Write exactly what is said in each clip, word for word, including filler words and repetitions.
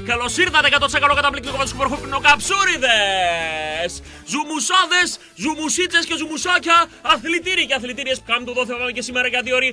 Καλώς ήρθατε εκατό τοις εκατό καταπληκτικό με τους καψούριδες! Ζουμουσάδες, ζουμουσίτσες και ζουμουσάκια, αθλητήριοι και αθλητήριες που κάνουν το δόθεο πάμε και σήμερα για δύο ώρες.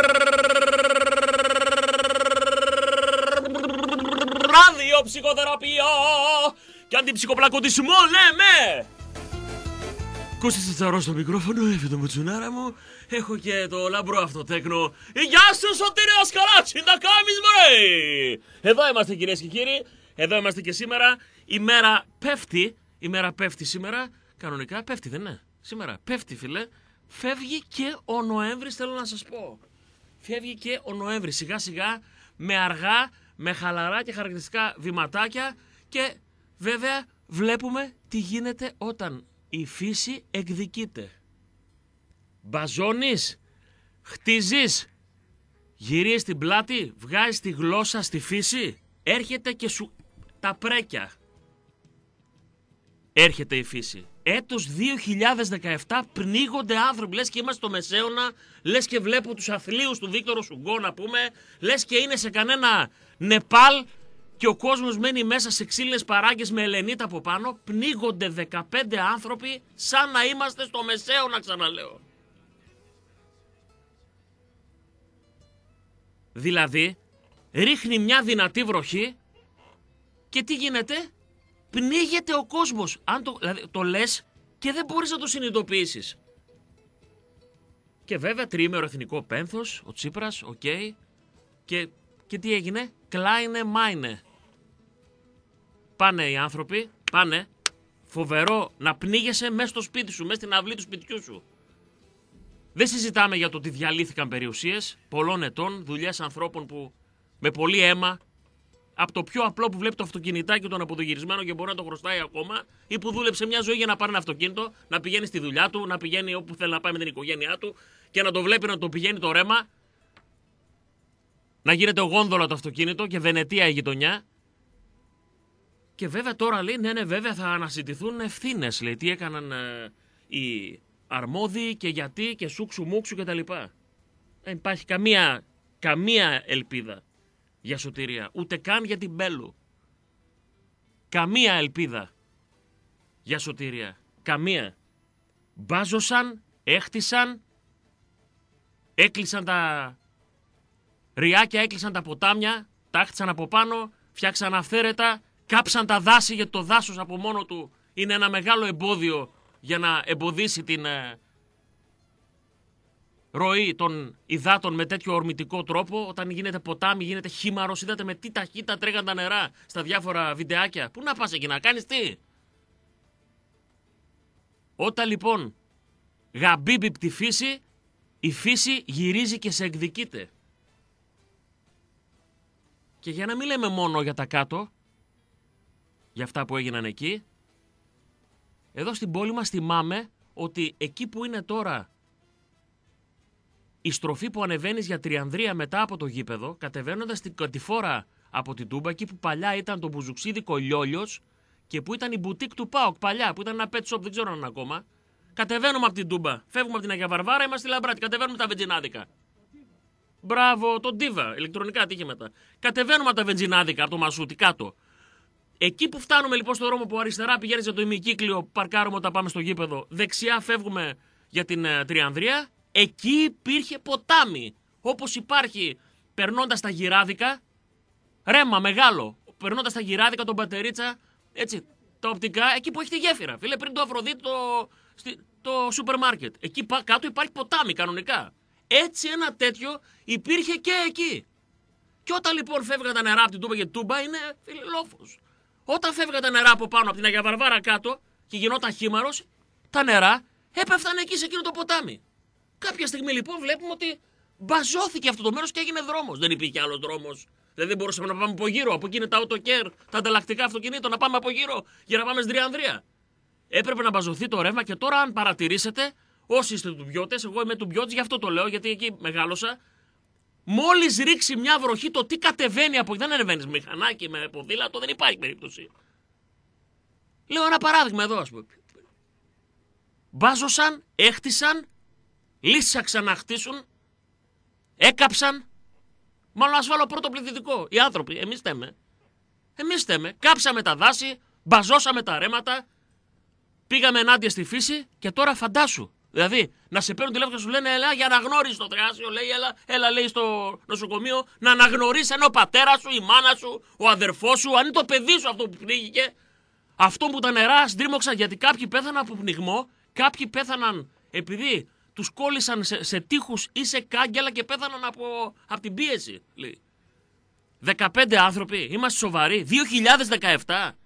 Ραδιοψυχοθεραπεία και αντιψυχοπλακωτισμό λέμε! Κώστας Τσαρός στο μικρόφωνο, έφυγε το μουτσουνάρα μου. Έχω και το λαμπρό αυτοτέκνο. Γεια σου Σωτήριο Ασκαλάτσι, να κάνεις μωρέ! Εδώ είμαστε κυρίες και κύριοι, εδώ είμαστε και σήμερα. Η μέρα πέφτει, η μέρα πέφτει σήμερα. Κανονικά πέφτει δεν είναι? Σήμερα πέφτει φίλε. Φεύγει και ο Νοέμβρης θέλω να σας πω. Φεύγει και ο Νοέμβρης σιγά σιγά, με αργά, με χαλαρά και χαρακτηριστικά βηματάκια. Και βέβαια βλέπουμε τι γίνεται όταν η φύση εκδικείται. Μπαζώνεις, χτίζεις, γυρίζεις την πλάτη, βγάζεις τη γλώσσα στη φύση, έρχεται και σου τα πρέκια. Έρχεται η φύση. Έτος δύο χιλιάδες δεκαεπτά πνίγονται άνθρωποι, λες και είμαστε στο Μεσαίωνα, λες και βλέπω τους αθλίους του Βίκτορο Σουγκό να πούμε, λες και είναι σε κανένα Νεπάλ και ο κόσμος μένει μέσα σε ξύλινες παράγκες με ελενίτα από πάνω. Πνίγονται δεκαπέντε άνθρωποι σαν να είμαστε στο Μεσαίωνα, ξαναλέω. Δηλαδή, ρίχνει μια δυνατή βροχή και τι γίνεται? Πνίγεται ο κόσμος. Αν το, δηλαδή, το λες και δεν μπορείς να το συνειδητοποιήσεις. Και βέβαια τριήμερο εθνικό πένθος, ο Τσίπρας, οκ. Okay. Και, και τι έγινε? Κλάινε μάινε. Πάνε οι άνθρωποι, πάνε. Φοβερό να πνίγεσαι μέσα στο σπίτι σου, μέσα στην αυλή του σπιτιού σου. Δεν συζητάμε για το ότι διαλύθηκαν περιουσίες πολλών ετών, δουλειές ανθρώπων που με πολύ αίμα, από το πιο απλό που βλέπει το αυτοκινητάκι τον αποδογυρισμένο και μπορεί να το χρωστάει ακόμα, ή που δούλεψε μια ζωή για να πάρει ένα αυτοκίνητο, να πηγαίνει στη δουλειά του, να πηγαίνει όπου θέλει να πάει με την οικογένειά του και να το βλέπει να το πηγαίνει το ρέμα, να γίνεται γόνδολα το αυτοκίνητο και Βενετία η γειτονιά. Και βέβαια τώρα λέει, ναι, ναι, βέβαια θα αναζητηθούν ευθύνες. Λέει, τι έκαναν ε, οι αρμόδιοι και γιατί και σούξου μούξου κτλ. Δεν υπάρχει καμία, καμία ελπίδα για σωτηρία. Ούτε καν για την Μπέλου. Καμία ελπίδα για σωτηρία. Καμία. Μπάζωσαν, έχτισαν, έκλεισαν τα ριάκια, έκλεισαν τα ποτάμια, τα έχτισαν από πάνω, φτιάξαν αυθαίρετα. Κάψαν τα δάση γιατί το δάσος από μόνο του είναι ένα μεγάλο εμπόδιο για να εμποδίσει την ε, ροή των υδάτων με τέτοιο ορμητικό τρόπο. Όταν γίνεται ποτάμι, γίνεται χήμαρος. Είδατε με τι ταχύτητα τρέχαν τα νερά στα διάφορα βιντεάκια. Πού να πας εκεί να κάνεις τι? Όταν λοιπόν γαμπίμπιπ τη φύση, η φύση γυρίζει και σε εκδικείται. Και για να μην λέμε μόνο για τα κάτω, για αυτά που έγιναν εκεί, εδώ στην πόλη μας θυμάμαι ότι εκεί που είναι τώρα η στροφή που ανεβαίνεις για Τριανδρία μετά από το γήπεδο, κατεβαίνοντας την κατηφόρα από την Τούμπα, εκεί που παλιά ήταν το μπουζουξίδικο Λιόλιος και που ήταν η μπουτίκ του ΠΑΟΚ παλιά, που ήταν ένα pet shop, δεν ξέρω αν είναι ακόμα, κατεβαίνουμε από την Τούμπα, φεύγουμε από την Αγία Βαρβάρα, είμαστε στη Λαμπράτη, κατεβαίνουμε τα βενζινάδικα. Μπράβο, το Ντίβα, ηλεκτρονικά ατύχηματα. Κατεβαίνουμε από τα βενζινάδικα, από το Μασούτι κάτω. Εκεί που φτάνουμε λοιπόν στο δρόμο που αριστερά πηγαίνεις για το ημικύκλιο, παρκάρουμε όταν πάμε στο γήπεδο, δεξιά φεύγουμε για την uh, Τριανδρία, εκεί υπήρχε ποτάμι. Όπως υπάρχει περνώντας τα γυράδικα, ρέμα μεγάλο, περνώντας τα γυράδικα, τον Πατερίτσα, έτσι, τα οπτικά, εκεί που έχει τη γέφυρα. Φίλε, πριν το Αφροδίτη το, το σούπερ μάρκετ. Εκεί κάτω υπάρχει ποτάμι κανονικά. Έτσι ένα τέτοιο υπήρχε και εκεί. Και όταν λοιπόν φεύγαν τα νερά από την Τούμπα, γιατί Τούμπα είναι φίλε, λόφος. Όταν φεύγαν τα νερά από πάνω από την Αγία Βαρβάρα κάτω και γινόταν χήμαρος, τα νερά έπεφταν εκεί σε εκείνο το ποτάμι. Κάποια στιγμή λοιπόν βλέπουμε ότι μπαζώθηκε αυτό το μέρος και έγινε δρόμος. Δεν υπήρχε άλλος δρόμος. Δηλαδή δεν μπορούσαμε να πάμε από γύρω. Από εκεί είναι τα AutoCare, τα ανταλλακτικά αυτοκινήτων, να πάμε από γύρω για να πάμε στην Τριανδρία. Έπρεπε να μπαζωθεί το ρεύμα και τώρα, αν παρατηρήσετε, όσοι είστε τουμπιώτες, εγώ είμαι τουμπιώτης, γι' αυτό το λέω, γιατί εκεί μεγάλωσα. Μόλις ρίξει μια βροχή, το τι κατεβαίνει από εκεί, δεν ανεβαίνεις μηχανάκι με ποδήλατο, δεν υπάρχει περίπτωση. Λέω ένα παράδειγμα εδώ, ας πούμε. Μπάζωσαν, έχτισαν, λύσαξαν να χτίσουν, έκαψαν. Μάλλον ας βάλω πρώτο πληθυντικό. Οι άνθρωποι, εμείς θέμε. Εμείς φταίμε. Κάψαμε τα δάση, μπαζώσαμε τα ρέματα, πήγαμε ενάντια στη φύση και τώρα φαντάσου. Δηλαδή, να σε παίρνουν τηλέφωνο και σου λένε έλα για αναγνώριση στο Θριάσιο, λέει, έλα, έλα λέει στο νοσοκομείο να αναγνωρίσει ένα ο πατέρα σου, η μάνα σου, ο αδερφός σου, αν είναι το παιδί σου αυτό που πνίγηκε. Αυτό που τα νερά στρίμωξαν γιατί κάποιοι πέθαναν από πνιγμό, κάποιοι πέθαναν επειδή τους κόλλησαν σε, σε τείχους ή σε κάγκελα και πέθαναν από, από την πίεση. Λέει. δεκαπέντε άνθρωποι, είμαστε σοβαροί, δύο χιλιάδες δεκαεπτά.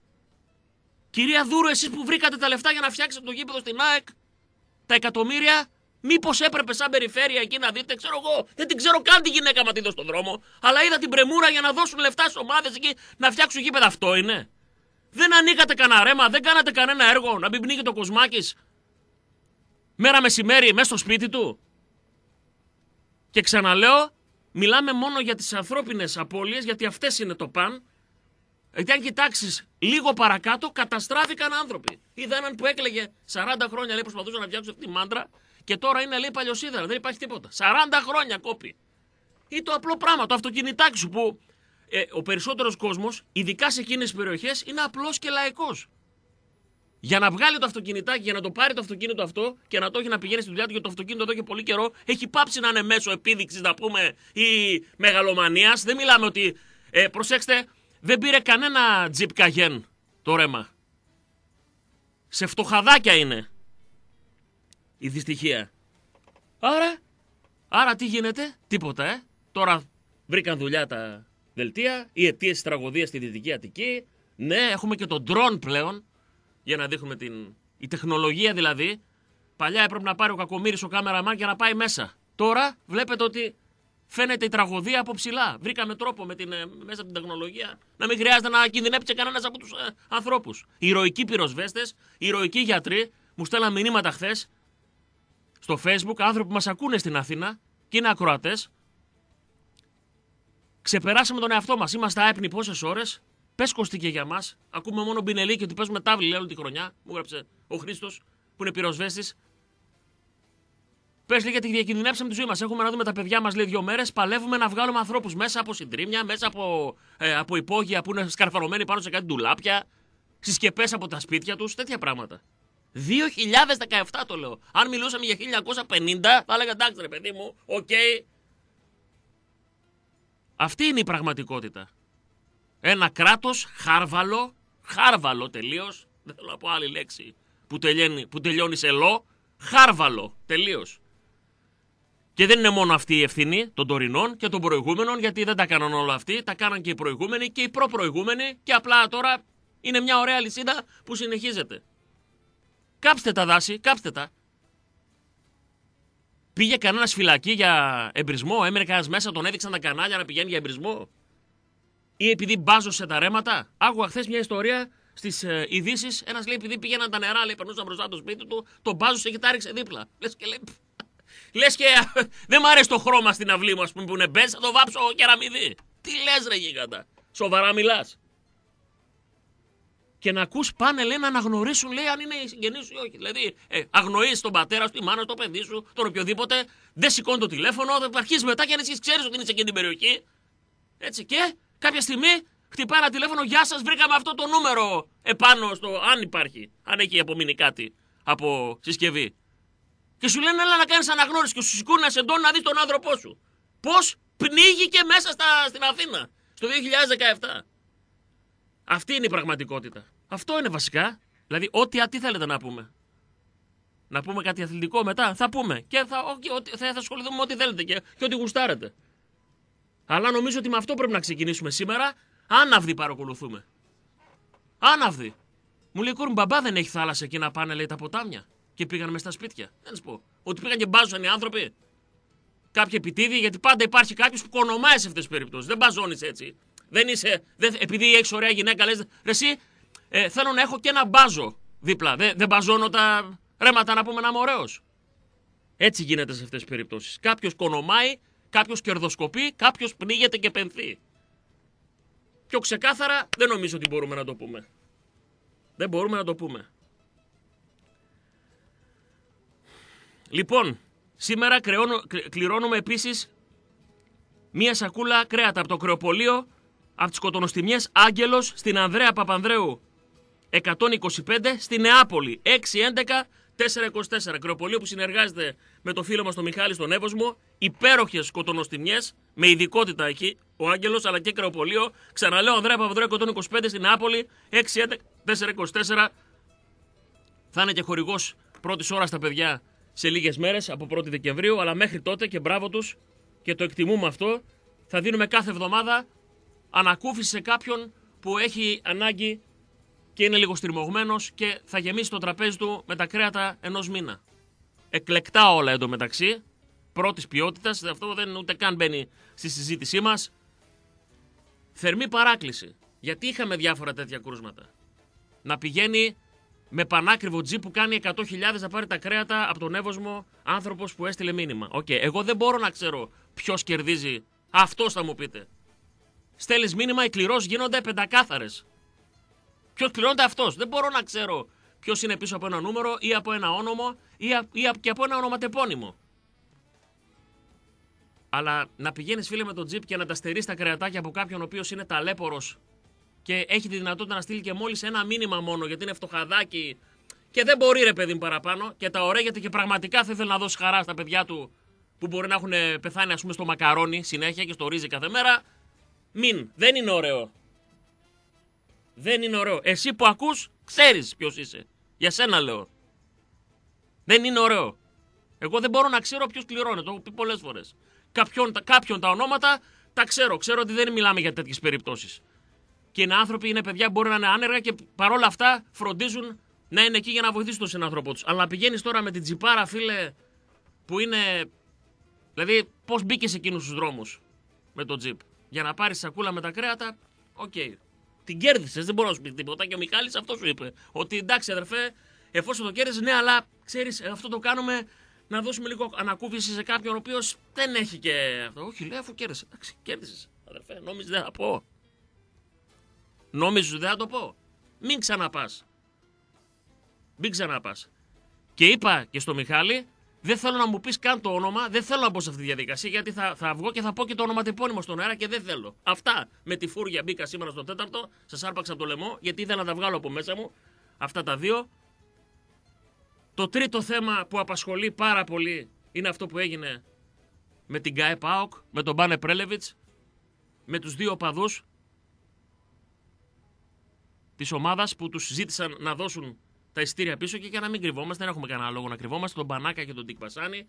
Κυρία Δούρου, εσείς που βρήκατε τα λεφτά για να φτιάξετε το γήπεδο στην ΑΕΚ, τα εκατομμύρια, μήπως έπρεπε σαν περιφέρεια εκεί να δείτε, ξέρω εγώ, δεν την ξέρω καν τη γυναίκα μα τη δω στον δρόμο, αλλά είδα την πρεμούρα για να δώσουν λεφτά στις ομάδες εκεί να φτιάξουν γήπεδα. Αυτό είναι. Δεν ανοίγατε κανένα ρέμα, δεν κάνατε κανένα έργο να μην πνίγει το Κοσμάκης μέρα μεσημέρι μέσα στο σπίτι του. Και ξαναλέω, μιλάμε μόνο για τις ανθρώπινες απώλειες, γιατί αυτές είναι το παν. Γιατί αν κοιτάξεις λίγο παρακάτω, καταστράφηκαν άνθρωποι. Είδα έναν που έκλαιγε σαράντα χρόνια, λέει, προσπαθούσε να φτιάξει αυτή τη μάντρα και τώρα είναι, λέει, παλιοσίδερα. Δεν υπάρχει τίποτα. σαράντα χρόνια κόπη. Ή το απλό πράγμα, το αυτοκινητάκι σου που ε, ο περισσότερος κόσμος, ειδικά σε εκείνες τις περιοχές, είναι απλός και λαϊκός. Για να βγάλει το αυτοκινητάκι, για να το πάρει το αυτοκίνητο αυτό και να το έχει να πηγαίνει στη δουλειά του, γιατί το αυτοκίνητο εδώ και πολύ καιρό έχει πάψει να είναι μέσω επίδειξης, να πούμε, ή μεγαλομανίας. Δεν μιλάμε ότι. Ε, προσέξτε, δεν πήρε κανένα τζιπ καγέν το ρέμα. Σε φτωχαδάκια είναι η δυστυχία. Άρα, άρα τι γίνεται, τίποτα, ε. Τώρα βρήκαν δουλειά τα δελτία, οι αιτίες της τραγωδίας στη Δυτική Αττική. Ναι, έχουμε και τον ντρόν πλέον. Για να δείχνουμε την. Η τεχνολογία δηλαδή. Παλιά έπρεπε να πάρει ο Κακομοίρης ο κάμεραμαν για να πάει μέσα. Τώρα βλέπετε ότι φαίνεται η τραγωδία από ψηλά. Βρήκαμε τρόπο με την, μέσα από την τεχνολογία να μην χρειάζεται να κινδυνεύσει κανένας από τους ε, ανθρώπους. Οι ηρωικοί πυροσβέστες, οι ηρωικοί γιατροί μου στέλναν μηνύματα χθες στο Facebook. Άνθρωποι που μας ακούνε στην Αθήνα και είναι ακροατές. Ξεπεράσαμε τον εαυτό μας. Είμαστε άυπνοι πόσες ώρες. Πες κοστήκε για μας. Ακούμε μόνο μπινελί και ότι παίζουμε τάβλη όλη τη χρονιά. Μου έγραψε ο Χρήστος που είναι πυροσβέστης. Πες λέει γιατί διακινδυνεύσαμε τη ζωή μας. Έχουμε να δούμε τα παιδιά μας, λέει, δύο μέρες. Παλεύουμε να βγάλουμε ανθρώπους μέσα από συντρίμμια, μέσα από, ε, από υπόγεια που είναι σκαρφαλωμένοι πάνω σε κάτι ντουλάπια, συσκεπές από τα σπίτια τους, τέτοια πράγματα. δύο χιλιάδες δεκαεπτά το λέω. Αν μιλούσαμε για χίλια εννιακόσια πενήντα, θα έλεγα εντάξει, ρε παιδί μου, οκ. Okay. Αυτή είναι η πραγματικότητα. Ένα κράτος χάρβαλο, χάρβαλο τελείως, δεν θέλω να πω άλλη λέξη που τελειώνει, που τελειώνει σε λό, χάρβαλο τελείως. Και δεν είναι μόνο αυτή η ευθύνη των τωρινών και των προηγούμενων, γιατί δεν τα κάναν όλα αυτοί, τα κάναν και οι προηγούμενοι και οι προπροηγούμενοι και απλά τώρα είναι μια ωραία λυσίδα που συνεχίζεται. Κάψτε τα δάση, κάψτε τα. Πήγε κανένας φυλακή για εμπρισμό, έμενε κανένας μέσα, τον έδειξαν τα κανάλια να πηγαίνει για εμπρισμό. Ή επειδή μπάζωσε τα ρέματα. Άκουγα χθες μια ιστορία στις ε, ειδήσεις. Ένας λέει επειδή πήγαιναν τα νερά, λέει, περνούσαν μπροστά από το σπίτι του, τον μπάζωσε και τα ρίξε δίπλα. Λες και λέει. Λες και δεν μ' αρέσει το χρώμα στην αυλή μου, ας πούμε, που είναι μπες, θα το βάψω κεραμιδί. Τι λες, ρε γίγαντα. Σοβαρά μιλάς. Και να ακούς πάνε, λέει, να αναγνωρίσουν, λέει, αν είναι οι συγγενείς σου ή όχι. Δηλαδή, ε, αγνοείς τον πατέρα σου, τη μάνα σου, το παιδί σου, τον οποιοδήποτε, δεν σηκώνει το τηλέφωνο, αρχίζει μετά και αν εσύ ξέρεις ότι είναι σε εκείνη την περιοχή. Έτσι και. Κάποια στιγμή χτυπάει ένα τηλέφωνο, γεια σας, βρήκαμε αυτό το νούμερο επάνω στο, αν υπάρχει, αν έχει απομείνει κάτι από συσκευή. Και σου λένε έλα να κάνεις αναγνώριση και σου σηκώνει να σε εντώνει να δεις τον άνθρωπό σου. Πώς πνίγηκε μέσα στα, στην Αθήνα στο δύο χιλιάδες δεκαεπτά. Αυτή είναι η πραγματικότητα. Αυτό είναι βασικά. Δηλαδή, ό,τι τι θέλετε να πούμε. Να πούμε κάτι αθλητικό μετά, θα πούμε. Και θα, ό, θα, θα ασχοληθούμε με ό,τι θέλετε και, και ό,τι γουστάρετε. Αλλά νομίζω ότι με αυτό πρέπει να ξεκινήσουμε σήμερα. Άναυδοι παρακολουθούμε. Άναυδοι. Μου λέει κόρη, μπαμπά δεν έχει θάλασσα εκεί να πάνε, λέει, τα ποτάμια. Και πήγαν μες στα σπίτια. Δεν σου πω. Ότι πήγαν και μπάζωσαν οι άνθρωποι. Κάποιοι επιτίδη, γιατί πάντα υπάρχει κάποιο που κονομάει σε αυτές τις περιπτώσεις. Δεν μπαζώνεις έτσι. Δεν είσαι. Δεν, επειδή έχεις ωραία γυναίκα, λες. Ρε, εσύ, ε, θέλω να έχω και ένα μπάζο δίπλα. Δεν, δεν μπαζώνω τα ρέματα να πούμε να είμαι ωραίος. Έτσι γίνεται σε αυτές τις περιπτώσεις. Κάποιος κονομάει. Κάποιος κερδοσκοπεί, κάποιος πνίγεται και πενθεί. Πιο ξεκάθαρα δεν νομίζω ότι μπορούμε να το πούμε. Δεν μπορούμε να το πούμε. Λοιπόν, σήμερα κρεώνω, κληρώνουμε επίσης μία σακούλα κρέατα από το κρεοπωλείο Από τις Κοτονοστιμιές Άγγελος στην Ανδρέα Παπανδρέου εκατόν είκοσι πέντε, στη Νεάπολη έξι έντεκα τέσσερα είκοσι τέσσερα. Κρεοπολείο που συνεργάζεται με το φίλο μας τον Μιχάλη στον Εύωσμο. Υπέροχες Κοτονοστιμιές με ειδικότητα εκεί ο Άγγελος, αλλά και Κρεοπολείο. Ξαναλέω, Ανδρέα Παπανδρέου εκατόν είκοσι πέντε στη Νεάπολη έξι έντεκα τέσσερα είκοσι τέσσερα. Θα είναι και χορηγός πρώτης ώρας στα παιδιά σε λίγες μέρες από πρώτη Δεκεμβρίου, αλλά μέχρι τότε και μπράβο τους και το εκτιμούμε αυτό. Θα δίνουμε κάθε εβδομάδα ανακούφιση σε κάποιον που έχει ανάγκη και είναι λίγο στριμωγμένος και θα γεμίσει το τραπέζι του με τα κρέατα ενός μήνα. Εκλεκτά όλα εντωμεταξύ, πρώτης ποιότητας, αυτό δεν ούτε καν μπαίνει στη συζήτησή μας. Θερμή παράκληση, γιατί είχαμε διάφορα τέτοια κρούσματα. Να πηγαίνει με πανάκριβο τζιπ που κάνει εκατό χιλιάδες να πάρει τα κρέατα από τον Εύωσμο άνθρωπος που έστειλε μήνυμα. Οκ, okay, εγώ δεν μπορώ να ξέρω ποιος κερδίζει. Αυτός θα μου πείτε. Στέλνεις μήνυμα, οι κληρώσεις γίνονται πεντακάθαρες. Ποιος πληρώνεται αυτός. Δεν μπορώ να ξέρω ποιος είναι πίσω από ένα νούμερο ή από ένα όνομα ή, α, ή α, και από ένα ονοματεπώνυμο. Αλλά να πηγαίνεις, φίλε, με τον τζιπ και να τα στερείς τα κρεατάκια από κάποιον ο οποίος είναι ταλέπορος και έχει τη δυνατότητα να στείλει και μόλις ένα μήνυμα μόνο γιατί είναι φτωχαδάκι και δεν μπορεί, ρε παιδί μου, παραπάνω και τα ωραίγεται και πραγματικά θα ήθελε να δώσει χαρά στα παιδιά του που μπορεί να έχουν πεθάνει, ας πούμε, στο μακαρόνι συνέχεια και στο ρύζι κάθε μέρα. Μην. Δεν είναι ωραίο. Δεν είναι ωραίο. Εσύ που ακούς, ξέρεις ποιος είσαι. Για σένα λέω. Δεν είναι ωραίο. Εγώ δεν μπορώ να ξέρω ποιος κληρώνει. Το έχω πει πολλές φορές. Κάποιον, κάποιον τα ονόματα τα ξέρω. Ξέρω ότι δεν μιλάμε για τέτοιες περιπτώσεις. Και είναι άνθρωποι, είναι παιδιά που μπορεί να είναι άνεργα και παρόλα αυτά φροντίζουν να είναι εκεί για να βοηθήσουν τον συνάνθρωπό τους. Αλλά να πηγαίνεις τώρα με την τζιπάρα, φίλε, που είναι. Δηλαδή, πώς μπήκε σε εκείνους τους δρόμους με το τζιπ. Για να πάρεις σακούλα με τα κρέατα, οκ. Okay. Την κέρδισες, δεν μπορώ να σου πει τίποτα. Και ο Μιχάλης αυτό σου είπε. Ότι εντάξει, αδερφέ, εφόσον το κέρδισες, ναι, αλλά ξέρεις, αυτό το κάνουμε να δώσουμε λίγο ανακούφιση σε κάποιον ο οποίος δεν έχει και αυτό. Όχι, λέει, αφού κέρδισες. Εντάξει, κέρδισες, αδερφέ. Νόμιζες δεν θα πω. Νόμιζες δεν θα το πω. Μην ξαναπάς. Μην ξαναπάς. Και είπα και στο Μιχάλη, δεν θέλω να μου πεις καν το όνομα, δεν θέλω να μπω σε αυτή τη διαδικασία γιατί θα, θα βγω και θα πω και το ονοματεπώνυμο στον αέρα και δεν θέλω. Αυτά με τη φούρια μπήκα σήμερα στο τέταρτο, σας άρπαξα από το λαιμό γιατί ήθελα να τα βγάλω από μέσα μου. Αυτά τα δύο. Το τρίτο θέμα που απασχολεί πάρα πολύ είναι αυτό που έγινε με την ΚΑΕ ΠΑΟΚ, με τον Μπάνε Πρέλεβιτς, με τους δύο οπαδούς της ομάδας που τους ζήτησαν να δώσουν τα εισιτήρια πίσω και για να μην κρυβόμαστε, δεν έχουμε κανένα λόγο να κρυβόμαστε, τον Μπανάκα και τον Τικ Πασάνη.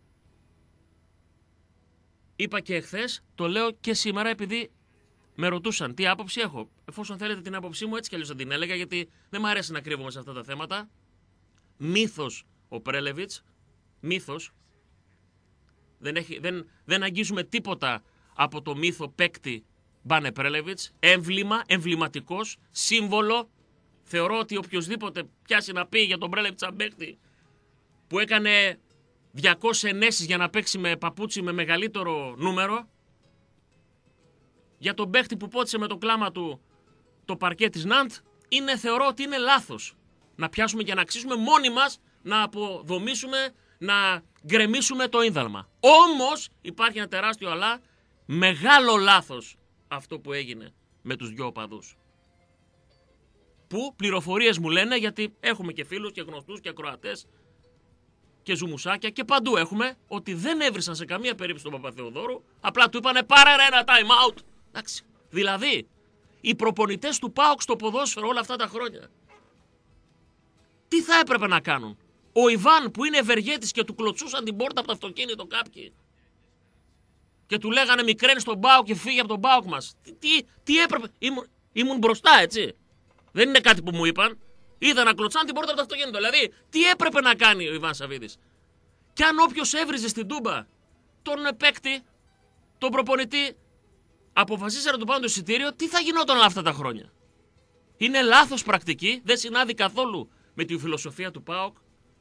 Είπα και εχθές, το λέω και σήμερα επειδή με ρωτούσαν τι άποψη έχω. Εφόσον θέλετε την άποψή μου, έτσι κι αλλιώς θα την έλεγα, γιατί δεν μου αρέσει να κρύβομαι σε αυτά τα θέματα. Μύθος ο Πρέλεβιτς, μύθος. Δεν, έχει, δεν, δεν αγγίζουμε τίποτα από το μύθο παίκτη Μπάνε Πρέλεβιτς. Έμβλημα, εμβληματικός, σύμβολο. Θεωρώ ότι οποιοδήποτε πιάσει να πει για τον Πρέλεβιτς σαν παίκτη που έκανε διακόσιες ενέσεις για να παίξει με παπούτσι με μεγαλύτερο νούμερο, για τον παίκτη που πότισε με το κλάμα του το παρκέ της Ναντ, είναι, θεωρώ ότι είναι λάθος να πιάσουμε και να αξίσουμε μόνοι μας να αποδομήσουμε, να γκρεμίσουμε το ίνδαλμα. Όμως υπάρχει ένα τεράστιο αλλά, μεγάλο λάθος αυτό που έγινε με τους δυο οπαδούς. Που πληροφορίες μου λένε, γιατί έχουμε και φίλους και γνωστούς και ακροατές και ζουμουσάκια και παντού έχουμε, ότι δεν έβρισαν σε καμία περίπτωση τον Παπαθεοδόρου, απλά του είπανε πάρε ρε ένα time out. Εντάξει. Δηλαδή, οι προπονητές του ΠΑΟΚ στο ποδόσφαιρο όλα αυτά τα χρόνια, τι θα έπρεπε να κάνουν? Ο Ιβάν που είναι ευεργέτης και του κλωτσούσαν την πόρτα από το αυτοκίνητο κάποιοι και του λέγανε μικραίνει στον ΠΑΟΚ και φύγει από τον ΠΑΟΚ μας. Τι, τι, τι έπρεπε? Ήμουν, ήμουν μπροστά, έτσι. Δεν είναι κάτι που μου είπαν. Είδα να κλωτσάνε την πόρτα από το αυτοκίνητο. Δηλαδή, τι έπρεπε να κάνει ο Ιβάν Σαββίδης? Κι αν όποιος έβριζε στην Τούμπα τον παίκτη, τον προπονητή, αποφασίσει να του πάνε το εισιτήριο, τι θα γινόταν όλα αυτά τα χρόνια? Είναι λάθος πρακτική, δεν συνάδει καθόλου με τη φιλοσοφία του ΠΑΟΚ.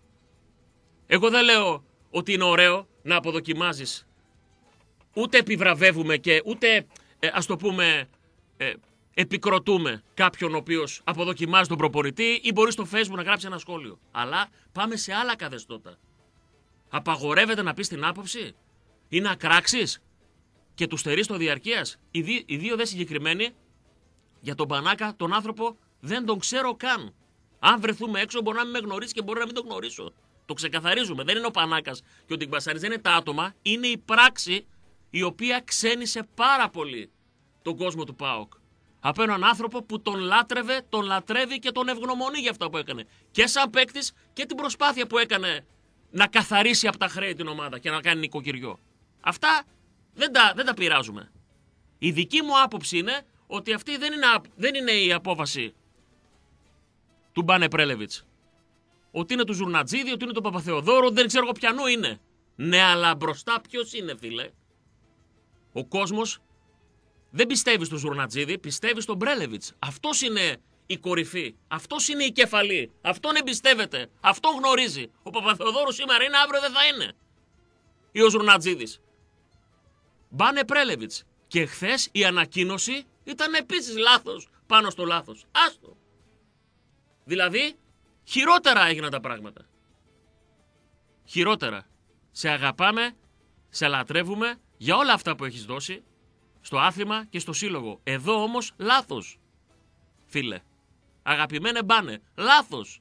Εγώ δεν λέω ότι είναι ωραίο να αποδοκιμάζεις. Ούτε επιβραβεύουμε και ούτε, ε, ας το πούμε, ε, επικροτούμε κάποιον ο οποίος αποδοκιμάζει τον προπονητή ή μπορεί στο Facebook να γράψει ένα σχόλιο. Αλλά πάμε σε άλλα καθεστώτα. Απαγορεύεται να πεις την άποψη ή να κράξεις. και του στερεί το διαρκείας. Οι, δύ, οι δύο δε συγκεκριμένοι, για τον Πανάκα, τον άνθρωπο, δεν τον ξέρω καν. Αν βρεθούμε έξω, μπορεί να μην με γνωρίσει και μπορεί να μην τον γνωρίσω. Το ξεκαθαρίζουμε. Δεν είναι ο Πανάκας και ο Τιγκμπασάρης, δεν είναι τα άτομα. Είναι η πράξη η οποία ξένησε πάρα πολύ τον κόσμο του ΠΑΟΚ. Από έναν άνθρωπο που τον λάτρευε, τον λατρεύει και τον ευγνωμονεί για αυτά που έκανε. Και σαν παίκτης και την προσπάθεια που έκανε να καθαρίσει από τα χρέη την ομάδα και να κάνει νοικοκυριό. Αυτά δεν τα, δεν τα πειράζουμε. Η δική μου άποψη είναι ότι αυτή δεν είναι, δεν είναι η απόφαση του Μπάνε Πρέλεβιτς. Ότι είναι του Ζουρνατζίδη, ότι είναι του Παπαθεοδόρου, δεν ξέρω εγώ ποιανού είναι. Ναι, αλλά μπροστά ποιος είναι, φίλε? Ο κόσμος δεν πιστεύει στον Ζουρνατζίδη, πιστεύει στον Πρέλεβιτς. Αυτός είναι η κορυφή. Αυτός είναι η κεφαλή. Αυτόν εμπιστεύεται. Αυτόν γνωρίζει. Ο Παπαθεοδόρου σήμερα είναι, αύριο δεν θα είναι. Ή ο Ζουρνατζίδης. Μπάνε Πρέλεβιτς. Και χθες η ανακοίνωση ήταν επίσης λάθος πάνω στο λάθος. Άστο. Δηλαδή, χειρότερα έγιναν τα πράγματα. Χειρότερα. Σε αγαπάμε, σε λατρεύουμε για όλα αυτά που έχεις δώσει στο άθλημα και στο σύλλογο. Εδώ όμως λάθος, φίλε. Αγαπημένε Μπάνε, λάθος.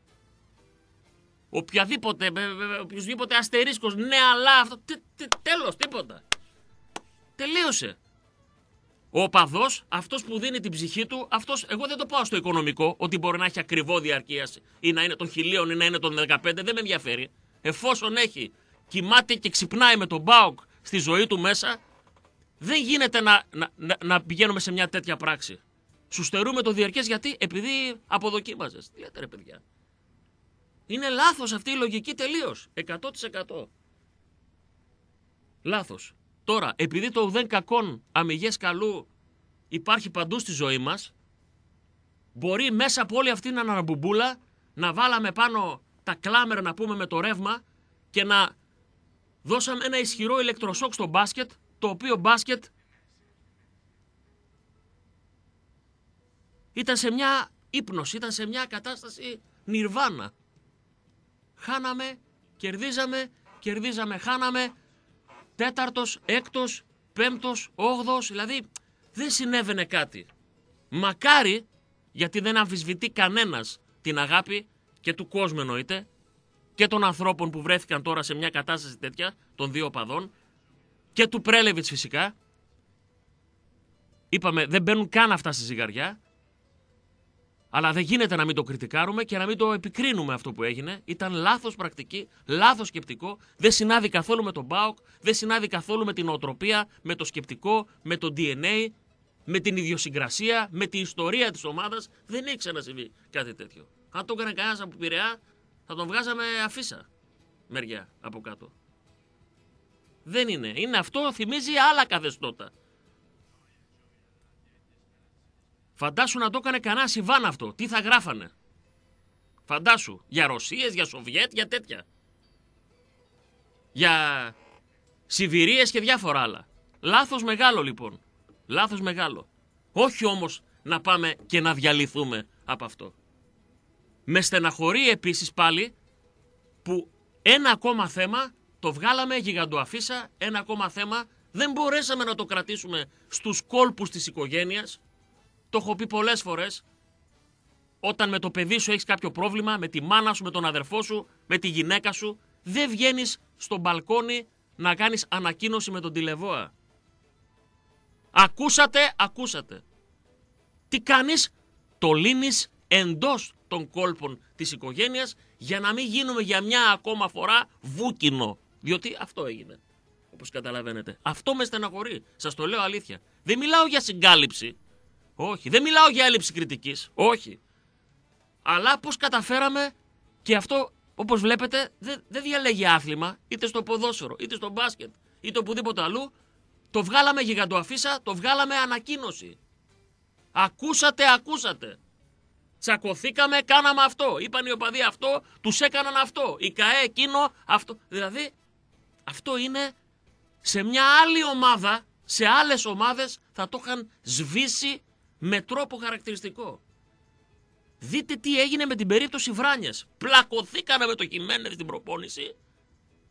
Οποιαδήποτε, οποιοδήποτε αστερίσκος, ναι αλλά αυτό, τε, τε, τέλος, τίποτα. Τελείωσε. Ο οπαδός, αυτός που δίνει την ψυχή του, αυτός, εγώ δεν το πάω στο οικονομικό, ότι μπορεί να έχει ακριβό διαρκείας ή να είναι των χιλίων ή να είναι των δεκαπέντε, δεν με ενδιαφέρει. Εφόσον έχει, κοιμάται και ξυπνάει με τον ΠΑΟΚ στη ζωή του μέσα, δεν γίνεται να, να, να, να πηγαίνουμε σε μια τέτοια πράξη. Σου στερούμε το διαρκές γιατί, επειδή αποδοκίμαζες. Τι λέτε ρε παιδιά. Είναι λάθος αυτή η λογική τελείως. εκατό τοις εκατό. Λάθος. Τώρα, επειδή το ουδέν κακόν αμυγές καλού υπάρχει παντού στη ζωή μας, μπορεί μέσα από όλη αυτή την αναμπουμπούλα να βάλαμε πάνω τα κλάμερ, να πούμε, με το ρεύμα και να δώσαμε ένα ισχυρό ηλεκτροσόκ στο μπάσκετ, το οποίο μπάσκετ ήταν σε μια ύπνωση, ήταν σε μια κατάσταση νιρβάνα. Χάναμε, κερδίζαμε, κερδίζαμε, χάναμε, τέταρτος, έκτος, πέμπτος, όγδος, δηλαδή δεν συνέβαινε κάτι. Μακάρι, γιατί δεν αμφισβητεί κανένας την αγάπη και του κόσμου εννοείται, και των ανθρώπων που βρέθηκαν τώρα σε μια κατάσταση τέτοια, των δύο οπαδών, και του Πρέλεβιτς φυσικά. Είπαμε, δεν μπαίνουν καν αυτά στη ζυγαριά, αλλά δεν γίνεται να μην το κριτικάρουμε και να μην το επικρίνουμε αυτό που έγινε. Ήταν λάθος πρακτική, λάθος σκεπτικό, δεν συνάδει καθόλου με τον ΠΑΟΚ, δεν συνάδει καθόλου με την νοοτροπία, με το σκεπτικό, με το ντι εν έι, με την ιδιοσυγκρασία, με την ιστορία της ομάδας. Δεν έχει ξανασυμβεί κάτι τέτοιο. Αν το έκανε κανένας από Πειραιά, θα τον βγάζαμε αφίσα μεριά από κάτω. Δεν είναι. Είναι αυτό, θυμίζει άλλα καθεστώτα. Φαντάσου να το έκανε κανένα Ιβάν αυτό. Τι θα γράφανε. Φαντάσου. Για Ρωσίες, για Σοβιέτ, για τέτοια. Για Σιβηρίες και διάφορα άλλα. Λάθος μεγάλο λοιπόν. Λάθος μεγάλο. Όχι όμως να πάμε και να διαλυθούμε από αυτό. Με στεναχωρεί επίσης πάλι που ένα ακόμα θέμα το βγάλαμε γιγαντοαφίσα, ένα ακόμα θέμα δεν μπορέσαμε να το κρατήσουμε στους κόλπους της οικογένειας. Το έχω πει πολλές φορές. Όταν με το παιδί σου έχεις κάποιο πρόβλημα, με τη μάνα σου, με τον αδερφό σου, με τη γυναίκα σου, δεν βγαίνεις στο μπαλκόνι να κάνεις ανακοίνωση με τον τηλεβόα. Ακούσατε, ακούσατε. Τι κάνεις, το λύνεις εντός των κόλπων της οικογένειας για να μην γίνουμε για μια ακόμα φορά βούκινο. Διότι αυτό έγινε, όπως καταλαβαίνετε. Αυτό με στεναχωρεί, σας το λέω αλήθεια. Δεν μιλάω για συγκάλυψη. Όχι, δεν μιλάω για έλλειψη κριτικής. Όχι. Αλλά πώς καταφέραμε και αυτό, όπως βλέπετε, δεν, δεν διαλέγει άθλημα, είτε στο ποδόσφαιρο, είτε στο μπάσκετ, είτε οπουδήποτε αλλού. Το βγάλαμε γιγαντοαφίσα, το βγάλαμε ανακοίνωση. Ακούσατε, ακούσατε. Τσακωθήκαμε, κάναμε αυτό. Είπαν οι οπαδοί αυτό, τους έκαναν αυτό. Η ΚΑΕ εκείνο, αυτό. Δηλαδή, αυτό είναι σε μια άλλη ομάδα, σε άλλες ομάδες θα το είχαν σβήσει με τρόπο χαρακτηριστικό. Δείτε τι έγινε με την περίπτωση Βράνιας. Πλακωθήκανε με το Χιμένεθ στην προπόνηση.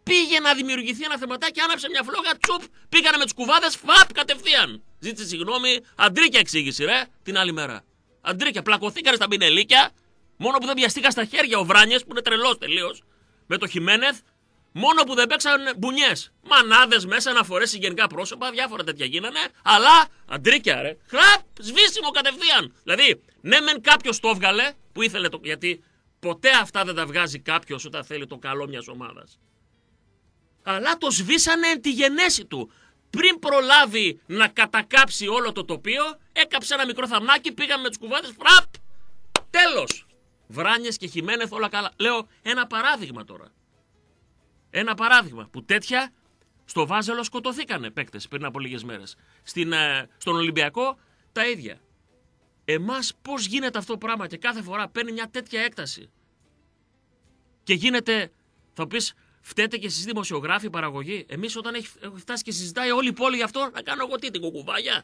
πήγε να δημιουργηθεί ένα θεματάκι, άναψε μια φλόγα, τσουπ, πήγανε με τους κουβάδες, φαπ, κατευθείαν. Ζήτησε συγγνώμη, αντρίκια εξήγηση, ρε, την άλλη μέρα. Αντρίκια, πλακωθήκανε στα πινελίκια, μόνο που δεν πιαστήκα στα χέρια ο Βράνιες, που είναι τρελός τελείως, με το Χιμένεθ, μόνο που δεν παίξαν μπουνιές. Μανάδες μέσα να φορέσει γενικά πρόσωπα, διάφορα τέτοια γίνανε, αλλά αντρίκια, ρε. Χραπ, σβήσιμο κατευθείαν. Δηλαδή, ναι, μεν κάποιος το έβγαλε, που ήθελε το. Γιατί ποτέ αυτά δεν τα βγάζει κάποιος όταν θέλει το καλό μιας ομάδας. Αλλά το σβήσανε τη γενέση του. Πριν προλάβει να κατακάψει όλο το τοπίο, έκαψε ένα μικρό θαμνάκι, πήγαμε με τους κουβάδες, φραπ, τέλος. Βράνιες και Χιμένεθ, όλα καλά. Λέω ένα παράδειγμα τώρα. Ένα παράδειγμα που τέτοια στο Βάζελο σκοτωθήκανε παίκτες πριν από λίγες μέρες. Στην, ε, στον Ολυμπιακό τα ίδια. Εμάς πώς γίνεται αυτό το πράγμα και κάθε φορά παίρνει μια τέτοια έκταση. Και γίνεται, θα πεις, φταίτε και εσείς δημοσιογράφοι, παραγωγή. Εμείς όταν έχει φτάσει και συζητάει όλη η πόλη γι' αυτό, να κάνω εγώ τι, την κουκουβάγια.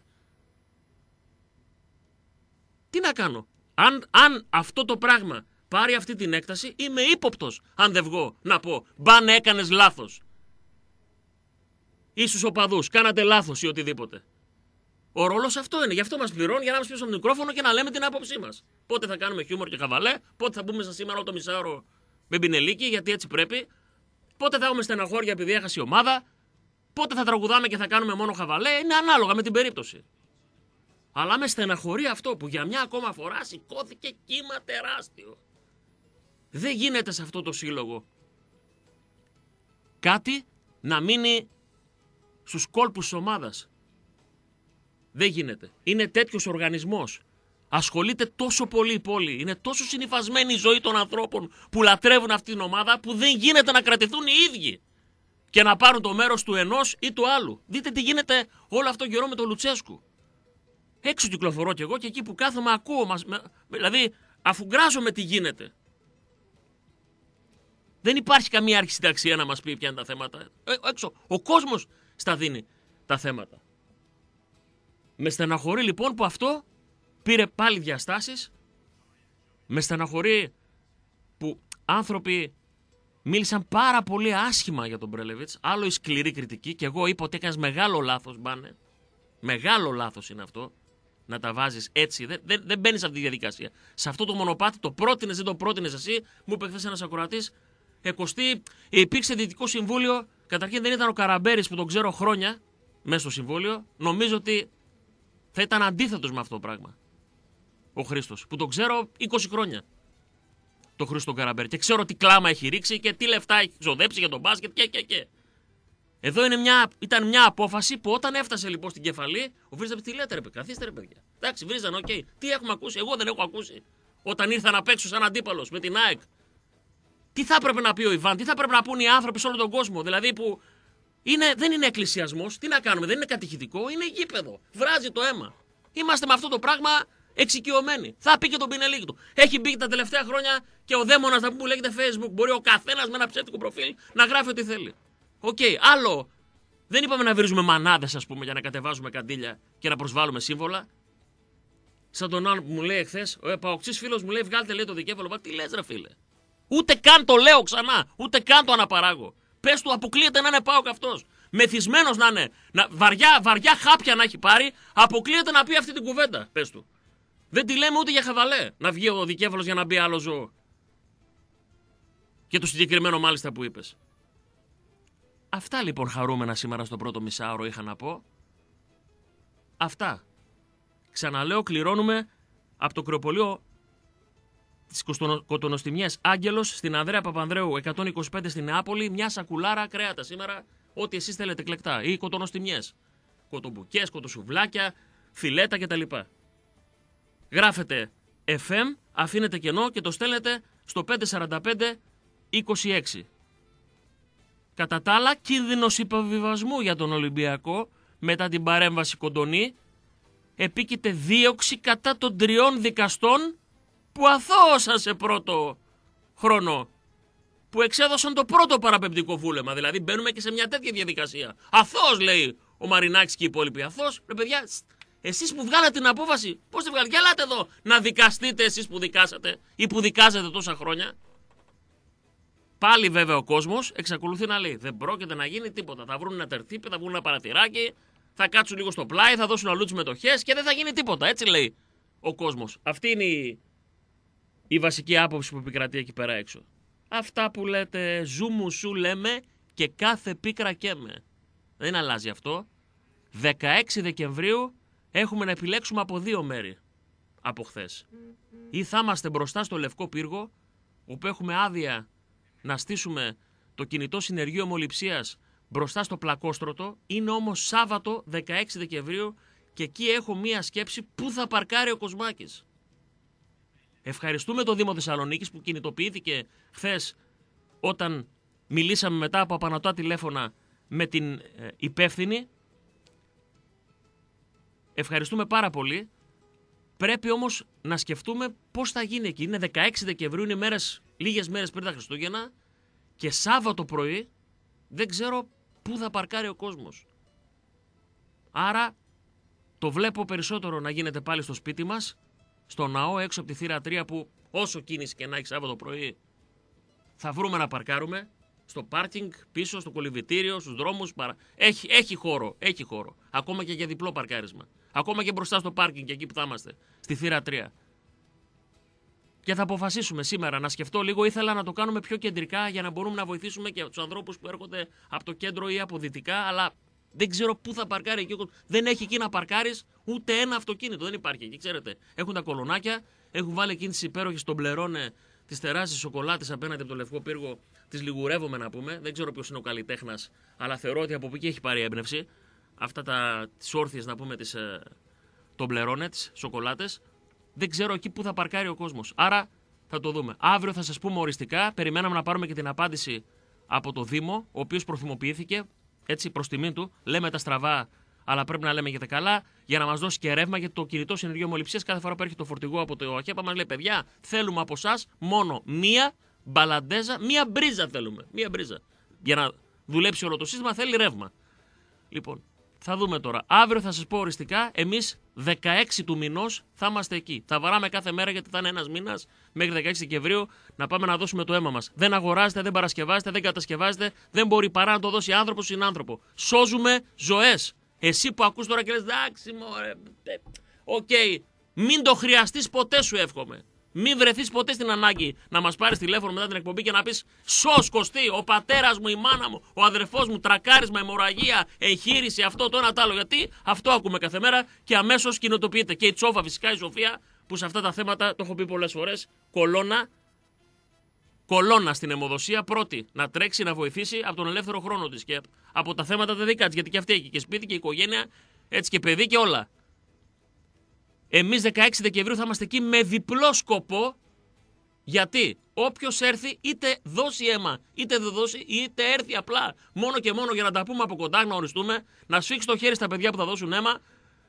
Τι να κάνω. Αν, αν αυτό το πράγμα πάρει αυτή την έκταση, είμαι ύποπτος αν δεν βγω να πω μπαν έκανες λάθος. Ή στους οπαδούς, κάνατε λάθος ή οτιδήποτε. Ο ρόλος αυτό είναι. Γι' αυτό μας πληρώνει, για να μας πίσω στο μικρόφωνο και να λέμε την άποψή μας. Πότε θα κάνουμε χιούμορ και χαβαλέ, πότε θα μπούμε σαν σήμερα όλο το μισάωρο με πινελίκι, γιατί έτσι πρέπει. Πότε θα έχουμε στεναχώρια επειδή έχασε η ομάδα. Πότε θα τραγουδάμε και θα κάνουμε μόνο χαβαλέ. Είναι ανάλογα με την περίπτωση. Αλλά με στεναχωρεί αυτό που για μια ακόμα φορά σηκώθηκε κύμα τεράστιο. Δεν γίνεται σε αυτό το σύλλογο κάτι να μείνει στους κόλπους της ομάδας. Δεν γίνεται. Είναι τέτοιος οργανισμός. Ασχολείται τόσο πολύ η πόλη. Είναι τόσο συνυφασμένη η ζωή των ανθρώπων που λατρεύουν αυτή την ομάδα που δεν γίνεται να κρατηθούν οι ίδιοι και να πάρουν το μέρος του ενός ή του άλλου. Δείτε τι γίνεται όλο αυτό τον καιρό με τον Λουτσέσκου. Έξω κυκλοφορώ κι εγώ και εκεί που κάθομαι ακούω. Μας, με, δηλαδή αφουγκράζομαι τι γίνεται. Δεν υπάρχει καμία αρχισυνταξία να μας πει ποια είναι τα θέματα. Ε, έξω. Ο κόσμος στα δίνει τα θέματα. Με στεναχωρεί λοιπόν που αυτό πήρε πάλι διαστάσεις. Με στεναχωρεί που άνθρωποι μίλησαν πάρα πολύ άσχημα για τον Μπρέλεβιτς. Άλλο η σκληρή κριτική και εγώ είπα ότι έκανες μεγάλο λάθος, Μπάνε. Μεγάλο λάθος είναι αυτό. Να τα βάζεις έτσι. Δεν, δεν, δεν μπαίνεις σε αυτή τη διαδικασία. Σε αυτό το μονοπάτι το πρότεινες, δεν το πρότεινες εσύ. Μου είπε χθες ένας ακροατής. Εκοστή, υπήρξε Δυτικό Συμβούλιο. Καταρχήν δεν ήταν ο Καραμπέρης που τον ξέρω χρόνια μέσα στο Συμβούλιο. Νομίζω ότι θα ήταν αντίθετος με αυτό το πράγμα. Ο Χρήστος, που τον ξέρω είκοσι χρόνια. Το Χρήστο Καραμπέρη. Και ξέρω τι κλάμα έχει ρίξει και τι λεφτά έχει ξοδέψει για τον μπάσκετ και και και. Εδώ είναι μια, ήταν μια απόφαση που όταν έφτασε λοιπόν στην κεφαλή, ο Βρίζα τι λέτε ρε παιδιά, καθίστε ρε παιδιά. Εντάξει, Βρίζαν, οκ. Okay. Τι έχουμε ακούσει, εγώ δεν έχω ακούσει. Όταν ήρθα να παίξω σαν αντίπαλος με την ΑΕΚ. Τι θα έπρεπε να πει ο Ιβάν, τι θα έπρεπε να πούν οι άνθρωποι σε όλο τον κόσμο. Δηλαδή που είναι, δεν είναι εκκλησιασμός, τι να κάνουμε, δεν είναι κατηχητικό, είναι γήπεδο. Βράζει το αίμα. Είμαστε με αυτό το πράγμα εξοικειωμένοι. Θα πει και τον πινελίκι του. Έχει μπει τα τελευταία χρόνια και ο δαίμονας να πούμε που λέγεται Facebook. Μπορεί ο καθένας με ένα ψεύτικο προφίλ να γράφει ό,τι θέλει. Οκ, okay, άλλο. Δεν είπαμε να βρίζουμε μανάδες, ας πούμε, για να κατεβάζουμε καντήλια και να προσβάλλουμε σύμβολα. Σαν τον άλλο που μου λέει εχθές, ο επαοξής φίλος μου λέει: βγάλτε λέει το δικέφαλο. Τι λες, ρε φίλε. Ούτε καν το λέω ξανά, ούτε καν το αναπαράγω. Πες του, αποκλείεται να είναι ΠΑΟΚ αυτός. Μεθυσμένος να είναι, να, βαριά, βαριά χάπια να έχει πάρει, αποκλείεται να πει αυτή την κουβέντα. Πες του. Δεν τη λέμε ούτε για χαβαλέ. Να βγει ο δικέφαλος για να μπει άλλο ζώο. Και το συγκεκριμένο μάλιστα που είπες. Αυτά λοιπόν χαρούμενα σήμερα στο πρώτο μισάωρο είχα να πω. Αυτά. Ξαναλέω, κληρώνουμε από το κρεοπολείο τις κοτονοστιμιές Άγγελος στην Ανδρέα Παπανδρέου εκατόν είκοσι πέντε στην Νεάπολη. Μια σακουλάρα κρέατα σήμερα. Ό,τι εσείς θέλετε κλεκτά. Ή κοτονοστιμιές. Κοτομπουκές, κοτοσουβλάκια, φιλέτα κτλ. Γράφετε εφ εμ, αφήνετε κενό και το στέλνετε στο πέντε τέσσερα πέντε είκοσι έξι. Κατά τα άλλα, κίνδυνος υποβιβασμού για τον Ολυμπιακό μετά την παρέμβαση Κοντονή. Επίκειται δίωξη κατά των τριών δικαστών που αθώωσαν σε πρώτο χρόνο. Που εξέδωσαν το πρώτο παραπεμπτικό βούλεμα. Δηλαδή μπαίνουμε και σε μια τέτοια διαδικασία. Αθώος λέει ο Μαρινάκης και οι υπόλοιποι. Αθώος, ρε παιδιά, εσείς που βγάλατε την απόφαση, πώς τη βγάλετε. Για ελάτε εδώ να δικαστείτε εσείς που δικάσατε ή που δικάζετε τόσα χρόνια. Πάλι βέβαια ο κόσμος εξακολουθεί να λέει: δεν πρόκειται να γίνει τίποτα. Θα βρουν ένα τερτύπι, θα βγουν ένα παραθυράκι, θα κάτσουν λίγο στο πλάι, θα δώσουν αλλού τις μετοχές και δεν θα γίνει τίποτα. Έτσι λέει ο κόσμος. Αυτή είναι η, η βασική άποψη που επικρατεί εκεί πέρα έξω. Αυτά που λέτε ζου μου σου λέμε και κάθε πίκρα καίμε. Δεν αλλάζει αυτό. δεκαέξι Δεκεμβρίου έχουμε να επιλέξουμε από δύο μέρη από χθες. Ή θα είμαστε μπροστά στο Λευκό Πύργο, όπου έχουμε άδεια να στήσουμε το κινητό συνεργείο αιμοληψίας μπροστά στο Πλακόστρωτο. Είναι όμως Σάββατο δεκαέξι Δεκεμβρίου και εκεί έχω μία σκέψη: πού θα παρκάρει ο Κοσμάκης. Ευχαριστούμε το Δήμο Θεσσαλονίκης που κινητοποιήθηκε χθες όταν μιλήσαμε μετά από απανωτά τηλέφωνα με την ε, υπεύθυνη. Ευχαριστούμε πάρα πολύ. Πρέπει όμως να σκεφτούμε πώς θα γίνει εκεί. Είναι δεκαέξι Δεκεμβρίου, είναι μέρες, λίγες μέρες πριν τα Χριστούγεννα και Σάββατο πρωί δεν ξέρω πού θα παρκάρει ο κόσμος. Άρα το βλέπω περισσότερο να γίνεται πάλι στο σπίτι μας, στο ναό έξω από τη θύρα τρία, που όσο κίνηση και να έχει Σάββατο πρωί θα βρούμε να παρκάρουμε. Στο πάρκινγκ, πίσω, στο κολυβητήριο, στους δρόμους. Παρα... Έχει, έχει χώρο, έχει χώρο. Ακόμα και για διπλό παρκάρισμα. Ακόμα και μπροστά στο πάρκινγκ, εκεί που θα είμαστε, στη θύρα τρία. Και θα αποφασίσουμε σήμερα να σκεφτώ λίγο. Ήθελα να το κάνουμε πιο κεντρικά για να μπορούμε να βοηθήσουμε και τους ανθρώπους που έρχονται από το κέντρο ή από δυτικά. Αλλά δεν ξέρω πού θα παρκάρει εκεί. Δεν έχει εκεί να παρκάρεις ούτε ένα αυτοκίνητο. Δεν υπάρχει εκεί, ξέρετε. Έχουν τα κολονάκια, έχουν βάλει εκείνη τις υπέροχες των Μπλερόνε, τις τεράστιες σοκολάτες απέναντι από το Λευκό Πύργο. Τις λιγουρεύομαι να πούμε. Δεν ξέρω ποιος είναι ο καλλιτέχνας, αλλά θεωρώ ότι από εκεί έχει πάρει έμπνευση. Αυτά τα, τις όρθιες να πούμε, τις, ε, των Μπλερόνε, τις σοκολάτες. Δεν ξέρω εκεί που θα παρκάρει ο κόσμος. Άρα θα το δούμε. Αύριο θα σας πούμε οριστικά. Περιμέναμε να πάρουμε και την απάντηση από το Δήμο, ο οποίος προθυμοποιήθηκε, έτσι προς τιμήν του. Λέμε τα στραβά, αλλά πρέπει να λέμε και τα καλά, για να μας δώσει και ρεύμα, γιατί το κινητό συνεργείο αιμοληψίας κάθε φορά που έρχεται το φορτηγό από το ΑΧΕΠΑ μας λέει: παιδιά, θέλουμε από εσάς μόνο μία μπαλαντέζα, μία μπρίζα θέλουμε. Μία μπρίζα. Για να δουλέψει όλο το σύστημα θέλει ρεύμα. Λοιπόν, θα δούμε τώρα. Αύριο θα σας πω οριστικά. Εμείς δεκαέξι του μηνός θα είμαστε εκεί. Θα βαράμε κάθε μέρα, γιατί θα είναι ένας μήνας μέχρι δεκαέξι Δεκεμβρίου να πάμε να δώσουμε το αίμα μας. Δεν αγοράζετε, δεν παρασκευάζετε, δεν κατασκευάζετε. Δεν μπορεί παρά να το δώσει άνθρωπο συνάνθρωπο. Σώζουμε ζωές. Εσύ που ακούς τώρα και λες: εντάξει, μωρέ. Οκ. Okay. Μην το χρειαστείς ποτέ, σου εύχομαι. Μην βρεθείς ποτέ στην ανάγκη να μας πάρεις τηλέφωνο μετά την εκπομπή και να πεις: σως, Κωστή, ο πατέρας μου, η μάνα μου, ο αδερφός μου, τρακάρισμα, αιμορραγία, εγχείρηση, αυτό, το ένα, τ' άλλο. Γιατί αυτό ακούμε κάθε μέρα και αμέσως κοινοτοποιείται. Και η Τσόφα, φυσικά, η Σοφία, που σε αυτά τα θέματα, το έχω πει πολλές φορές, κολώνα, κολώνα στην αιμοδοσία, πρώτη να τρέξει, να βοηθήσει από τον ελεύθερο χρόνο της και από τα θέματα τα δικά της. Γιατί και αυτή έχει και σπίτι και οικογένεια, έτσι και παιδί και όλα. Εμείς δεκαέξι Δεκεμβρίου θα είμαστε εκεί με διπλό σκοπό. Γιατί όποιος έρθει, είτε δώσει αίμα, είτε δεν δώσει, είτε έρθει απλά μόνο και μόνο για να τα πούμε από κοντά, να οριστούμε, να σφίξει το χέρι στα παιδιά που θα δώσουν αίμα,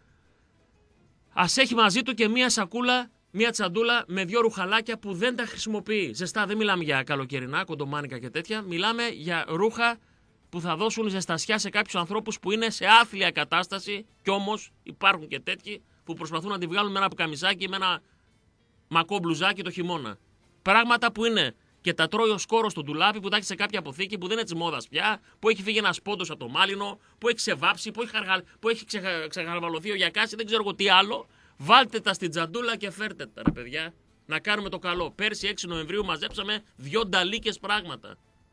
ας έχει μαζί του και μία σακούλα, μία τσαντούλα με δύο ρουχαλάκια που δεν τα χρησιμοποιεί. Ζεστά, δεν μιλάμε για καλοκαιρινά, κοντομάνικα και τέτοια. Μιλάμε για ρούχα που θα δώσουν ζεστασιά σε κάποιους ανθρώπους που είναι σε άθλια κατάσταση, κι όμως υπάρχουν και τέτοιοι που προσπαθούν να τη βγάλουν με ένα πουκαμισάκι, με ένα μακό μπλουζάκι το χειμώνα. Πράγματα που είναι και τα τρώει ο σκόρος στο ντουλάπι, που τα έχει σε κάποια αποθήκη, που δεν είναι της μόδας πια, που έχει φύγει ένας πόντος από το μάλινο, που έχει ξεβάψει, που έχει, χαργα... που έχει ξεχα... ξεχαρβαλωθεί ο γιακάσι, δεν ξέρω εγώ τι άλλο. Βάλτε τα στην τζαντούλα και φέρτε τα, ρε παιδιά, να κάνουμε το καλό. Πέρσι έξι Νοεμβρίου μαζέψαμε δυο νταλίκες πράγματα.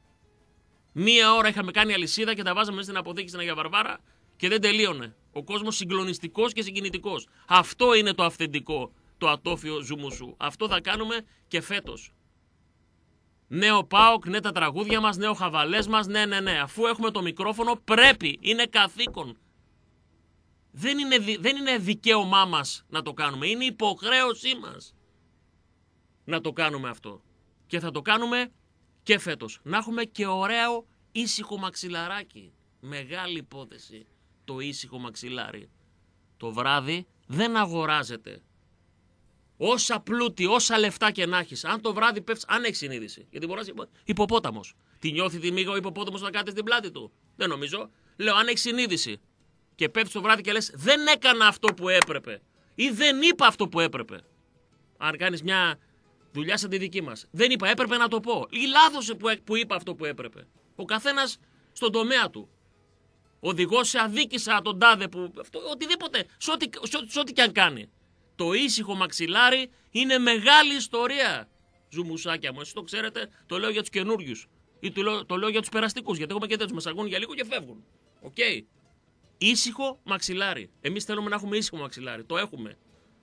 Μία ώρα είχαμε κάνει αλυσίδα και τα βάζαμε στην αποθήκη στην Αγία Βαρβάρα και δεν τελείωνε. Ο κόσμος συγκλονιστικός και συγκινητικός. Αυτό είναι το αυθεντικό, το ατόφιο ζουμουσού. Αυτό θα κάνουμε και φέτος. Νέο ΠΑΟΚ, ναι τα τραγούδια μας, νέο χαβαλές μας, ναι, ναι, ναι. Αφού έχουμε το μικρόφωνο πρέπει, είναι καθήκον. Δεν είναι, δεν είναι δικαίωμά μας να το κάνουμε, είναι υποχρέωσή μας να το κάνουμε αυτό. Και θα το κάνουμε και φέτος. Να έχουμε και ωραίο ήσυχο μαξιλαράκι. Μεγάλη υπόθεση το ήσυχο μαξιλάρι. Το βράδυ δεν αγοράζεται. Όσα πλούτη, όσα λεφτά και να έχεις, αν το βράδυ πέφτεις, αν έχεις συνείδηση. Γιατί μπορεί να είσαι υποπόταμος. Τη νιώθει τη μύγα ο υποπόταμος να κάθεται στην πλάτη του? Δεν νομίζω. Λέω, αν έχεις συνείδηση και πέφτεις το βράδυ και λες δεν έκανα αυτό που έπρεπε ή δεν είπα αυτό που έπρεπε. Αν κάνεις μια Δουλειά σαν τη δική μας. Δεν είπα, έπρεπε να το πω. Ή λάθος που, που είπα αυτό που έπρεπε. Ο καθένας στον τομέα του. Οδηγός σε αδίκησα τον τάδε που. Αυτό, οτιδήποτε. Σε ό,τι, σε ό,τι και αν κάνει. Το ήσυχο μαξιλάρι είναι μεγάλη ιστορία. Ζουμουσάκια μου. Εσείς το ξέρετε, το λέω για τους καινούριους. Ή το λέω, το λέω για τους περαστικούς. Γιατί έχουμε και τέτοιους. Μας αγούν για λίγο και φεύγουν. Οκ. Okay. Ήσυχο μαξιλάρι. Εμείς θέλουμε να έχουμε ήσυχο μαξιλάρι. Το έχουμε.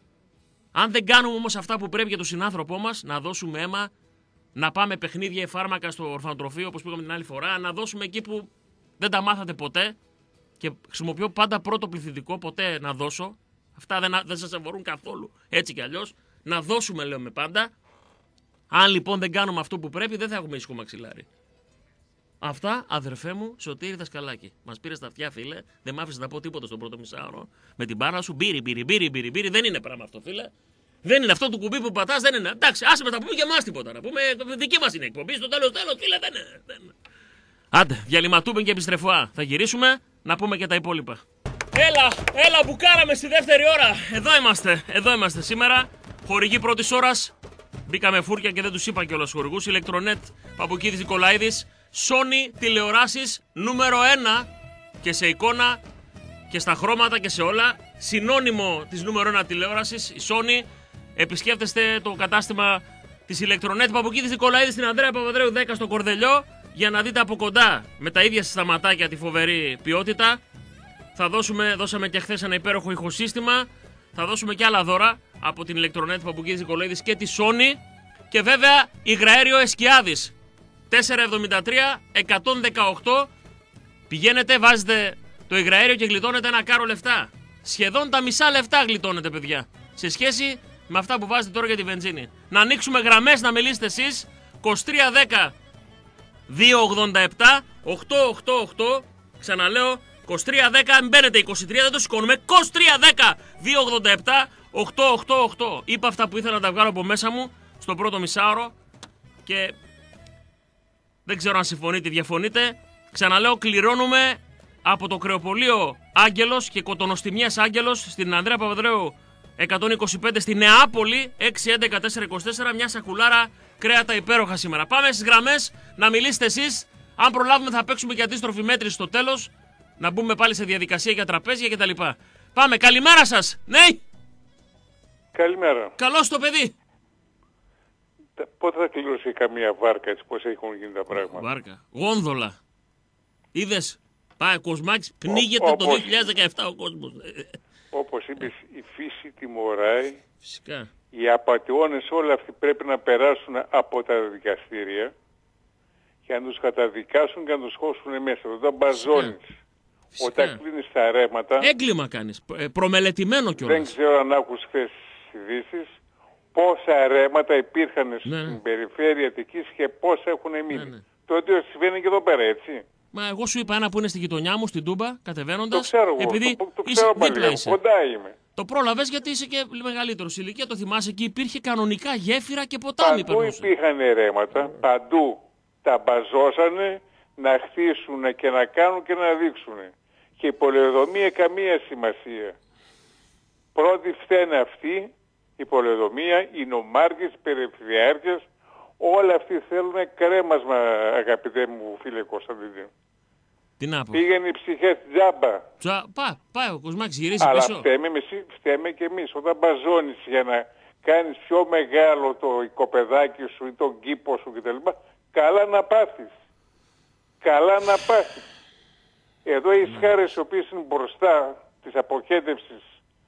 Αν δεν κάνουμε όμως αυτά που πρέπει για τον συνάνθρωπό μας, να δώσουμε αίμα, να πάμε παιχνίδια ή φάρμακα στο ορφανοτροφείο όπως πήγαμε την άλλη φορά, να δώσουμε εκεί που δεν τα μάθατε ποτέ και χρησιμοποιώ πάντα πρώτο πληθυντικό, ποτέ να δώσω. Αυτά δεν, δεν σας αφορούν καθόλου έτσι κι αλλιώς. Να δώσουμε, λέμε πάντα. Αν λοιπόν δεν κάνουμε αυτό που πρέπει, δεν θα έχουμε ήσυχο μαξιλάρι. Αυτά, αδερφέ μου, Σωτήρη Δασκαλάκη. Μας πήρε στα αυτιά, φίλε. Δεν μ' άφησε να πω τίποτα στον πρώτο μισάωρο. Με την μπάρα σου, μπύρι, μπύρι, μπύρι, μπύρι, μπύρι. Δεν είναι πράγμα αυτό, φίλε. Δεν είναι αυτό το κουμπί που πατάς, δεν είναι. Εντάξει, άσε με τα πούμε και εμάς τίποτα. Να πούμε, δική μας είναι εκπομπή. Στο τέλος, τέλος, φίλε, δεν είναι. Δεν είναι. Άντε, διαλυματούμε και επιστρεφωά. Θα γυρίσουμε να πούμε και τα υπόλοιπα. Έλα, έλα που κάραμε στη δεύτερη ώρα. Εδώ είμαστε, εδώ είμαστε σήμερα. Χορηγή πρώτης ώρας. Μπήκαμε φούρκια και δεν τους είπα κιόλας χορηγούς. Ηλεκτρονέτ Παπουκίδης Νικολαίδης. Sony τηλεοράσεις νούμερο ένα και σε εικόνα και στα χρώματα και σε όλα. Συνώνυμο της νούμερο ένα τηλεόρασης, η Sony. Επισκέφτεστε το κατάστημα της Ηλεκτρονέτ Παπουκίδης Νικολαίδης στην Ανδρέα Παπανδρέου δέκα στο Κορδελιό για να δείτε από κοντά με τα ίδια σταματάκια τη φοβερή ποιότητα. Θα δώσουμε, δώσαμε και χθες ένα υπέροχο ηχοσύστημα. Θα δώσουμε και άλλα δώρα από την Ηλεκτρονέτ Παπουκίδης Νικολαίδης και τη Sony. Και βέβαια υγραέριο Εσκιάδης. τετρακόσια εβδομήντα τρία εκατόν δεκαοκτώ. Πηγαίνετε, βάζετε το υγραέριο και γλιτώνετε ένα κάρο λεφτά. Σχεδόν τα μισά λεφτά γλιτώνετε, παιδιά. Σε σχέση με αυτά που βάζετε τώρα για τη βενζίνη. Να ανοίξουμε γραμμές να μιλήσετε εσείς. είκοσι τρία δέκα δύο ογδόντα επτά οκτακόσια ογδόντα οκτώ. Ξαναλέω, είκοσι τρία δέκα, μην μπαίνετε είκοσι τρία, δεν το σηκώνουμε. είκοσι τρία δέκα δύο ογδόντα επτά οκτακόσια ογδόντα οκτώ. Είπα αυτά που ήθελα να τα βγάλω από μέσα μου στο πρώτο μισάωρο και δεν ξέρω αν συμφωνείτε ή διαφωνείτε. Ξαναλέω, κληρώνουμε από το κρεοπολείο Άγγελος και κοτονοστιμιές Άγγελος στην Ανδρέα Παπανδρέου εκατόν είκοσι πέντε στη Νεάπολη έξι έντεκα τετρακόσια είκοσι τέσσερα, μια σακουλάρα κρέατα υπέροχα σήμερα. Πάμε στις γραμμές να μιλήσετε εσείς. Αν προλάβουμε θα παίξουμε και αντίστροφη μέτρηση στο τέλος. Να μπούμε πάλι σε διαδικασία για τραπέζια κτλ. Πάμε, καλημέρα σας. Ναι. Καλημέρα. Καλώς το παιδί. Πότε θα κληρώσει καμία βάρκα, έτσι πως έχουν γίνει τα πράγματα. Βάρκα. Γόνδολα. Είδες. Πάει ο Κοσμάκης. Πνίγεται Ό, το όπως, δύο χιλιάδες δεκαεπτά ο κόσμος. Όπως είπες, η φύση τιμωράει. Φυσικά. Οι απατεώνες όλοι αυτοί πρέπει να περάσουν από τα δικαστήρια και να τους καταδικάσουν και να τους χώσουν μέσα. Όταν μπαζώνεις, όταν κλείνεις τα ρέματα... Έγκλημα κάνεις. Ε, προμελετημένο κιόλας. Δεν ξέρω αν άκουσες χθες τις ειδήσεις. Πόσα ρέματα υπήρχαν ναι, στην ναι. περιφέρεια Αττικής και πόσα έχουν μείνει. Ναι, ναι. Το ίδιο συμβαίνει και εδώ πέρα, έτσι. Μα εγώ σου είπα ένα που είναι στη γειτονιά μου, στην Τούμπα, κατεβαίνοντας. Το ξέρω εγώ, επειδή το, το είσαι, ξέρω δίπλα πάλι, είσαι. Κοντά είμαι. Το πρόλαβες γιατί είσαι και μεγαλύτερος ηλικία, το θυμάσαι, εκεί υπήρχε κανονικά γέφυρα και ποτάμι. Παντού περνούσε. υπήρχαν ρέματα, παντού τα μπαζώσανε να χτίσουν και να κάνουν και να δείξουν. Και η πολεοδομία καμία σημασία. Πρώτοι φταίνε αυτοί, η πολεοδομία, οι νομάρχες, οι περιφερειάρχες, όλοι αυτοί θέλουν κρέμασμα, αγαπητέ μου φίλε Κωνσταντίνε. Τι να πω. Πήγαινε οι ψυχές τζάμπα. Τσα, πά, πάει ο Κοσμάκης, γυρίσει Αλλά πίσω. φταίμε, φταίμε και εμείς. Όταν μπαζώνεις για να κάνεις πιο μεγάλο το οικοπεδάκι σου ή τον κήπο σου κτλ. Καλά να πάθεις. Καλά να πάθεις. Εδώ οι σχάρες οι οποίες είναι μπροστά της αποχέτευσης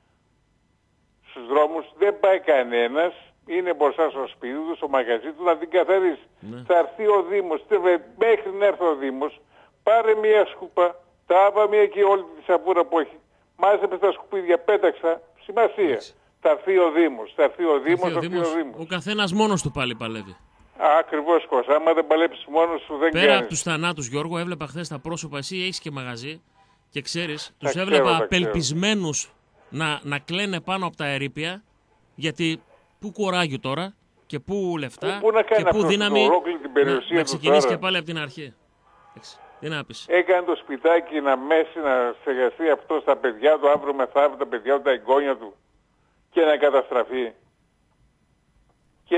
στους δρόμους δεν πάει κανένας. Είναι μπροστά στο σπίτι του, στο μαγαζί του να την καθαρίσει. Ναι. Θα έρθει ο Δήμος, μέχρι να έρθει ο Δήμος, πάρε μια σκούπα, τάβα μια και όλη τη σαβούρα που έχει. Μάζεψε τα σκουπίδια, πέταξα, σημασία. Έτσι. Θα έρθει ο Δήμος, θα έρθει ο Δήμος, θα έρθει ο Δήμος. Ο καθένας μόνος του πάλι παλεύει. Ακριβώς, Κώστα, άμα δεν παλέψεις μόνος σου δεν Πέρα κάνεις. από τους θανάτους, Γιώργο, έβλεπα χθες τα πρόσωπα, εσύ έχεις και μαγαζί και ξέρεις, τους έβλεπα απελπισμένους να, να κλαίνε πάνω από τα ερείπια, γιατί πού κουράγιο τώρα και πού λεφτά πού, πού και πού δύναμη να, να ξεκινήσει και πάλι από την αρχή. Τι να πεις. Έκανε το σπιτάκι να μέση να στεγαστεί αυτό στα παιδιά του, αύριο μεθαύριο τα παιδιά του, τα εγγόνια του και να καταστραφεί. Και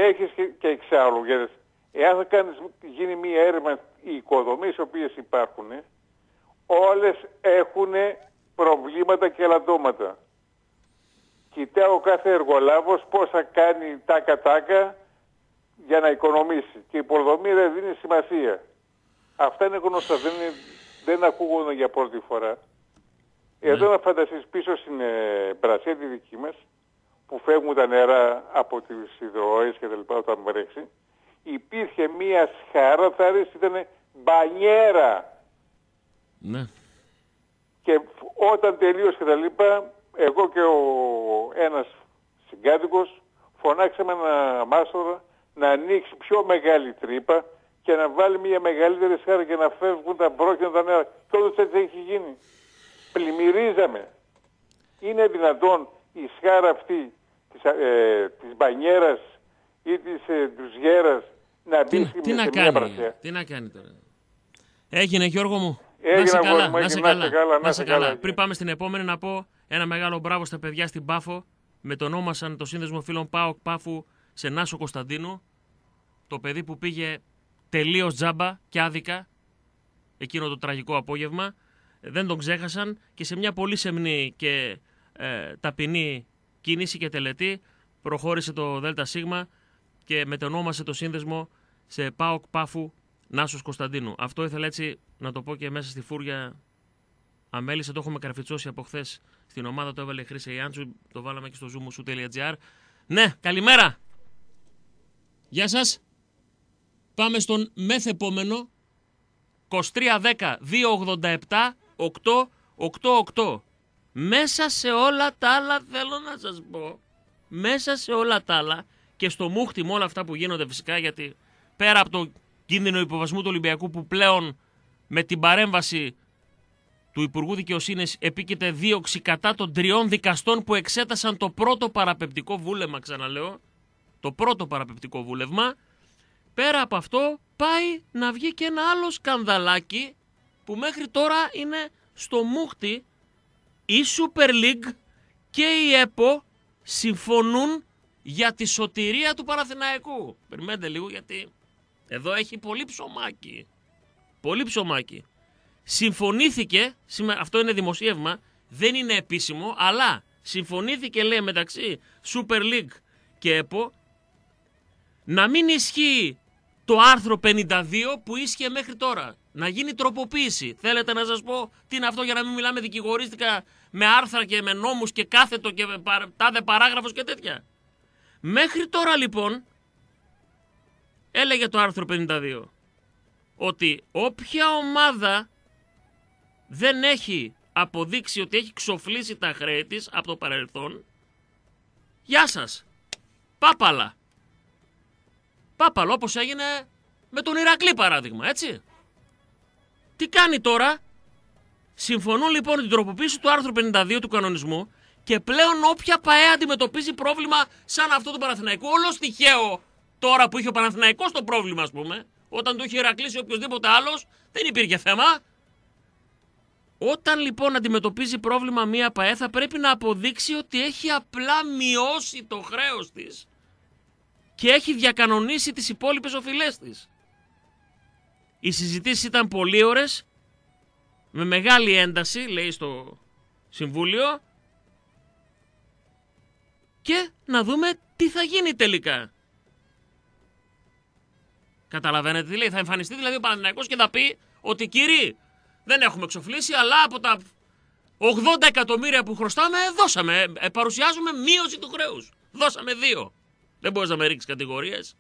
έχεις και, και εξάλλου. Γιατί εάν θα κάνεις, γίνει μια έρευνα, οι οικοδομές οι οποίες υπάρχουν, όλες έχουν προβλήματα και ελαττώματα. Κοιτάω ο κάθε εργολάβος πώς θα κάνει τάκα-τάκα για να οικονομήσει. Και η υποδομή δεν δίνει σημασία. Αυτά είναι γνωστά, δεν, είναι, δεν ακούγονται για πρώτη φορά. Εδώ να φανταστείς πίσω στην ε, Μπρασία τη δική μας, που φεύγουν τα νερά από τις υδροροές και τα λοιπά όταν βρέξει, υπήρχε μία σχάρα, θα αρέσει, ήταν μπανιέρα. Ναι. Και όταν τελείωσε και τα λοιπά, εγώ και ο ένας συγκάτοικος φωνάξαμε ένα μάστορα να ανοίξει πιο μεγάλη τρύπα και να βάλει μια μεγαλύτερη σχάρα και να φεύγουν τα μπρόκινα τα νερά. Και όντως έτσι έχει γίνει. Πλημμυρίζαμε. Είναι δυνατόν η σχάρα αυτή της, ε, της μπανιέρας ή της ε, ντουζιέρας να μπει τι, τι σε να μια κάνει, Μπρασία? Τι να κάνει τώρα. Έγινε, Γιώργο μου. Έγινε, να σε καλά, αγόρι μου, να σε έγινε, καλά, καλά, να σε καλά. καλά. Πριν πάμε στην επόμενη, να πω ένα μεγάλο μπράβο στα παιδιά στην Πάφο. Με το ονόμασαν το Σύνδεσμο Φίλων ΠΑΟΚ Πάφου σε Νάσο Κωνσταντίνου. Το παιδί που πήγε τελείως τζάμπα και άδικα εκείνο το τραγικό απόγευμα. Δεν τον ξέχασαν και σε μια πολύ σεμνή και ε, ταπεινή κίνηση και τελετή προχώρησε το ΔΣ και μετονόμασε το σύνδεσμο σε ΠΑΟΚ Πάφου Νάσος Κωνσταντίνου. Αυτό ήθελα έτσι να το πω και μέσα στη φούρια αμέλησε. Το έχουμε καρφιτσώσει από χθες στην ομάδα, το έβαλε η Χρύσα Ιάντσου, το βάλαμε και στο zoomosu.gr. Ναι, καλημέρα! Γεια σας! Πάμε στον μεθεπόμενο είκοσι τρία δέκα δύο ογδόντα επτά οκτώ ογδόντα οκτώ. Μέσα σε όλα τα άλλα θέλω να σας πω, μέσα σε όλα τα άλλα και στο μούχτι με όλα αυτά που γίνονται φυσικά, γιατί πέρα από το κίνδυνο υποβασμού του Ολυμπιακού που πλέον με την παρέμβαση του Υπουργού Δικαιοσύνης επίκειται δίωξη κατά των τριών δικαστών που εξέτασαν το πρώτο παραπεπτικό βούλευμα, ξαναλέω, το πρώτο παραπεπτικό βούλευμα, πέρα από αυτό πάει να βγει και ένα άλλο σκανδαλάκι που μέχρι τώρα είναι στο μούχτι. Η Super League και η ΕΠΟ συμφωνούν για τη σωτηρία του Παναθηναϊκού. Περιμένετε λίγο, γιατί εδώ έχει πολύ ψωμάκι. Πολύ ψωμάκι. Συμφωνήθηκε, αυτό είναι δημοσίευμα, δεν είναι επίσημο, αλλά συμφωνήθηκε, λέει, μεταξύ Super League και ΕΠΟ να μην ισχύει το άρθρο πενήντα δύο που ίσχυε μέχρι τώρα. Να γίνει τροποποίηση. Θέλετε να σας πω τι είναι αυτό, για να μην μιλάμε δικηγορίστικα με άρθρα και με νόμους και κάθετο και με τάδε παράγραφος και τέτοια. Μέχρι τώρα λοιπόν έλεγε το άρθρο πενήντα δύο ότι όποια ομάδα δεν έχει αποδείξει ότι έχει ξοφλήσει τα χρέη της από το παρελθόν, γεια σας, πάπαλα. Πάπαλο, όπως έγινε με τον Ηρακλή παράδειγμα, έτσι. Τι κάνει τώρα? Συμφωνούν λοιπόν την τροποποίηση του άρθρου πενήντα δύο του κανονισμού και πλέον όποια ΠΑΕ αντιμετωπίζει πρόβλημα σαν αυτό του Παναθηναϊκού, όλο τυχαίο τώρα που είχε ο Παναθηναϊκός το πρόβλημα, ας πούμε, όταν το είχε Ηρακλήσει οποιοδήποτε άλλος, δεν υπήρχε θέμα. Όταν λοιπόν αντιμετωπίζει πρόβλημα μία ΠΑΕ, θα πρέπει να αποδείξει ότι έχει απλά μειώσει το χρέος της και έχει διακανονίσει τις υπόλοιπες οφειλές της. Οι συζητήσεις ήταν πολύ ώρες, με μεγάλη ένταση, λέει στο Συμβούλιο, και να δούμε τι θα γίνει τελικά. Καταλαβαίνετε τι λέει? Θα εμφανιστεί δηλαδή ο Παναθηναϊκός και θα πει ότι κύριοι, δεν έχουμε εξοφλήσει, αλλά από τα ογδόντα εκατομμύρια που χρωστάμε, δώσαμε, ε, παρουσιάζουμε μείωση του χρέους. Δώσαμε δύο. Δεν μπορείς να με ρίξεις κατηγορίες.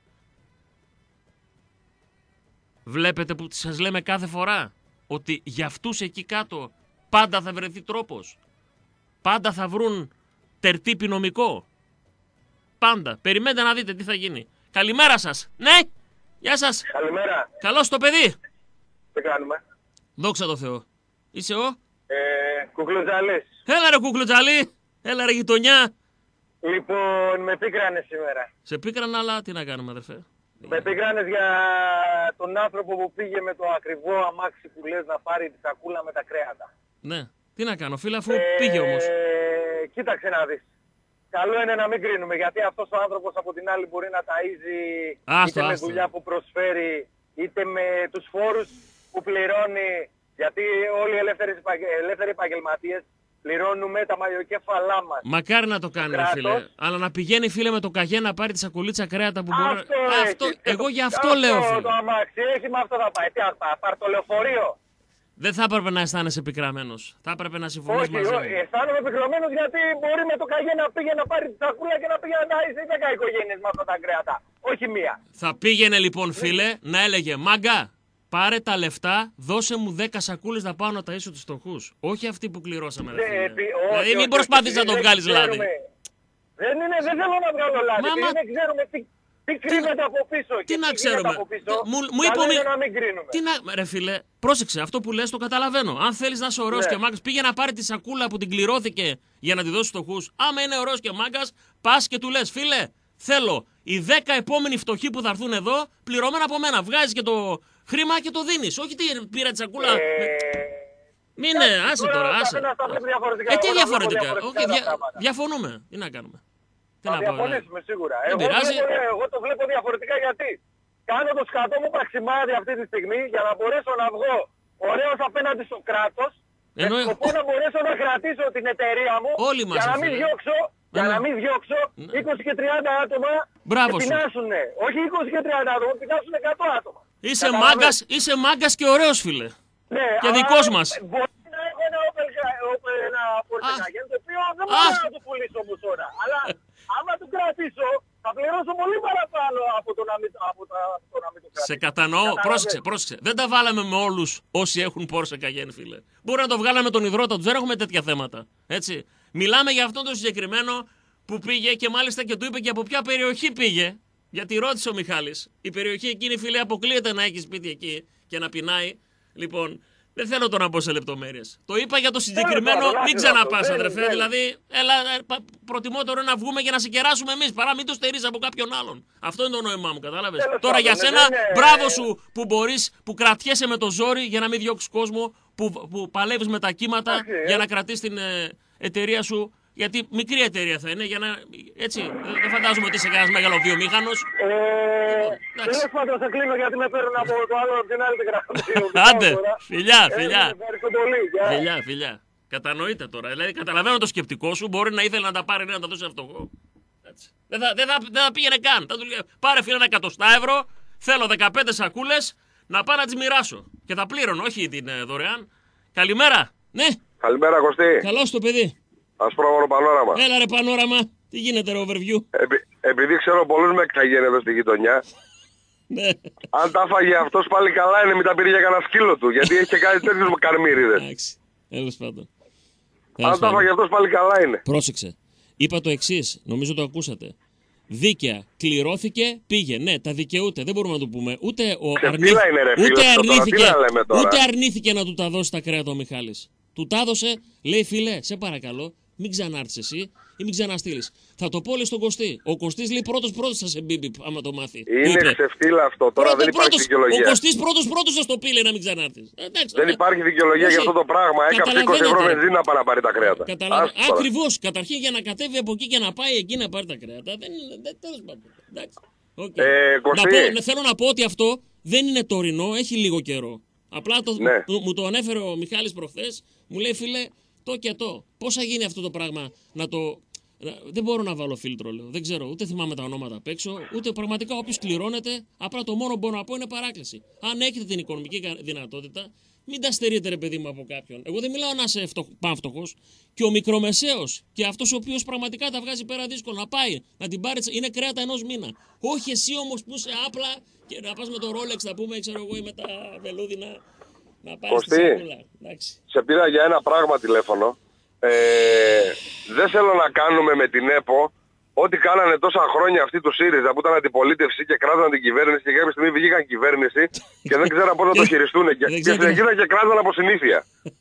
Βλέπετε που σας λέμε κάθε φορά ότι για αυτούς εκεί κάτω πάντα θα βρεθεί τρόπος. Πάντα θα βρουν τερτύπη νομικό. Πάντα. Περιμένετε να δείτε τι θα γίνει. Καλημέρα σας. Ναι. Γεια σας. Καλημέρα. Καλώς το παιδί. Τι κάνουμε? Δόξα τω Θεώ. Είσαι ο? Ε, Κουκλουτζαλής. Έλα ρε Κουκλουτζαλή. Έλα ρε γειτονιά. Λοιπόν, με πίκρανες σήμερα. Σε πίκρανα, αλλά τι να κάνουμε αδερφέ. Με πίκρανες για τον άνθρωπο που πήγε με το ακριβό αμάξι που λες να πάρει τη σακούλα με τα κρέατα. Ναι. Τι να κάνω φίλε, αφού Ε, πήγε όμως. Κοίταξε να δεις. καλό είναι να μην κρίνουμε, γιατί αυτός ο άνθρωπος από την άλλη μπορεί να ταΐζει Άστο, είτε με άστο. δουλειά που προσφέρει, είτε με τους φόρους που πληρώνει, γιατί όλοι οι ελεύθεροι, ελεύθεροι επαγγελματίες πληρώνουμε τα μαλλιοκέφαλά μας. Μακάρι να το κάνει, ρε, κράτος. φίλε. Αλλά να πηγαίνει, φίλε, με το καγέ να πάρει τη σακουλίτσα κρέατα που μπορεί. Αυτό, Αυτό, έχει. εγώ γι' αυτό, αυτό λέω, φίλε. το αμάξι έχει, με αυτό θα πάει. Τι θα πάει, πάρει το λεωφορείο. Δεν θα έπρεπε να αισθάνεσαι πικραμένος. Θα έπρεπε να συμφωνείς Όχι, μαζί ό, μου. αισθάνομαι πικρωμένος γιατί μπορεί με το καγέ να πήγε να πάρει τη σακούλα και να πήγε να είσαι δέκα οικογένειες με αυτά τα κρέατα. Όχι μία. Θα πήγαινε λοιπόν, φίλε, να έλεγε «Μάγκα, πάρε τα λεφτά, δώσε μου δέκα σακούλες να πάω να ταΐσω τους φτωχούς». Όχι αυτοί που κληρώσαμε, ρε, φίλε. Ε, πι- όχι, Δηλαδή μην όχι, προσπαθείς όχι, να τον δεν βγάλεις λάδι. ξέρουμε. Δεν είναι, δεν θέλω να βγάλω λάδι. Μα, επειδή μα- δεν ξέρουμε τι, τι κρύβεται από πίσω. Τι και να γίνεται ξέρουμε. Από πίσω. Μου, μου Καλό είπε ο είναι Μι- να μην κρίνουμε. Τι να... Ρε φίλε, πρόσεξε, αυτό που λες το καταλαβαίνω. Αν θέλεις να είσαι ωραίος Ναι. και μάγκας, πήγε να πάρει τη σακούλα που την κληρώθηκε για να τη δώσει στους φτωχούς. Άμα είναι ωραίος και μάγκας, πας και του λες, φίλε, θέλω οι δέκα επόμενοι φτωχοί που θα έρθουν εδώ πληρωμένα από μένα. Βγάζεις και το χρήμα και το δίνεις. Όχι τι πήρα τη σακούλα. Ε, Μην είναι, άσε τώρα, ο άσε. καθένας τα βλέπει διαφορετικά. Ε, τι Εγώ τα βλέπω διαφορετικά. διαφορετικά Όχι, τα δια... πράγματα. διαφωνούμε. Τι να κάνουμε. Τι Θα να πω, ναι. διαφωνήσουμε σίγουρα. Δεν Εγώ, πειράζει. βλέπω, εγώ το βλέπω διαφορετικά γιατί κάνω το σκατό μου παξιμάδι αυτή τη στιγμή για να μπορέσω να βγω ωραίος απέναντι στο κράτος. Ενώ- Με σκοπό να μπορέσω να κρατήσω την εταιρεία μου Όλοι μας, για να μην φίλε. διώξω, για Ναι. να μην διώξω Ναι. είκοσι και τριάντα άτομα Μπράβο και σου. πεινάσουνε. Όχι είκοσι και τριάντα άτομα, πεινάσουν εκατό άτομα. Είσαι Καταλαβαίνεις. μάγκας, είσαι μάγκας και ωραίος, φίλε. Ναι, και αλλά δικός μας. Μπορεί να έχω ένα Opel, Opel, ένα Porsche Αχ. Cayenne, το οποίο δεν Αχ. μπορώ να το πουλήσω όμως τώρα. Αλλά άμα το κρατήσω, θα πληρώσω πολύ παραπάνω από το να μην, από τα, από το, να μην το κρατήσω. Σε κατανοώ. Καταλαβαίνεις. Πρόσεξε, πρόσεξε. Δεν τα βάλαμε με όλους όσοι έχουν Porsche Cayenne, φίλε. Μπορεί να το βγάλαμε τον υδρότα του. Δεν έχουμε τέτοια θέματα. Έτσι. Μιλάμε για αυτόν τον συγκεκριμένο που πήγε και μάλιστα και του είπε και από ποια περιοχή πήγε. Γιατί ρώτησε ο Μιχάλης. Η περιοχή εκείνη, φίλε, αποκλείεται να έχει σπίτι εκεί και να πεινάει. Λοιπόν, δεν θέλω τώρα να μπω σε λεπτομέρειες. Το είπα για το συγκεκριμένο, πάντων, μην άκουσα ξαναπάς, αυτό. αδερφέ. Δεν- Δηλαδή, έλα, ε, πα- προτιμότερο να βγούμε και να σε κεράσουμε εμείς παρά μην το στερείς από κάποιον άλλον. Αυτό είναι το νόημά μου, κατάλαβες. Τέλος Τώρα για πάντων, σένα, δεν είναι- μπράβο σου που μπορείς, που κρατιέσαι με το ζόρι για να μην διώξεις κόσμο, που, που παλεύεις με τα κύματα Εντάξει, ε. για να κρατήσεις την ε, εταιρεία σου. Γιατί μικρή εταιρεία θα είναι, για να. Έτσι, δεν δεν φαντάζομαι ότι είσαι κανένα μεγάλο βιομήχανος. Ε, εντάξει. τέλος πάντων, σε κλείνω γιατί με παίρνουν από το άλλο από την άλλη την γραμμή. Άντε, φιλιά, Ε, φιλιά. Ευχαριστώ πολύ. Γεια. Φιλιά, φιλιά. Κατανοείται τώρα. Δηλαδή, καταλαβαίνω το σκεπτικό σου. Μπορεί να ήθελε να τα πάρει, ναι, να τα δώσει φτωχό. Έτσι. Δεν θα, δεν, θα, δεν θα πήγαινε καν. Θα του λέει, πάρε φίλε ένα εκατοστά ευρώ. Θέλω δεκαπέντε σακούλες να πάω να τις μοιράσω. Και θα πλήρωνω, όχι την ε, δωρεάν. Καλημέρα. Ναι, Καλημέρα Κωστή. καλώς το παιδί. Ασπρόμαυρο πανόραμα. Έλα ρε πανόραμα. Τι γίνεται ρε overview. Επει, επειδή ξέρω πολλούς με Cayenne εδώ στη γειτονιά, Ναι. αν τα φάγε αυτός πάλι καλά είναι, μην τα πήρε για κανένα σκύλο του. Γιατί έχει και κάτι τέτοιους καρμύριδες. Εντάξει. Τέλος πάντων. Αν Τέλος τα πάντων. φάγε αυτός πάλι καλά είναι. Πρόσεξε. Είπα το εξή, νομίζω το ακούσατε. Δίκαια. Κληρώθηκε, πήγε. Ναι, τα δικαιούται. Δεν μπορούμε να το πούμε. Ούτε, ο Ξεφτύλα αρνή- είναι, ρε φίλε, ούτε, αυτό τώρα. αρνήθηκε, Τι να λέμε τώρα. ούτε αρνήθηκε να του τα δώσει τα κρέατα ο Μιχάλης. Του τα έδωσε, λέει φίλε, σε παρακαλώ, μην ξανάρθεις εσύ ή μην ξαναστείλεις. Θα το πω λέει στον Κωστή. Ο Κωστής λέει πρώτος πρώτος θα σε μπίμπι άμα το μάθει. Του Είναι είπε. ξεφτύλα αυτό. Τώρα Πρώτο, δεν υπάρχει πρώτος, ο δικαιολογία. Κωστής πρώτος πρώτος θα στο πει λέει να μην ξανάρθεις. Εντάξει, Δεν ωραία. υπάρχει δικαιολογία για Όχι. αυτό το πράγμα. Έκαψε είκοσι ευρώ Καταλαβαίνετε. βενζίνα να πάει να πάρει τα κρέατα. Καταλαβα... Άστο τώρα. Ακριβώς. Καταρχήν για να κατέβει από εκεί και να πάει εκεί να πάρει τα κρέατα. Δεν είναι. Δεν, τέλος πάντων. Εντάξει. Okay. Ε, να Κωστή. πω, ναι, θέλω να πω ότι αυτό δεν είναι τωρινό, έχει λίγο καιρό. Απλά το, Ναι. μου, μου το ανέφερε ο Μιχάλης προχθές. Μου λέει φίλε, το και το. Πώς θα γίνει αυτό το πράγμα να το. να- Δεν μπορώ να βάλω φίλτρο, λέω. Δεν ξέρω, ούτε θυμάμαι τα ονόματα απ' έξω, ούτε πραγματικά όποιος κληρώνεται. Απλά το μόνο που μπορώ να πω είναι παράκληση. Αν έχετε την οικονομική κα- δυνατότητα, μην τα στερείτε, ρε παιδί μου, από κάποιον. Εγώ δεν μιλάω να είσαι πανφτωχός. Και ο μικρομεσαίος και αυτός ο οποίος πραγματικά τα βγάζει πέρα δύσκολο να πάει να την πάρει, είναι κρέατα ενός μήνα. Όχι εσύ όμως που είσαι άπλα και να πας με το Rolex, να πούμε, ξέρω εγώ, ή με τα βελούδινα να πάρεις τη Κωστή. σακούλα. Εντάξει. Σε πήρα για ένα πράγμα τηλέφωνο. Ε, δεν θέλω να κάνουμε με την ΕΠΟ ό,τι κάνανε τόσα χρόνια αυτοί του ΣΥΡΙΖΑ που ήταν αντιπολίτευση και κράζαν την κυβέρνηση και κάποια στιγμή βγήκαν κυβέρνηση και δεν ξέραν πώς να το χειριστούν και, Δεν και ξέρω. συνεχίζαν και κράζαν από συνήθεια.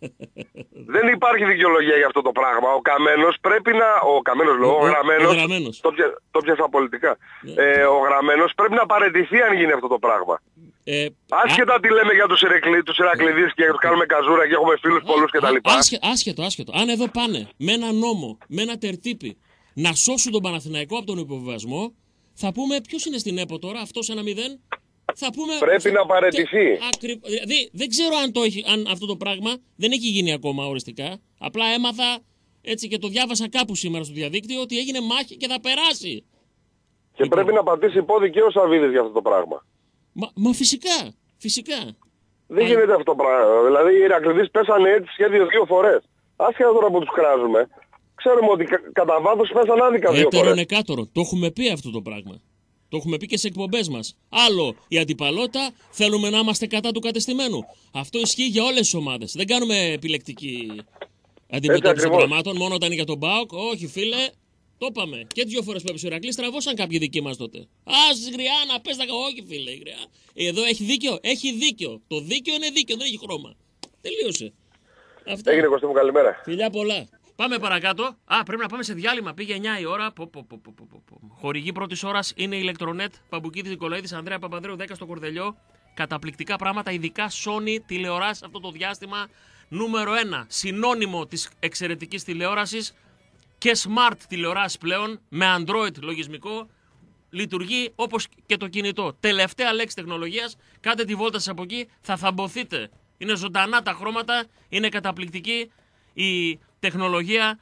Δεν υπάρχει δικαιολογία για αυτό το πράγμα. Ο Καμένος πρέπει να... Ο Καμένος λέω, Ο- ο ο Γραμμένος... Γραμμένος. Το, πια, το πιάσα πολιτικά. Ε, ο Γραμμένος πρέπει να παραιτηθεί αν γίνει αυτό το πράγμα. Ε, Άσχετα τι λέμε για τους, Ηρακλή, τους Ηρακλειδείς και τους κάνουμε καζούρα και έχουμε φίλους πολλούς κτλ. Άσχε, άσχετο, άσχετο. Αν εδώ πάνε με ένα νόμο, με ένα τερτύπι, να σώσουν τον Παναθηναϊκό από τον υποβιβασμό, θα πούμε ποιος είναι στην ΕΠΟ τώρα, αυτός ένα μηδέν. Θα πούμε, Πρέπει να παραιτηθεί. Ακρι... Δηλαδή, δεν ξέρω αν, το έχει, αν αυτό το πράγμα δεν έχει γίνει ακόμα οριστικά. Απλά έμαθα έτσι και το διάβασα κάπου σήμερα στο διαδίκτυο ότι έγινε μάχη και θα περάσει. Και λοιπόν, πρέπει να πατήσει πόδι και ο Σαββίδης για αυτό το πράγμα. Μα, μα φυσικά, φυσικά. Δεν Α... γίνεται αυτό το πράγμα. Δηλαδή οι Ηρακλήδες πέσανε έτσι σχέδιο δύο φορές. Άσχετα τώρα που τους κράζουμε, ξέρουμε ότι κα, κατά βάθος πέσαν άδικα δύο φορές. Έτερον εκάτορον. Το έχουμε πει αυτό το πράγμα. Το έχουμε πει και σε εκπομπές μας. Άλλο η αντιπαλότητα, θέλουμε να είμαστε κατά του κατεστημένου. Αυτό ισχύει για όλες τις ομάδες. Δεν κάνουμε επιλεκτική αντιμετώπιση των πραγμάτων, μόνο όταν είναι για τον ΠΑΟΚ. Όχι, φίλε, το είπαμε. Και δύο φορές που έπεσε ο Ηρακλής, τραβώσαν κάποιοι δικοί μας τότε. Α, στη γριά να πες τα. Όχι, φίλε, η γριά. Εδώ έχει δίκιο. Έχει δίκιο. Το δίκιο είναι δίκιο, δεν έχει χρώμα. Τελείωσε. Αυτά. Έγινε, Κωστή μου, καλημέρα. Φιλιά πολλά. Πάμε παρακάτω. Α, πρέπει να πάμε σε διάλειμμα. Πήγε εννιά η ώρα. Πο, πο, πο, πο, πο, πο. Χορηγή πρώτη ώρα είναι η Ηλεκτρονέτ. Παμπουκίδης Νικολαίδης, Ανδρέα Παπανδρέου δέκα στο Κορδελιό. Καταπληκτικά πράγματα, ειδικά Sony τηλεοράσεις αυτό το διάστημα. Νούμερο ένα. Συνώνυμο της εξαιρετικής τηλεόρασης και smart τηλεοράσεις πλέον με Android λογισμικό. Λειτουργεί όπως και το κινητό. Τελευταία λέξη τεχνολογίας. Κάντε τη βόλτα σας από εκεί. Θα θαμποθείτε. Είναι ζωντανά τα χρώματα. Είναι καταπληκτική η τεχνολογία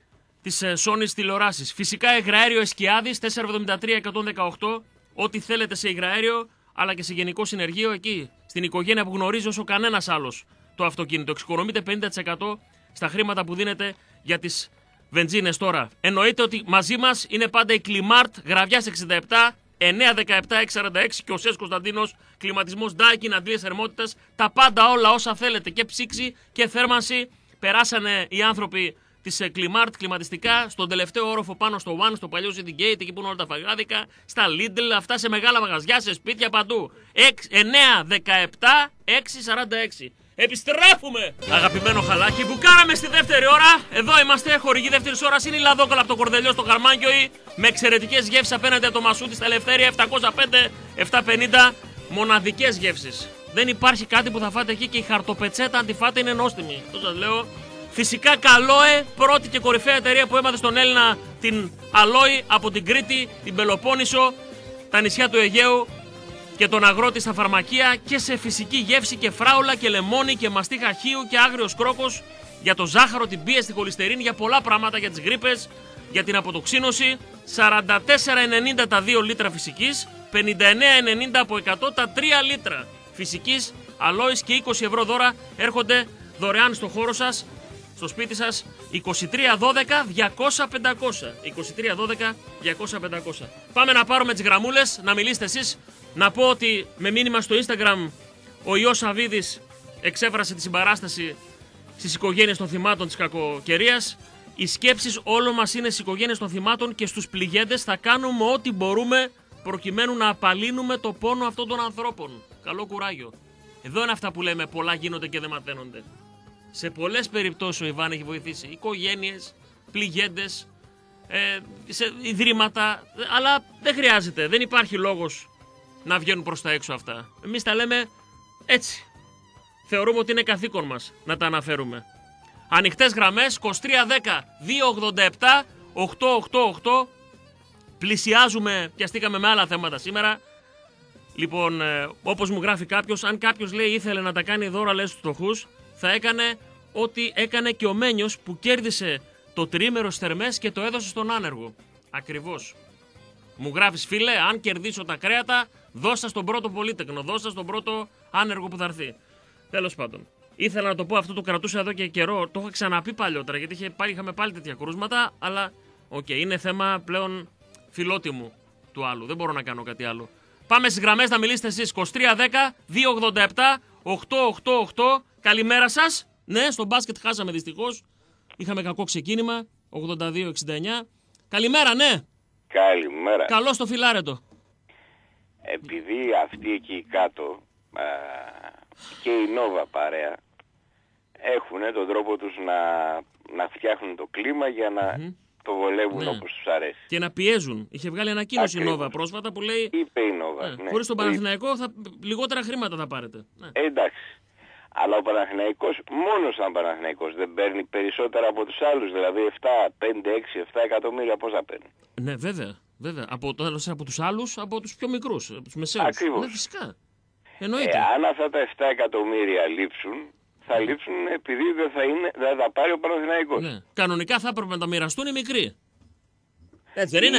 της Sony τηλεοράσης. Φυσικά υγραέριο Εσκιάδης τετρακόσια εβδομήντα τρία εκατόν δεκαοκτώ. Ό,τι θέλετε σε υγραέριο αλλά και σε γενικό συνεργείο εκεί. Στην οικογένεια που γνωρίζει όσο κανένας άλλος το αυτοκίνητο. Εξοικονομείτε πενήντα τοις εκατό στα χρήματα που δίνετε για τις βενζίνες τώρα. Εννοείται ότι μαζί μας είναι πάντα η Climart Γραβιάς εξήντα επτά εννιακόσια δεκαεπτά εξακόσια σαράντα έξι και ο Σες Κωνσταντίνος. Κλιματισμός Daikin, αντλίες θερμότητας. Τα πάντα όλα όσα θέλετε. Και ψήξη και θέρμανση. Περάσανε οι άνθρωποι της Climart κλιματιστικά στον τελευταίο όροφο πάνω στο One, στο παλιό City Gate, εκεί που είναι όλα τα φαγάδικα, στα Lidl, αυτά σε μεγάλα μαγαζιά, σε σπίτια παντού. εννιακόσια δεκαεπτά εξακόσια σαράντα έξι. Επιστρέφουμε! Αγαπημένο χαλάκι που κάναμε στη δεύτερη ώρα. Εδώ είμαστε, χορηγή δεύτερη ώρα είναι η Λαδόκολα από το Κορδελιό στο Χαρμάνγκιοι. Με εξαιρετικές γεύσεις απέναντι από το Μασούτι στα Ελευθέρια επτακόσια πέντε επτακόσια πενήντα. Μοναδικές γεύσεις. Δεν υπάρχει κάτι που θα φάτε εκεί και η χαρτοπετσέτα αν τη φάτε είναι νόστιμη. Αυτό σας λέω. Φυσικά Καλόε, πρώτη και κορυφαία εταιρεία που έμαθε στον Έλληνα την αλόη από την Κρήτη, την Πελοπόννησο, τα νησιά του Αιγαίου και τον αγρότη στα φαρμακεία και σε φυσική γεύση και φράουλα και λεμόνι και μαστίχα χείου και άγριος κρόκος για το ζάχαρο, την πίεση, τη χολυστερίνη, για πολλά πράγματα, για τις γρίπες, για την αποτοξίνωση. σαράντα τέσσερα ενενήντα τα δύο λίτρα φυσικής, πενήντα εννέα ενενήντα από εκατό τα τρία λίτρα φυσικής αλόης και είκοσι ευρώ δώρα έρχονται δωρεάν στο χώρο σας, στο σπίτι σας. Είκοσι τρία δώδεκα διακόσια πεντακόσια. είκοσι τρία δώδεκα διακόσια πεντακόσια. Πάμε να πάρουμε τις γραμμούλες, να μιλήσετε εσείς. Να πω ότι με μήνυμα στο Instagram ο Ιώς Σαββίδης εξέφρασε τη συμπαράσταση στις οικογένειες των θυμάτων της κακοκαιρίας. Οι σκέψεις όλων μας είναι στις οικογένειες των θυμάτων και στους πληγέντες. Θα κάνουμε ό,τι μπορούμε προκειμένου να απαλύνουμε το πόνο αυτών των ανθρώπων. Καλό κουράγιο. Εδώ είναι αυτά που λέμε, πολλά γίνονται και δεν μαθαίνονται. Σε πολλές περιπτώσεις ο Ιβάν έχει βοηθήσει οικογένειες, πληγέντες, ε, σε ιδρύματα, αλλά δεν χρειάζεται, δεν υπάρχει λόγος να βγαίνουν προς τα έξω αυτά. Εμείς τα λέμε έτσι. Θεωρούμε ότι είναι καθήκον μας να τα αναφέρουμε. Ανοιχτές γραμμές είκοσι τρία δέκα δύο ογδόντα επτά οκτακόσια ογδόντα οκτώ. Πλησιάζουμε, πιαστήκαμε με άλλα θέματα σήμερα. Λοιπόν, ε, όπως μου γράφει κάποιος, αν κάποιος λέει ήθελε να τα κάνει δώρα λες στους φτωχούς, θα έκανε ό,τι έκανε και ο Μένιος που κέρδισε το τριήμερο στις Θερμές και το έδωσε στον άνεργο. Ακριβώς. Μου γράφεις, φίλε, αν κερδίσω τα κρέατα, δώσα στον πρώτο πολύτεκνο, δώσα στον πρώτο άνεργο που θα έρθει. Τέλος πάντων. Ήθελα να το πω, αυτό το κρατούσα εδώ και καιρό. Το είχα ξαναπεί παλιότερα γιατί είχε, είχαμε πάλι τέτοια κρούσματα. Αλλά, οκ, okay, είναι θέμα πλέον φιλότιμου του άλλου. Δεν μπορώ να κάνω κάτι άλλο. Πάμε στις γραμμές να μιλήσετε εσείς. είκοσι τρία δέκα δύο ογδόντα επτά οκτακόσια ογδόντα οκτώ. Καλημέρα σας. Ναι, στο μπάσκετ χάσαμε δυστυχώς. Είχαμε κακό ξεκίνημα. ογδόντα δύο εξήντα εννιά. Καλημέρα, ναι. Καλημέρα. Καλώς το φιλάρετο. Επειδή αυτοί εκεί κάτω α, και η Νόβα παρέα έχουν τον τρόπο τους να, να φτιάχνουν το κλίμα για να mm-hmm. το βολεύουν, ναι, όπως τους αρέσει. Και να πιέζουν. Είχε βγάλει ανακοίνωση η Νόβα πρόσφατα που λέει είπε η Νόβα, ναι, ναι. χωρίς τον Παναθηναϊκό θα, λιγότερα χρήματα θα πάρετε. Ναι. Ε, εντάξει. Αλλά ο Παναθηναϊκός, μόνος σαν Παναθηναϊκός, δεν παίρνει περισσότερα από τους άλλους, δηλαδή επτά, πέντε, έξι, επτά εκατομμύρια πόσα παίρνει. Ναι, βέβαια. βέβαια. Από, το, από τους άλλους, από τους πιο μικρούς, από τους μεσαίους. Ακριβώς. Ναι, φυσικά. Εννοείται. Ε, αν αυτά τα επτά εκατομμύρια λείψουν, θα λείψουν επειδή δεν θα, είναι, δεν θα πάρει ο Παναθηναϊκός. Ναι. Κανονικά θα έπρεπε να τα μοιραστούν οι μικροί. Έτσι δεν είναι.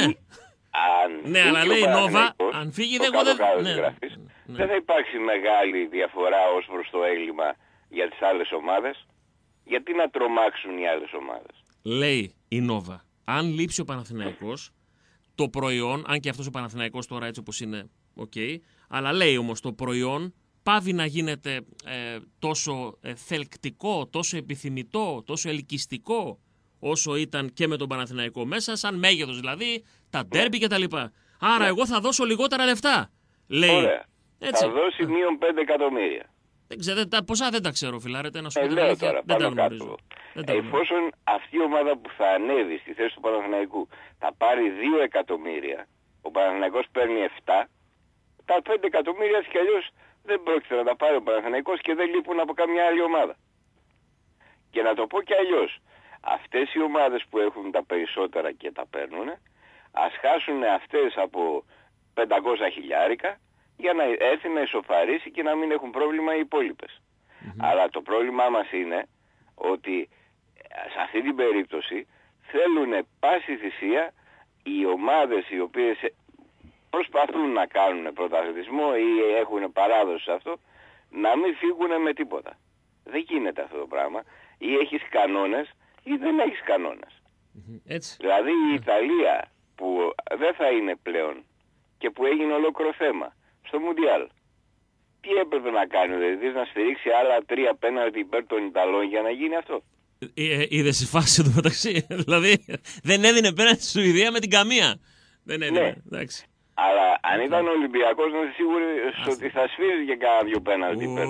Αν ναι, αλλά λέει η Νόβα, αν φύγει δεν κάτω δεν... κάτω ναι. γράφεις, ναι. δεν θα υπάρξει μεγάλη διαφορά ως προς το έλλειμμα για τις άλλες ομάδες. Γιατί να τρομάξουν οι άλλες ομάδες. Λέει η Νόβα, αν λείψει ο Παναθηναϊκός, το προϊόν, αν και αυτός ο Παναθηναϊκός τώρα έτσι όπως είναι, οκ, okay, αλλά λέει όμως το προϊόν πάβει να γίνεται ε, τόσο ε, θελκτικό, τόσο επιθυμητό, τόσο ελκυστικό όσο ήταν και με τον Παναθηναϊκό μέσα, σαν μέγεθος δηλαδή, τα ντέρμπι και τα λοιπά. Άρα εγώ θα δώσω λιγότερα λεφτά, λέει. Ωραία. Έτσι. Θα δώσει μείον πέντε εκατομμύρια. Δεν ξέρω, τα ποσά δεν τα ξέρω, φιλάρετε, να σου πω ε, την λέω αλήθεια, τώρα, δεν τα πάνω γνωρίζω. κάτω. Δεν τα γνωρίζω. Εφόσον αυτή η ομάδα που θα ανέβει στη θέση του Παναθηναϊκού θα πάρει δύο εκατομμύρια, ο Παναθηναϊκός παίρνει επτά, τα πέντε εκατομμύρια έτσι κι αλλιώς δεν πρόκειται να τα πάρει ο Παναθηναϊκός και δεν λείπουν από καμιά άλλη ομάδα. Και να το πω κι αλλιώς, αυτές οι ομάδες που έχουν τα περισσότερα και τα παίρνουν, ας χάσουν αυτές από πεντακόσια χιλιάρικα για να έρθει να ισοφαρίσει και να μην έχουν πρόβλημα οι υπόλοιπες. Mm-hmm. Αλλά το πρόβλημά μας είναι ότι σε αυτή την περίπτωση θέλουν πάση θυσία οι ομάδες οι οποίες προσπαθούν να κάνουν πρωταθλητισμό ή έχουν παράδοση σε αυτό, να μην φύγουν με τίποτα. Δεν γίνεται αυτό το πράγμα. Ή έχεις κανόνες ή δεν έχεις κανόνες. Mm-hmm. Έτσι. Δηλαδή η Ιταλία που δεν θα είναι πλέον και που έγινε ολόκληρο θέμα στο Μουντιάλ. Τι έπρεπε να κάνει, δηλαδή να σφυρίξει άλλα τρία πέναλτι υπέρ των Ιταλών για να γίνει αυτό. Ε, είδες η φάση εδώ μεταξύ. Δηλαδή δεν έδινε πέναλτι στη Σουηδία με την καμία. Δεν έδινε. Ναι. Εντάξει. Αλλά αν ήταν Ολυμπιακός να είσαι σίγουροι ότι θα σφύριζε και κάνα δυο πέναλτι υπέρ.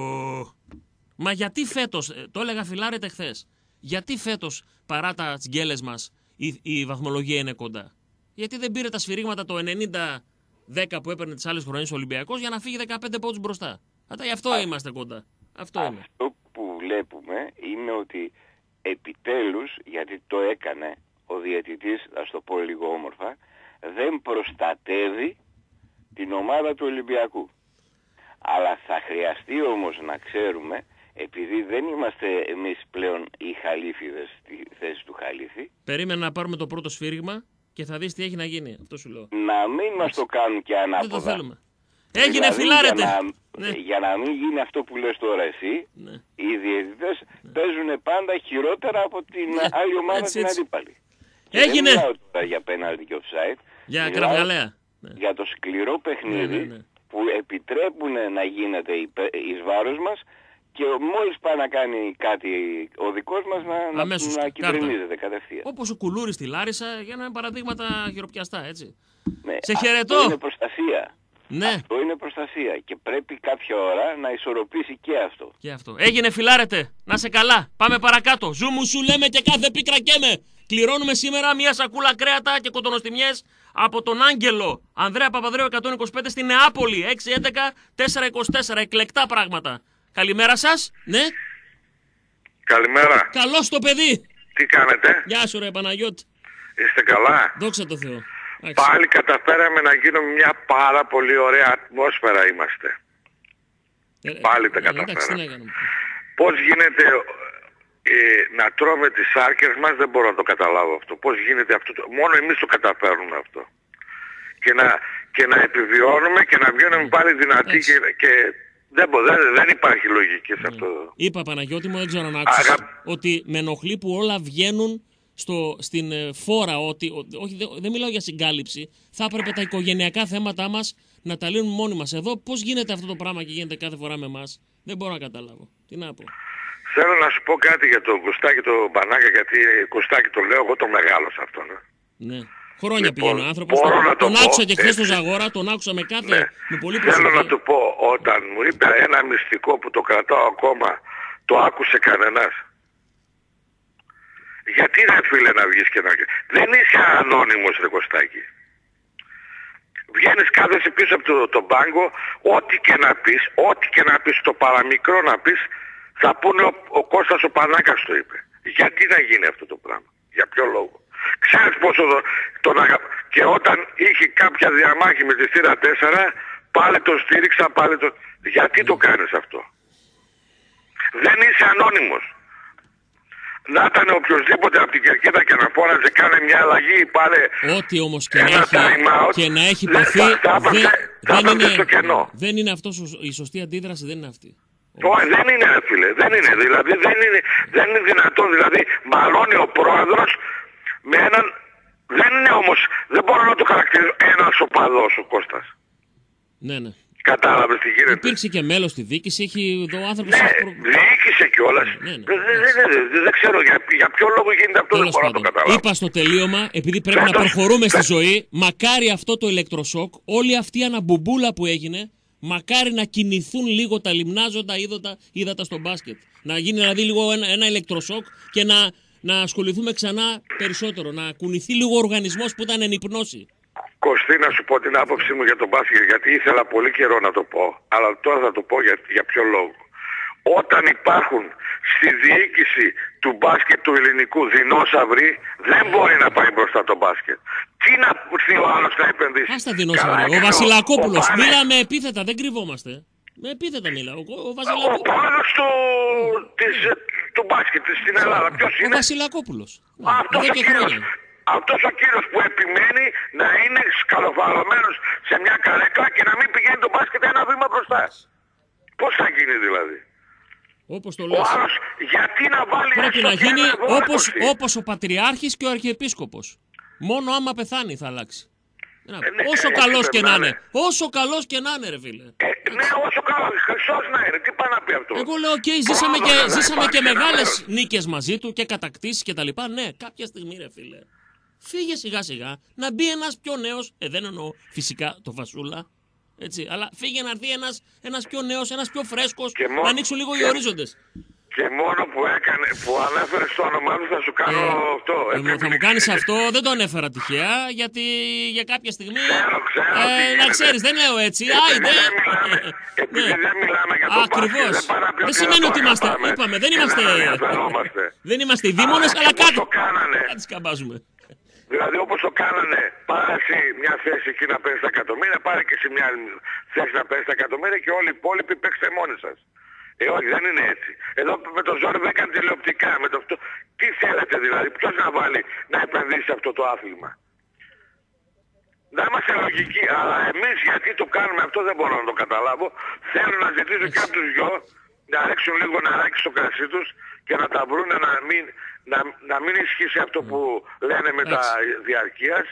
Μα γιατί φέτος, το έλεγα φιλάρετε χθες, γιατί φέτος παρά τα τσγκέλες μας η, η βαθμολογία είναι κοντά. Γιατί δεν πήρε τα σφυρίγματα το ενενήντα δέκα που έπαιρνε τις άλλες χρονιές ο Ολυμπιακός για να φύγει δεκαπέντε πόντους μπροστά. Άρα γι' αυτό Α, είμαστε κοντά. Αυτό, αυτό είναι. που βλέπουμε είναι ότι επιτέλους, γιατί το έκανε ο διαιτητής, ας το πω λίγο όμορφα, δεν προστατεύει την ομάδα του Ολυμπιακού. Αλλά θα χρειαστεί όμως να ξέρουμε, επειδή δεν είμαστε εμείς πλέον οι χαλίφιδες στη θέση του χαλίφη. Περίμενα να πάρουμε το πρώτο σφύριγμα και θα δεις τι έχει να γίνει. Αυτό σου λέω. Να μην μας το κάνουν και ανάποδα. Δεν το θέλουμε. Έγινε δηλαδή, φιλάρετε. Για να, ναι. για να μην γίνει αυτό που λες τώρα εσύ, ναι. οι διαιτητές ναι. παίζουν πάντα χειρότερα από την ναι. άλλη ομάδα έτσι, την έτσι. αντίπαλη. Έγινε. Δεν μιλάω τώρα για πέναλτι και offside. Για κραυγαλαία. Ναι. Για το σκληρό παιχνίδι ναι, ναι, ναι. που επιτρέπουν να γίνεται εις βάρος μας και μόλις πάει να κάνει κάτι ο δικός μας να, αμέσως, να κυβερνίζεται κατευθείαν. Όπως ο Κουλούρης στη Λάρισα για να είναι παραδείγματα χειροπιαστά, έτσι. Ναι, σε χαιρετώ. Αυτό είναι προστασία. Ναι. Αυτό είναι προστασία και πρέπει κάποια ώρα να ισορροπήσει και αυτό. Και αυτό. Έγινε φιλάρετε. Να σε καλά. Πάμε παρακάτω. Ζου μου σου λέμε και κάθε πίκρα καίμε. Κληρώνουμε σήμερα μια σακούλα κρέατα και κοτονοστιμιές από τον Άγγελο Ανδρέα Παπαδρέου εκατόν είκοσι πέντε στη Νεάπολη. έξι έντεκα τέσσερα είκοσι τέσσερα. Εκλεκτά πράγματα. Καλημέρα σας. Ναι. Καλημέρα. Καλώς το παιδί. Τι κάνετε? Γεια σου ρε Παναγιώτη. Είστε καλά? Δόξα τω Θεώ. Πάλι καταφέραμε να γίνουμε μια πάρα πολύ ωραία ατμόσφαιρα είμαστε. Ε, Πάλι τα ε, καταφέραμε. Ε, Πώς γίνεται ε, να τρώμε τις σάρκες μας, δεν μπορώ να το καταλάβω αυτό. Πώς γίνεται αυτό, το, μόνο εμείς το καταφέρνουμε αυτό. Και να, και να επιβιώνουμε και να βγαίνουμε πάλι δυνατοί και, και δεν, δεν, δεν υπάρχει λογική σε αυτό. Είπα Παναγιώτη μου, δεν ξέρω να άκουσες, Αγα... ότι με ενοχλεί που όλα βγαίνουν στο, στην ε, φόρα, ότι, όχι, δεν, δεν μιλάω για συγκάλυψη, θα έπρεπε τα οικογενειακά θέματα μας να τα λύνουν μόνοι μας. Εδώ πώς γίνεται αυτό το πράγμα και γίνεται κάθε φορά με εμάς, δεν μπορώ να καταλάβω. Τι να πω. Θέλω να σου πω κάτι για τον Κωστάκη τον Μπανάκα, γιατί Κωστάκη το λέω εγώ το μεγάλωσα αυτόν. Ναι. Χρόνια λοιπόν, πηγαίνει ο άνθρωπος. Τον, τον το άκουσα και χθες στο Ζαγόρα, τον άκουσα με κάθε. Ναι. Με πολύ προσοχή. Θέλω να του πω, όταν μου είπε ένα μυστικό που το κρατάω ακόμα, το άκουσε κανένας. Γιατί ρε φίλε να βγεις και να... Δεν είσαι ανώνυμος ρε Κωστάκη. Βγαίνεις κάθεσαι πίσω από τον το μπάγκο, ό,τι και να πεις, ό,τι και να πεις, το παραμικρό να πεις, Θα πούνε ο, ο Κώστας ο Πανάκας το είπε. Γιατί να γίνει αυτό το πράγμα. Για ποιο λόγο. Ξέρεις πόσο το, τον αγα... Και όταν είχε κάποια διαμάχη με τη θύρα τέσσερα, πάλι το στήριξα, πάλι το... Γιατί το κάνεις αυτό. Δεν είσαι ανώνυμος. Να ήταν οποιοδήποτε από την κερκίδα και να φώναζε κάνε μια αλλαγή πάλι. Ό,τι όμως και, να έχει, και να έχει υποθεί δεν, δεν, είναι, δεν είναι αυτό η σωστή αντίδραση, δεν είναι αυτή. Όχι, δεν είναι φίλε, δεν είναι. Δηλαδή δεν είναι, δεν είναι δυνατόν. Δηλαδή μαλώνει ο πρόεδρος με έναν... Δεν είναι όμως, δεν μπορώ να το χαρακτηρίσω ένας οπαδός ο Κώστας. Ναι, ναι. Κατάλαβες τι γίνεται. Υπήρξε και μέλος στη διοίκηση, έχει ο άνθρωπος... Ναι, προ... διοίκησε κιόλας. Ναι, ναι. Δεν, δεν, δεν, δεν, δεν ξέρω για, για ποιο λόγο γίνεται αυτό, δεν μπορώ να το καταλάβω. Είπα στο τελείωμα, επειδή πρέπει Φέτος... να προχωρούμε στη ζωή, μακάρι αυτό το ηλεκτροσόκ, όλη αυτή η αναμπομπούλα που έγινε, μακάρι να κινηθούν λίγο τα λιμνάζοντα ύδατα, ύδατα στο μπάσκετ. Να γίνει δηλαδή λίγο ένα, ένα ηλεκτροσόκ και να, να ασχοληθούμε ξανά περισσότερο. Να κουνηθεί λίγο ο οργανισμός που ήταν εν υπνώση. Κωστή, να σου πω την άποψή μου για τον μπάσκετ, γιατί ήθελα πολύ καιρό να το πω, αλλά τώρα θα το πω για, για ποιο λόγο. Όταν υπάρχουν στη διοίκηση του μπάσκετ του ελληνικού δεινόσαυροι, δεν μπορεί να πάει μπροστά το μπάσκετ. Τι να πει ο άλλος να επενδύσει. Ας τα δεινόσαυροι. Ο Βασιλακόπουλος, ο... μίλα με επίθετα, δεν κρυβόμαστε. Με επίθετα μίλα. Ο, ο, ο πρόεδρος του, της, του μπάσκετ στην Ελλάδα, ποιος είναι. Ο Βασιλακόπουλος. Αυτός ο κύριος. Αυτός ο κύριος που επιμένει να είναι σκαλοφαλωμένος σε μια καρέκλα και να μην πηγαίνει το μπάσκετ ένα βήμα μπροστά. Πώς θα γίνει δηλαδή. Όπως το λες. Ο άλλος, γιατί να βάλει... Πρέπει να γίνει όπως, όπως ο Πατριάρχης και ο Αρχιεπίσκοπος. Μόνο άμα πεθάνει θα αλλάξει. Ε, ναι, όσο ε, καλός και να είναι. Όσο καλός και να είναι ρε φίλε. Ε, ναι, όσο καλός. Χρυσός να είναι. Τι πάει να πει αυτό. Εγώ λέω, οκ, okay, ζήσαμε και, ζήσαμε και μεγάλες νίκες μαζί του και κατακτήσεις και τα λοιπά. Ναι, κάποια στιγμή ρε φίλε. Φύγε σιγά σιγά, να μπει ένας πιο νέος, ε, δεν εννοώ φυσικά το Φασούλα, έτσι, αλλά φύγε να έρθει ένας, ένας πιο νέος, ένας πιο φρέσκος, μόνο, να ανοίξουν λίγο και, οι ορίζοντες. Και μόνο που έκανε, που ανέφερες το όνομά του θα σου κάνω ε, αυτό. Ε, θα μου κάνεις αυτό, δεν το ανέφερα τυχαία, γιατί για κάποια στιγμή, ξέρω, ξέρω, ε, να ξέρεις, δεν λέω έτσι, άιντε. Επειδή δεν μιλάμε για το ακριβώς. Μπάσκετ, δεν σημαίνει ότι είμαστε, είπαμε, δεν είμαστε, δεν είμαστε οι δήμονες, αλλά κάτι, κάτι σκαμπάζουμε. Δηλαδή όπως το κάνανε, πάρε εσύ μια θέση εκεί να παίρνεις τα εκατομμύρια, πάρε και εσύ μια θέση να παίρνεις τα εκατομμύρια και όλοι οι υπόλοιποι παίξτε μόνοι σας. Ε, όχι, δεν είναι έτσι. Εδώ με το ζόρι έκανε τηλεοπτικά, με το αυτό. Τι θέλετε δηλαδή, ποιος να βάλει να επενδύσει αυτό το άθλημα. Να είμαστε λογικοί, αλλά εμείς γιατί το κάνουμε αυτό δεν μπορώ να το καταλάβω. Θέλω να ζητήσω και από τους δυο να ρίξουν λίγο νεράκι στο κρασί τους και να τα βρούνε να μην... Να, να μην ισχύσει αυτό που λένε με τα διαρκείας.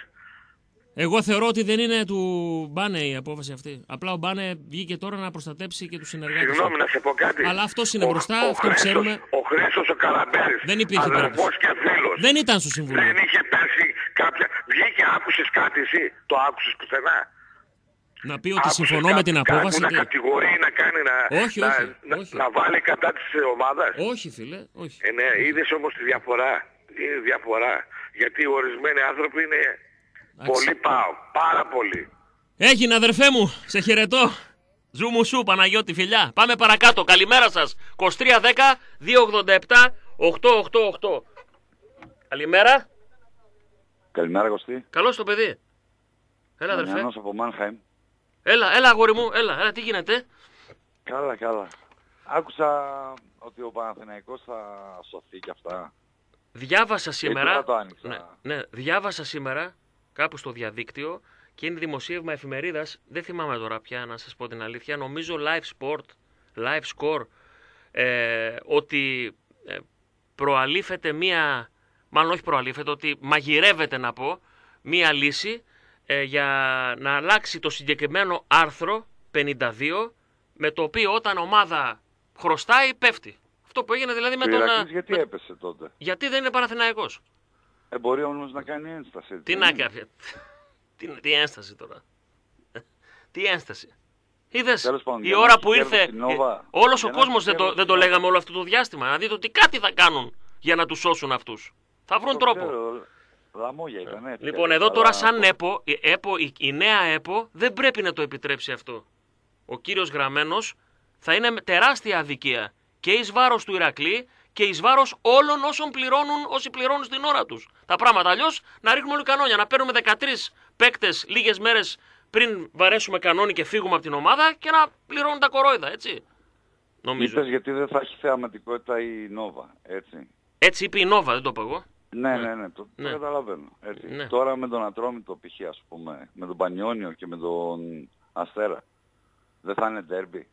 Εγώ θεωρώ ότι δεν είναι του Μπάνε η απόφαση αυτή. Απλά ο Μπάνε βγήκε τώρα να προστατέψει και τους συνεργάτες. Συγγνώμη να σε πω κάτι. Αλλά αυτός είναι ο, μπροστά, ο αυτό Χρήστος, ξέρουμε. Ο Χρήστος ο Καλαμπέρης, δεν υπήρχε αδερφός και φίλος. Δεν ήταν στο Συμβούλιο. Δεν είχε πέρσει κάποια... Βγήκε, άκουσες κάτι εσύ, το άκουσες πουθενά. Να πει ότι συμφωνώ με την απόφαση. Να κατηγορεί, να κάνει, να, όχι, να, όχι, να, όχι. να βάλει κατά της ομάδας. Όχι φίλε, όχι. Ε, ναι, είδες όμως τη διαφορά. Είναι διαφορά. Γιατί ορισμένοι άνθρωποι είναι Άξι. πολύ πάω. Πάρα πολύ. Έγινε αδερφέ μου, σε χαιρετώ. Ζου μου σου, Παναγιώτη, φιλιά. Πάμε παρακάτω. Καλημέρα σας. είκοσι τρία δέκα δύο ογδόντα επτά οκτακόσια ογδόντα οκτώ. Καλημέρα. Καλημέρα Κωστή. Καλώς το παιδί. Έλα αδερφέ. Γιάννος από Μάνχαιμ. Έλα, έλα αγόρι μου, έλα, έλα, τι γίνεται. Καλά, καλά. Άκουσα ότι ο Παναθηναϊκός θα σωθεί κι αυτά. Διάβασα σήμερα, το άνοιξα. Ναι, ναι, διάβασα σήμερα κάπου στο διαδίκτυο και είναι δημοσίευμα εφημερίδας, δεν θυμάμαι τώρα πια να σας πω την αλήθεια, νομίζω Live Sport, Live Score, ε, ότι ε, προαλήφεται μία, μάλλον όχι προαλήφεται, ότι μαγειρεύεται να πω, μία λύση ε, για να αλλάξει το συγκεκριμένο άρθρο πενήντα δύο, με το οποίο όταν ομάδα χρωστάει πέφτει. Αυτό που έγινε δηλαδή με τον... Γιατί με... έπεσε τότε. Γιατί δεν είναι Παναθηναϊκός. Ε, μπορεί όμως να κάνει ένσταση. Τι να κάνει. τι, τι ένσταση τώρα. τι ένσταση. Είδες η ώρα που ήρθε... Νόβα, όλος ο κόσμος δεν το, δεν το λέγαμε όλο αυτό το διάστημα. Να δείτε ότι κάτι θα κάνουν για να τους σώσουν αυτούς. Θα βρουν το τρόπο. Ξέρω. Λαμόγια ήταν έτσι. Λοιπόν, εδώ τώρα σαν ΕΠΟ, η, ΕΠΟ η, η νέα ΕΠΟ δεν πρέπει να το επιτρέψει αυτό. Ο κύριος Γραμμένος θα είναι τεράστια αδικία και εις βάρος του Ηρακλή και εις βάρος όλων όσων πληρώνουν, όσοι πληρώνουν στην ώρα τους τα πράγματα. Αλλιώς να ρίχνουμε όλοι κανόνια, να παίρνουμε δεκατρείς παίκτες λίγες μέρες πριν βαρέσουμε κανόνι και φύγουμε από την ομάδα και να πληρώνουν τα κορόιδα, έτσι. Νομίζω. Είπες γιατί δεν θα έχει θεαματικότητα η Νόβα, έτσι. Έτσι είπε η Νόβα, δεν το είπα εγώ. Ναι, ναι, ναι, το, ναι. το καταλαβαίνω. Έτσι. Ναι. Τώρα με τον Ατρόμητο π.χ. ας πούμε, με τον Πανιόνιο και με τον Αστέρα, δεν θα είναι ντέρμπι?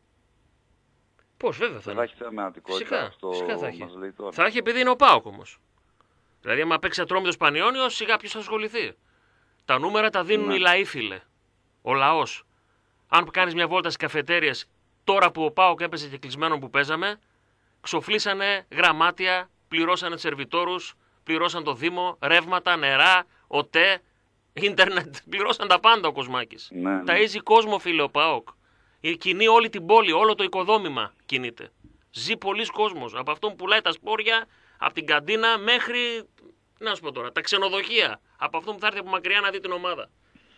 Πώς, βέβαια θα δεν είναι. θα έχει θεαματικότητα φυσικά, αυτό φυσικά θα έχει. Μας λέει τώρα. Θα έχει επειδή είναι ο ΠΑΟΚ όμως. Δηλαδή άμα παίξει Ατρόμητος Πανιόνιος, σιγά ποιος θα ασχοληθεί. Τα νούμερα τα δίνουν ναι. οι λαοί, φίλε. Ο λαός. Αν κάνεις μια βόλτα στις καφετέριες, τώρα που ο ΠΑΟΚ έπαιζε και κλεισμένο που παίζαμε, ξοφλήσανε γραμμάτια, πληρώσανε σερβιτόρους, πληρώσαν το Δήμο, ρεύματα, νερά, ΟΤΕ, ίντερνετ, πληρώσαν τα πάντα ο Κοσμάκης. Ναι, ναι. Ταΐζει κόσμο, φίλε, ο ΠΑΟΚ. Κινεί όλη την πόλη, όλο το οικοδόμημα κινείται. Ζει πολλής κόσμος. Από αυτόν που πουλάει τα σπόρια, από την καντίνα μέχρι, να σου πω τώρα, τα ξενοδοχεία. Από αυτόν που θα έρθει από μακριά να δει την ομάδα.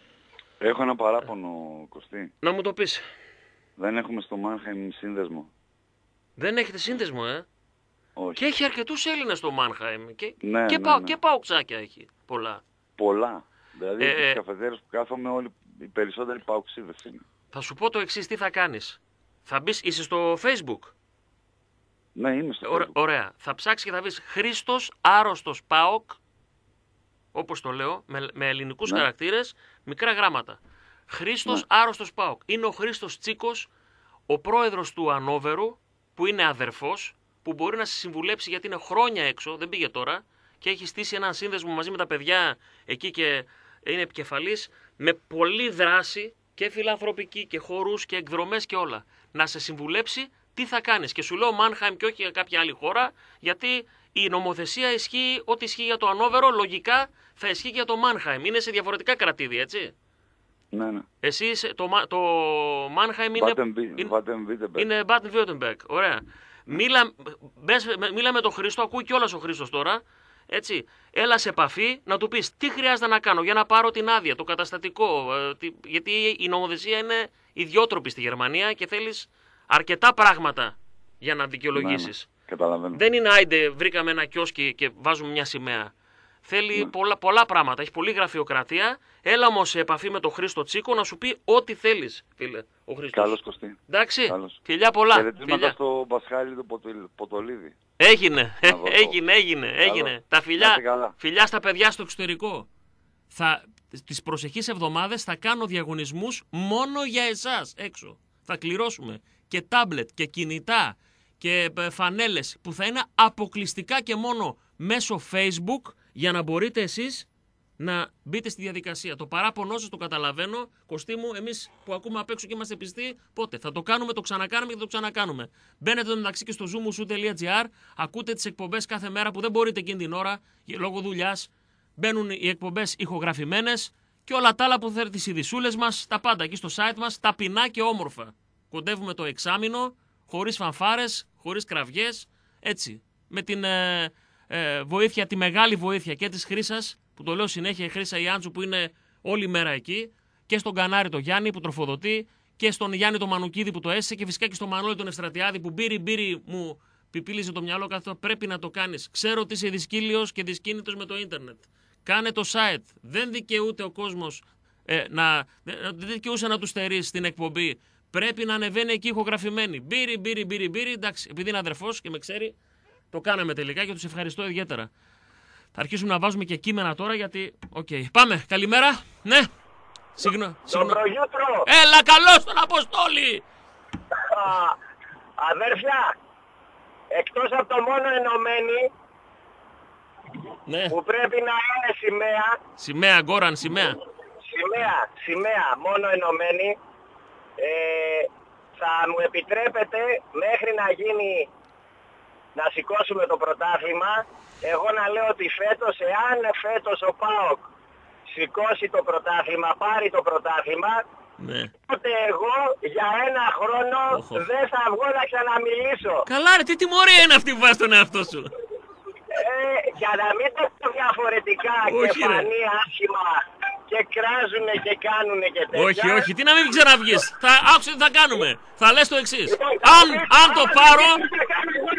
Έχω ένα παράπονο, Κωστή. Να μου το πεις. Δεν έχουμε στο Μάνχαιμ σύνδεσμο. Δεν έχετε σύνδεσμο, ε. Όχι. Και έχει αρκετούς Έλληνες στο Μάνχαιμ. Και, ναι, και, ναι, πα, ναι. και παουξάκια έχει. Πολλά. Πολλά. Δηλαδή Ε, στις ε, καφετέρες που κάθομαι όλοι οι περισσότεροι παουξίδες είναι. Θα σου πω το εξής, τι θα κάνεις. Θα μπεις, είσαι στο Facebook. Ναι, είμαι στο Ωρα- Facebook. Ωραία. Θα ψάξεις και θα βρεις Χρήστος Άρρωστος ΠΑΟΚ, όπως το λέω, με, με ελληνικούς Ναι. χαρακτήρες, μικρά γράμματα. Χρήστος Ναι. Άρρωστος ΠΑΟΚ. Είναι ο Χρήστος Τσίκος, ο πρόεδρος του Ανόβερου, που είναι αδερφός, που μπορεί να σε συμβουλέψει γιατί είναι χρόνια έξω, δεν πήγε τώρα, και έχει στήσει έναν σύνδεσμο μαζί με τα παιδιά εκεί και είναι επικεφαλής, με πολλή δράση και φιλανθρωπική και χορούς και εκδρομές και όλα. Να σε συμβουλέψει τι θα κάνεις. Και σου λέω Μάνχαιμ και όχι για κάποια άλλη χώρα, γιατί η νομοθεσία ισχύει, ό,τι ισχύει για το Ανόβερο, λογικά θα ισχύει και για το Μάνχαιμ. Είναι σε διαφορετικά κρατήδια, έτσι. Ναι, ναι. Εσύ είσαι- το, Μα- το Μάνχαιμ είναι, είναι, Βάτεν-Βίτεμπεργκ. είναι Baden-Württemberg. Ωραία. Μίλα, μπες, με- μίλα με τον Χρήστο, ακούει κιόλας ο Χρήστος τώρα. Έτσι. Έλα σε επαφή να του πεις τι χρειάζεται να κάνω για να πάρω την άδεια, το καταστατικό. ε, τι- γιατί η νομοθεσία είναι ιδιότροπη στη Γερμανία και θέλεις αρκετά πράγματα για να δικαιολογήσεις. Ναι, ναι. Καταλαβαίνω. Δεν είναι άιντε, βρήκαμε ένα κιόσκι και βάζουμε μια σημαία. Θέλει Ναι. πολλά, πολλά πράγματα. Έχει πολλή γραφειοκρατία. Έλα όμως σε επαφή με τον Χρήστο Τσίκο να σου πει ό,τι θέλεις, φίλε. Ο Χρήστος. Καλώς, Κωστή. Εντάξει. Καλώς. Φιλιά πολλά. Χαιρετίσματα Φιλιά. στο Πασχάλη του Ποτολ- Ποτολίδη. Έγινε, Να δω. έγινε, έγινε, έγινε. Καλό. Τα Να φιλιά, είστε καλά. φιλιά στα παιδιά στο εξωτερικό. Θα, τις προσεχείς εβδομάδες θα κάνω διαγωνισμούς μόνο για εσάς έξω. Θα κληρώσουμε και τάμπλετ και κινητά και ε, φανέλες που θα είναι αποκλειστικά και μόνο μέσω Facebook για να μπορείτε εσείς να μπείτε στη διαδικασία. Το παράπονό σας το καταλαβαίνω. Κωστή μου, εμείς που ακούμε απ' έξω και είμαστε πιστοί, πότε θα το κάνουμε, το ξανακάνουμε και θα το ξανακάνουμε. Μπαίνετε εδώ μεταξύ και στο zoomusu.gr, ακούτε τις εκπομπές κάθε μέρα που δεν μπορείτε εκείνη την ώρα λόγω δουλειάς. Μπαίνουν οι εκπομπές ηχογραφημένες και όλα τα άλλα που θέλετε, τις ειδισούλες μας, τα πάντα εκεί στο site μας, ταπεινά και όμορφα. Κοντεύουμε το εξάμηνο, χωρίς φανφάρες, χωρίς κραυγές, έτσι. Με την ε, ε, βοήθεια, τη μεγάλη βοήθεια και της Χρύσας, που το λέω συνέχεια, η Χρύσα Ιάντσου που είναι όλη μέρα εκεί, και στον Κανάρη το Γιάννη που τροφοδοτεί, και στον Γιάννη το Μανουκίδη που το έστησε, και φυσικά και στον Μανώλη τον Ευστρατιάδη που μπύρι μπύρι μου πιπίλιζε το μυαλό καθόλου. Πρέπει να το κάνεις. Ξέρω ότι είσαι δυσκύλιος και δυσκίνητος με το ίντερνετ. Κάνε το site. Δεν δικαιούται ο κόσμος ε, να, δεν δικαιούσε να του στερείς την εκπομπή. Πρέπει να ανεβαίνει εκεί ηχογραφημένη. Μπύρι, μπύρι, μπύρι, μπύρι. Εντάξει, επειδή είναι αδερφός και με ξέρει, το κάναμε τελικά και τους ευχαριστώ ιδιαίτερα. Θα αρχίσουμε να βάζουμε και κείμενα τώρα γιατί. Οκ. Okay. Πάμε. Καλημέρα. Ναι. Συγγνώμη. Τον προγιούτρο. Έλα, καλώς τον Αποστόλη. Αδέρφια, εκτός από το μόνο ενωμένοι, Ναι. που πρέπει να είναι σημαία, Σημαία, Γκόραν, σημαία. σημαία, σημαία, μόνο ενωμένοι, ε, θα μου επιτρέπετε μέχρι να γίνει, να σηκώσουμε το πρωτάθλημα, εγώ να λέω ότι φέτος, εάν φέτος ο ΠΑΟΚ σηκώσει το πρωτάθλημα, πάρει το πρωτάθλημα, Ναι. τότε εγώ για ένα χρόνο Οχο. δεν θα βγω να ξαναμιλήσω. Καλά, ρε, τι τιμωρία είναι αυτή που βάζει τον εαυτό σου. Ε, για να μην το πω διαφορετικά Όχι, και ρε. φανεί άσχημα και κράζουνε και κάνουνε και τέτοια. Όχι, όχι, τι να μην ξαναβγείς. Θα, άκουσε τι θα κάνουμε. Θα λες το εξής. Λοιπόν, Αν, αν το πάρω, τι θα κάνω εγώ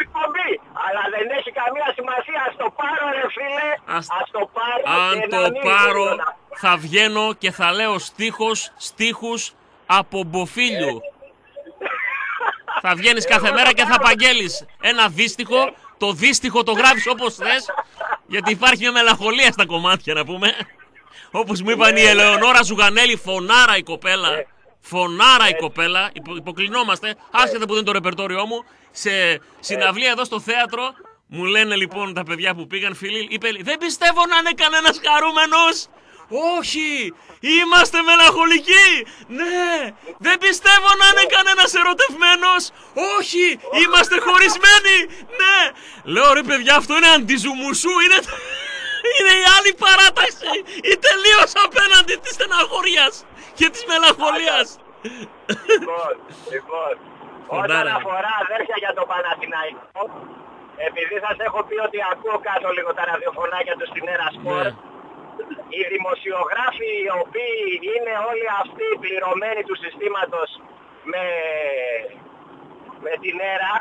Αλλά δεν έχει καμία σημασία. Ας το πάρω, ρε φίλε. Ας, ας το πάρω. Αν και το να μην πάρω, να... θα βγαίνω και θα λέω στίχος, στίχους από Μποφίλιου. Θα βγαίνεις κάθε μέρα και θα απαγγέλεις ένα δύστιχο. Το δύστιχο το γράφεις όπως θες. Γιατί υπάρχει μια μελαγχολία στα κομμάτια, να πούμε. Όπως μου είπαν η Ελεονόρα Ζουγανέλη, φωνάρα η κοπέλα. Φωνάρα η κοπέλα. Υπο, υποκλεινόμαστε, άσχετα που δεν είναι το ρεπερτόριό μου. Σε συναυλία εδώ στο θέατρο. Μου λένε λοιπόν τα παιδιά που πήγαν, φίλοι, είπε, δεν πιστεύω να είναι κανένας χαρούμενος. Όχι, είμαστε μελαγχολικοί. Ναι, δεν πιστεύω να είναι κανένας ερωτευμένος. Όχι, είμαστε χωρισμένοι. Ναι, λέω ρε παιδιά, αυτό είναι αντιζουμουσού. Είναι, είναι η άλλη παράταξη. Η τελείως απέναντι της στεναχωριάς και της μελαγχολίας. Λοιπόν, λοιπόν, όσον αφορά αδέρφια για το Παναθηναϊκό, επειδή σας έχω πει ότι ακούω κάτω λίγο τα ραδιοφωνάκια του στην Έρα Σπορ, οι δημοσιογράφοι οι οποίοι είναι όλοι αυτοί πληρωμένοι του συστήματος με, με την Έρα,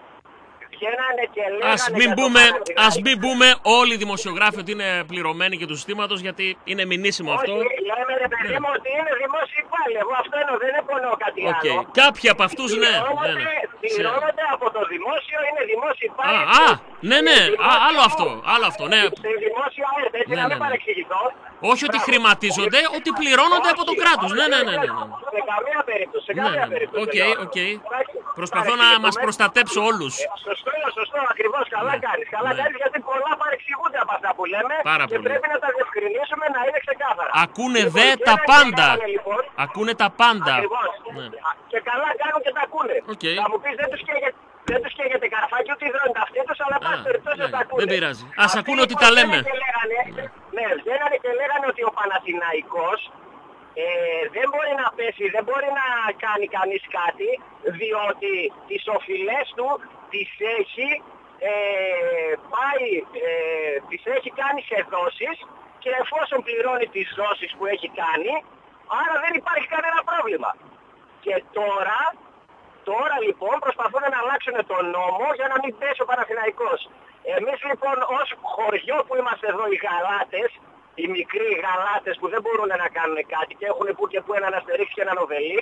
βγαίνανε και λέγανε... Ας μην, πούμε, ας μην πούμε όλοι οι δημοσιογράφοι ότι είναι πληρωμένοι και του συστήματος, γιατί είναι μηνύσιμο αυτό. Όχι, λέμε ρε παιδί μου ότι είναι δημόσιοι υπάλληλοι. Εγώ αυτό εννοώ, δεν υπονοώ κάτι okay. άλλο. Κάποιοι από αυτούς, ναι. Πληρώνονται από το δημόσιο, είναι δημόσιοι υπάλληλοι. Α, α, ναι, ναι, α, άλλο αυτό, άλλο αυτό, ναι. Στη δημόσια αίρτα, έτσι ναι, να μην ναι, ναι. παρεξηγηθώ. Όχι ότι χρηματίζονται, ότι πληρώνονται από το κράτος. Ναι, ναι, ναι, ναι. Σε καμία περίπτωση, σε καμία περίπτωση. Οκ, οκ. Προσπαθώ να μας προστατέψω όλους. Σωστό, σωστό, ακριβώς, καλά κάνεις. Καλά κάνεις, γιατί πολλά παρεξηγούνται από αυτά που λέμε και πρέπει να τα διευκρινίσουμε να είναι ξεκάθαρα. Ακούνε δε τα πάντα. Ακούνε τα πάντα. Ακριβώς. Και καλά κάνουν και τα ακούνε. Θα μου πεις δεν τους καίγεται. Δεν τους καίγεται καρφάκι, ούτε υδρώνει τα αυτοί τους, αλλά πάση περιπτώσει τα ακούνε. Δεν πειράζει. Ας ακούνε ότι τα λέμε. Ναι, βγαίνανε και λέγανε ότι ο Παναθηναϊκός ε, δεν μπορεί να πέσει, δεν μπορεί να κάνει κανείς κάτι, διότι τις οφειλές του τις έχει ε, πάει, ε, τις έχει κάνει σε δόσεις και εφόσον πληρώνει τις δόσεις που έχει κάνει, άρα δεν υπάρχει κανένα πρόβλημα. Και τώρα... Τώρα λοιπόν προσπαθούν να αλλάξουν τον νόμο για να μην πέσει ο Παναθηναϊκός. Εμείς λοιπόν ως χωριό που είμαστε εδώ οι γαλάτες, οι μικροί γαλάτες που δεν μπορούν να κάνουν κάτι και έχουν που και που έναν Αστερίξ και έναν Οβελίξ,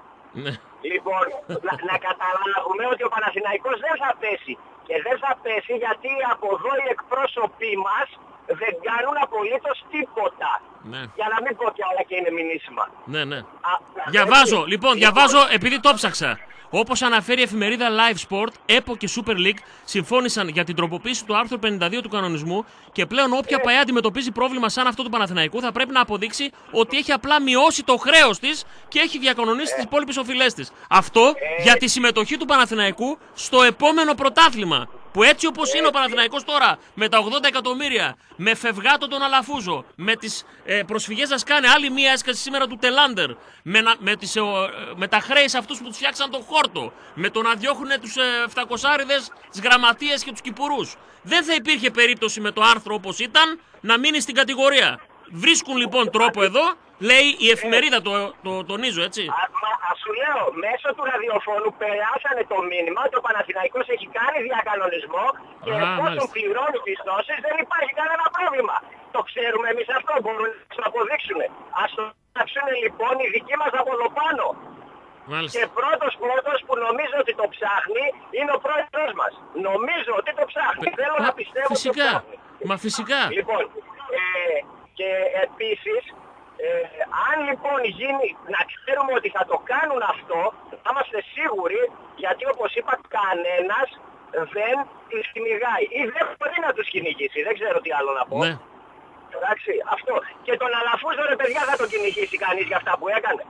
λοιπόν να, να καταλάβουμε ότι ο Παναθηναϊκός δεν θα πέσει. Και δεν θα πέσει γιατί από εδώ οι εκπρόσωποι μας δεν κάνουν απολύτως τίποτα. Ναι. Για να μην πω κι άλλα και είναι μηνύσιμα. Ναι, ναι. Α, διαβάζω, λοιπόν, διαβάζω επειδή το ψάξα. Όπως αναφέρει η εφημερίδα Live Sport, ΕΠΟ και Super League συμφώνησαν για την τροποποίηση του άρθρου πενήντα δύο του κανονισμού και πλέον όποια ΠΑΕ αντιμετωπίζει πρόβλημα σαν αυτό του Παναθηναϊκού θα πρέπει να αποδείξει ότι έχει απλά μειώσει το χρέος της και έχει διακανονίσει τις υπόλοιπες οφειλές της. Αυτό για τη συμμετοχή του Παναθηναϊκού στο επόμενο πρωτάθλημα. Που έτσι όπως είναι ο Παναθηναϊκός τώρα, με τα ογδόντα εκατομμύρια, με φευγάτο τον Αλαφούζο, με τις ε, προσφυγές να σκάνε άλλη μία έσκαση σήμερα του Τελάντερ, με, να, με, τις, ε, με τα χρέη σε αυτούς που τους φτιάξαν τον χόρτο, με το να διώχνουν τους ε, εφτακοσάριδες, τις γραμματείες και τους κυπουρούς. Δεν θα υπήρχε περίπτωση με το άρθρο όπως ήταν να μείνει στην κατηγορία. Βρίσκουν λοιπόν τρόπο εδώ, λέει η εφημερίδα, το, το τονίζω έτσι. Α, μα, ας σου λέω, μέσω του ραδιοφώνου περάσανε το μήνυμα ότι ο Παναθηναϊκός έχει κάνει διακανονισμό και Α, εφόσον πληρώνει τις δόσεις δεν υπάρχει κανένα πρόβλημα. Το ξέρουμε εμείς αυτό, μπορούν να το αποδείξουν. Ας το ψάξουν λοιπόν οι δικοί μας από εδώ πάνω. Μάλιστα. Και πρώτος πρώτος που νομίζω ότι το ψάχνει είναι ο πρόεδρος μας. Νομίζω ότι το ψάχνει. Πε, Θέλω α, να πιστεύω ότι το ψάχνει. Μα φυσικά. Λοιπόν, ε, και επίσης, ε, αν λοιπόν γίνει, να ξέρουμε ότι θα το κάνουν αυτό, θα είμαστε σίγουροι, γιατί όπως είπα κανένας δεν τους κυνηγάει ή δεν μπορεί να τους κυνηγήσει, δεν ξέρω τι άλλο να πω. Ναι. Εντάξει, αυτό. Και τον Αλαφούζο ρε παιδιά θα τον κυνηγήσει κανείς για αυτά που έκανε.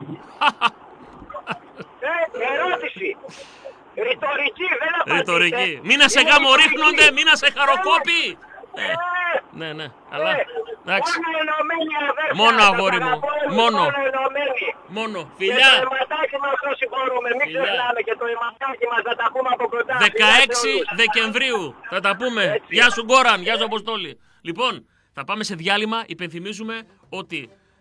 ε, ερώτηση. Ρητορική, δεν απαντήστε. Ρητορική. Μην να σε γαμορίχνονται, μην να σε χαροκόπει. Ε, ναι, ναι, αλλά εντάξει. Μόνο ενωμένοι αδέρφια. Μόνο αγόρι μου, μόνο. Μόνο, φιλιά. Και το αιματάκι μας όσοι μπορούμε, μην ξεχνάμε και το αιματάκι μας θα τα πούμε από κοντά. δεκαέξι Δεκεμβρίου θα τα πούμε. Έτσι. Γεια σου Γκόραν, γεια σου Αποστόλη. Λοιπόν, θα πάμε σε διάλειμμα, υπενθυμίζουμε ότι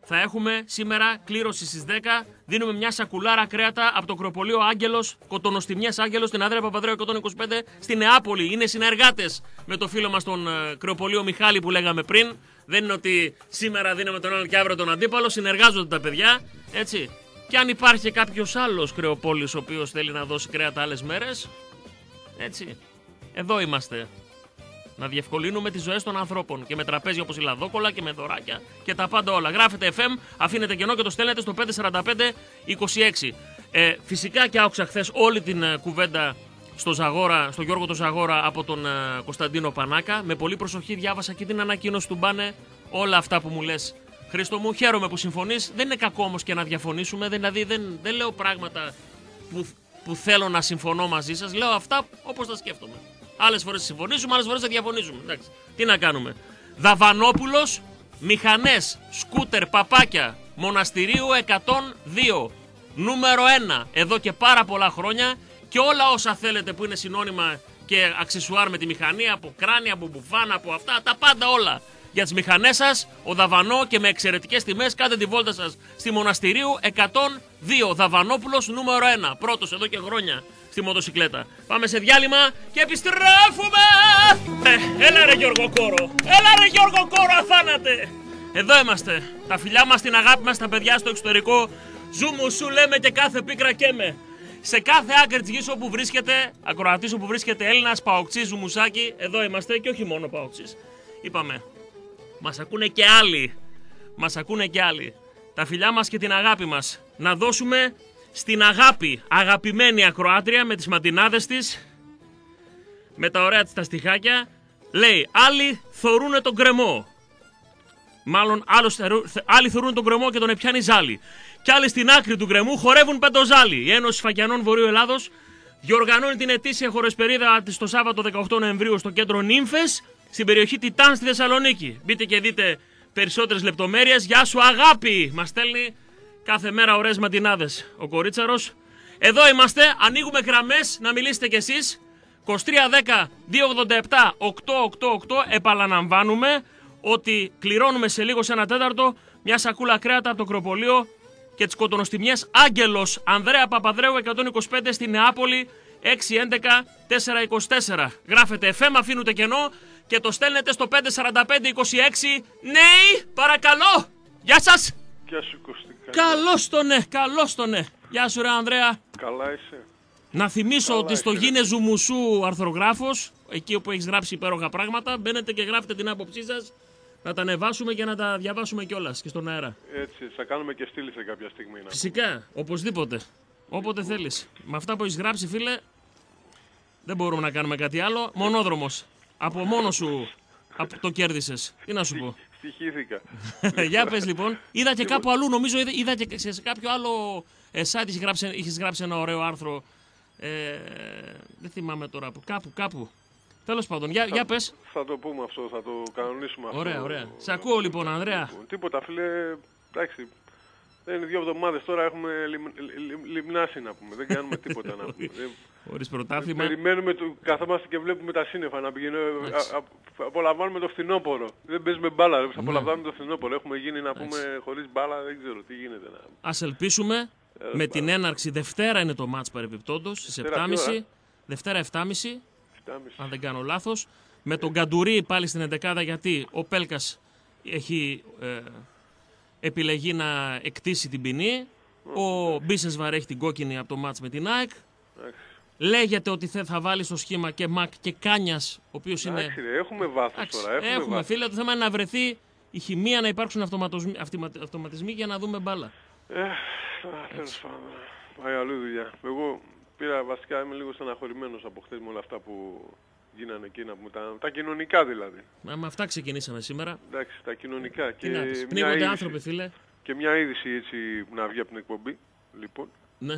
θα έχουμε σήμερα κλήρωση στις δέκα. Δίνουμε μια σακουλάρα κρέατα από το κρεοπωλείο Άγγελος, κοτονοστιμιές Άγγελος, στην Ανδρέα Παπανδρέου εκατόν είκοσι πέντε, στη Νεάπολη. Είναι συνεργάτες με το φίλο μας τον κρεοπωλείο Μιχάλη που λέγαμε πριν. Δεν είναι ότι σήμερα δίνουμε τον άλλον και αύριο τον αντίπαλο. Συνεργάζονται τα παιδιά, έτσι. Και αν υπάρχει κάποιος άλλος κρεοπόλης ο οποίος θέλει να δώσει κρέατα άλλες μέρες, έτσι. Εδώ είμαστε. Να διευκολύνουμε τις ζωές των ανθρώπων και με τραπέζια όπως η Λαδόκολα και με δωράκια και τα πάντα όλα. Γράφετε εφ εμ, αφήνετε κενό και το στέλνετε στο πέντε τέσσερα πέντε είκοσι έξι. Ε, φυσικά και άκουσα χθες όλη την uh, κουβέντα στο Ζαγόρα, στο Γιώργο το Ζαγόρα από τον uh, Κωνσταντίνο Πανάκα. Με πολύ προσοχή διάβασα και την ανακοίνωση του Μπάνε. Όλα αυτά που μου λες, Χρήστο μου, χαίρομαι που συμφωνείς. Δεν είναι κακό όμως και να διαφωνήσουμε. Δηλαδή δεν, δεν λέω πράγματα που, που θέλω να συμφωνώ μαζί σας. Λέω αυτά όπως τα σκέφτομαι. Άλλες φορές συμφωνήσουμε, άλλες φορές θα διαφωνήσουμε. Εντάξει. Τι να κάνουμε. Δαβανόπουλος, μηχανές, σκούτερ, παπάκια, Μοναστηρίου εκατόν δύο. Νούμερο ένα. Εδώ και πάρα πολλά χρόνια και όλα όσα θέλετε που είναι συνώνυμα και αξεσουάρ με τη μηχανή, από κράνη, από μπουφάνα, από αυτά, τα πάντα όλα. Για τις μηχανές σας, ο Δαβανό και με εξαιρετικές τιμές, κάντε τη βόλτα σας στη Μοναστηρίου εκατόν δύο. Δαβανόπουλος νούμερο ένα. Πρώτος εδώ και χρόνια στη μοτοσικλέτα. Πάμε σε διάλειμμα και επιστρέφουμε! Ε, έλα ρε Γιώργο Κόρο! Έλα ρε Γιώργο Κόρο, αθάνατε! Εδώ είμαστε. Τα φιλιά μας, την αγάπη μας, τα παιδιά στο εξωτερικό. Ζου μου σου λέμε και κάθε πίκρα καίμε. Σε κάθε άκρη της γης όπου βρίσκεται, ακροατής όπου βρίσκεται Έλληνας, παοξής, ζουμουσάκι, εδώ είμαστε και όχι μόνο παοξής. Είπαμε. Μας ακούνε και άλλοι. Μας ακούνε και άλλοι. Τα φιλιά μας και την αγάπη μας. Να δώσουμε στην αγάπη, αγαπημένη ακροάτρια με τις μαντινάδες της, με τα ωραία της τα στιχάκια. Λέει, άλλοι θωρούνε τον κρεμό. Μάλλον άλλος, άλλοι θωρούν τον κρεμό και τον επιάνει ζάλι. Κι άλλοι στην άκρη του γκρεμού χορεύουν πεντοζάλι. Η Ένωση Φακιανών Βορείου Ελλάδος διοργανώνει την ετήσια χορεσπερίδα της το Σάββατο δεκαοκτώ Νοεμβρίου στο κέντρο Νύμφες, στην περιοχή Τιτάν στη Θεσσαλονίκη. Μπείτε και δείτε περισσότερες λεπτομέρειες. Γεια σου αγάπη! Μας στέλνει κάθε μέρα ωραίες ματινάδες ο κορίτσαρος. Εδώ είμαστε, ανοίγουμε γραμμές, να μιλήσετε κι εσείς. είκοσι τρία δέκα δύο ογδόντα επτά οκτώ ογδόντα οκτώ. Επαναλαμβάνουμε ότι κληρώνουμε σε λίγο σε ένα τέταρτο μια σακούλα κρέατα από το κρεοπωλείο και τις κοτονοστιμιές Άγγελος, Ανδρέα Παπανδρέου εκατόν είκοσι πέντε στη Νεάπολη έξι έντεκα τέσσερα είκοσι τέσσερα. Γράφετε εφ εμ, αφήνετε κενό και το στέλνετε στο πέντε τέσσερα πέντε είκοσι έξι. Ναι, παρακαλώ. Γεια σας. Γεια σου Κωστή. Καλώς το ναι, καλώς το ναι. Γεια σου ρε Ανδρέα. Καλά είσαι. Να θυμίσω Καλά ότι στο είσαι, Γίνε Ζουμουσού αρθρογράφος, εκεί όπου έχεις γράψει υπέροχα πράγματα, μπαίνετε και γράφετε την άποψή σας, να τα ανεβάσουμε και να τα διαβάσουμε κιόλας και στον αέρα. Έτσι, θα κάνουμε και στήλη σε κάποια στιγμή. Να Φυσικά, οπωσδήποτε. Όποτε θέλεις. Με αυτά που έχεις γράψει, φίλε, δεν μπορούμε να κάνουμε κάτι άλλο. Μονόδρομος. Από μόνο σου από το κέρδισες. Τι να σου πω. Στοιχήθηκα. Για πες λοιπόν. Είδα και κάπου αλλού, νομίζω είδα, είδα και σε κάποιο άλλο ε, site είχες γράψει, είχες γράψει ένα ωραίο άρθρο. Ε, δεν θυμάμαι τώρα. Κάπου, κάπου. Τέλος πάντων, για, θα, για πες. Θα το πούμε αυτό, θα το κανονίσουμε αυτό. Ωραία, ωραία. Σε ακούω λοιπόν, Ανδρέα. Λοιπόν, τίποτα, φίλε. Εντάξει. Δεν είναι δύο εβδομάδες τώρα, έχουμε λιμ, λιμ, λιμνάσει να πούμε. Δεν κάνουμε τίποτα να πούμε. Χωρίς πρωτάθλημα. Περιμένουμε, το, καθόμαστε και βλέπουμε τα σύννεφα να πηγαίνουμε. Απολαμβάνουμε το φθινόπωρο. Δεν παίζουμε μπάλα, ναι. Απολαμβάνουμε το φθινόπωρο. Έχουμε γίνει να πούμε χωρίς μπάλα, δεν ξέρω τι γίνεται. Να... Ας ελπίσουμε ε, με την έναρξη. Δευτέρα είναι το μάτς παρεπιπτόντος, στις επτά και μισή. Δευτέρα επτά και μισή. Αν δεν κάνω λάθος. Με τον Καντουρί πάλι στην εντεκάδα, γιατί ο Πέλκας έχει ε, επιλεγεί να εκτίσει την ποινή. Ο Μπίσεσβαρ έχει την κόκκινη από το μάτς με την ΑΕΚ. Λέγεται ότι θα βάλει στο σχήμα και Μακ και Κάνιας, ο οποίος είναι... Εντάξει, έχουμε βάθος τώρα. Έχουμε, έχουμε βάθος. Φίλε, το θέμα είναι να βρεθεί η χημεία, να υπάρξουν αυτοματισμοί για να δούμε μπάλα. Ε, τέλος πάντων. Πάει αλλού δουλειά. Εγώ πήρα, βασικά είμαι λίγο στεναχωρημένος από χθες με όλα αυτά που γίνανε εκείνα, τα, τα κοινωνικά δηλαδή. Μα με αυτά ξεκινήσαμε σήμερα. Εντάξει, τα κοινωνικά. Τι να πεις, πνίγονται άνθρωποι, φίλε. Και μια είδηση έτσι να βγει από την εκπομπή, λοιπόν. Ναι.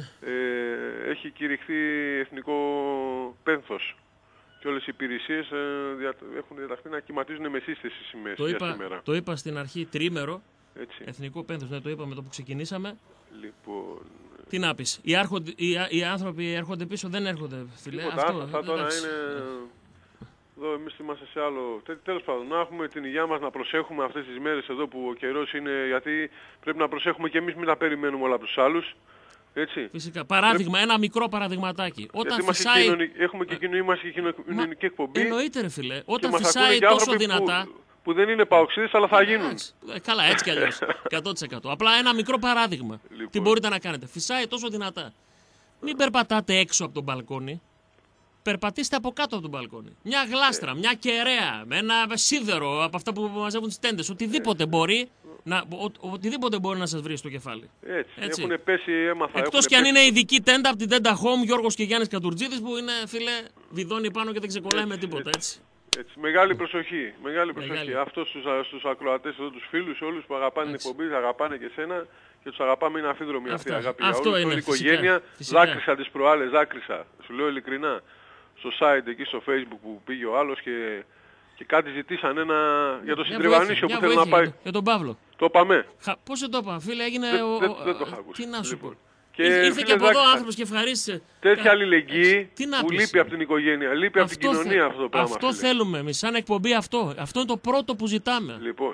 Ε, έχει κηρυχθεί εθνικό πένθος και όλες οι υπηρεσίες ε, δια, έχουν διαταχθεί να κυματίζουν με σύσταση σημαίες το για είπα, σήμερα. Το είπα στην αρχή, τρίμερο, έτσι. Εθνικό πένθος, ναι, το είπαμε το που ξεκινήσαμε. Λοιπόν... Τι να πεις, οι, άρχονται, οι, οι άνθρωποι έρχονται πίσω, δεν έρχονται, φίλε. Τίποτα, αυτό, αυτά τώρα είναι... Εδώ εμείς είμαστε σε άλλο. Τέλος πάντων, να έχουμε την υγεία μας, να προσέχουμε αυτές τις μέρες εδώ που ο καιρός είναι, γιατί πρέπει να προσέχουμε και εμείς, μην τα περιμένουμε όλα από τους άλλους. Έτσι. Φυσικά. Παράδειγμα, πρέπει... ένα μικρό παραδειγματάκι. Όταν φυσάει... κοινωνι... Έχουμε και κοινωνική, είμαστε και κοινωνική εκπομπή. Εννοείται, ρε φίλε. Όταν φυσάει τόσο δυνατά. Που, που δεν είναι παοξίδες, αλλά θα γίνουν. Ε, καλά, έτσι κι αλλιώς. εκατό τοις εκατό. Απλά ένα μικρό παράδειγμα. Λοιπόν. Τι μπορείτε να κάνετε. Φυσάει τόσο δυνατά. Μην περπατάτε έξω από τον μπαλκόνι. Περπατήστε από κάτω από τον μπαλκόνι. Μια γλάστρα, μια κεραία, ένα σίδερο από αυτά που μαζεύουν τις τέντες. Οτιδήποτε μπορεί να, ο, οτιδήποτε μπορεί να σας βρει στο κεφάλι. Έτσι. Έτσι. Έχουν πέσει, έμαθα. Εκτός κι αν είναι ειδική τέντα από την τέντα Home, Γιώργος και Γιάννης Κατουρτζίδης, που είναι, φίλε, βιδώνει πάνω και δεν ξεκολλάει έτσι, με τίποτα. Έτσι. Έτσι. Μεγάλη προσοχή. Μεγάλη προσοχή. Μεγάλη. Αυτό στους, στους ακροατές εδώ, τους φίλους, όλους που αγαπάνε έτσι. την εκπομπή, αγαπάνε και σένα. Και τους αγαπάμε, είναι αφίδρομη αυτή η αγάπη. Αυτό για όλους, είναι. Όλη η οικογένεια. Δάκρυσα τις προάλλες, δάκρυσα. Σου λέω ειλικρινά. Στο site εκεί στο Facebook που πήγε ο άλλος και, και κάτι ζητήσαν ένα για το συντριβανίσιο που θέλει να πάει. Για, για τον Παύλο. Το είπαμε. Πώς δεν το είπα, φίλε, έγινε δεν, ο... Δεν, δεν το είχα ακούσει. Τι να σου λοιπόν. πω. Και ήρθε και από εδώ άνθρωπος και ευχαρίστησε. Τέτοια αλληλεγγύη που λείπει από την οικογένεια, λείπει από την κοινωνία αυτό το πράγμα. Αυτό θέλουμε εμείς, σαν εκπομπή αυτό. Αυτό είναι το πρώτο που ζητάμε. Λοιπόν,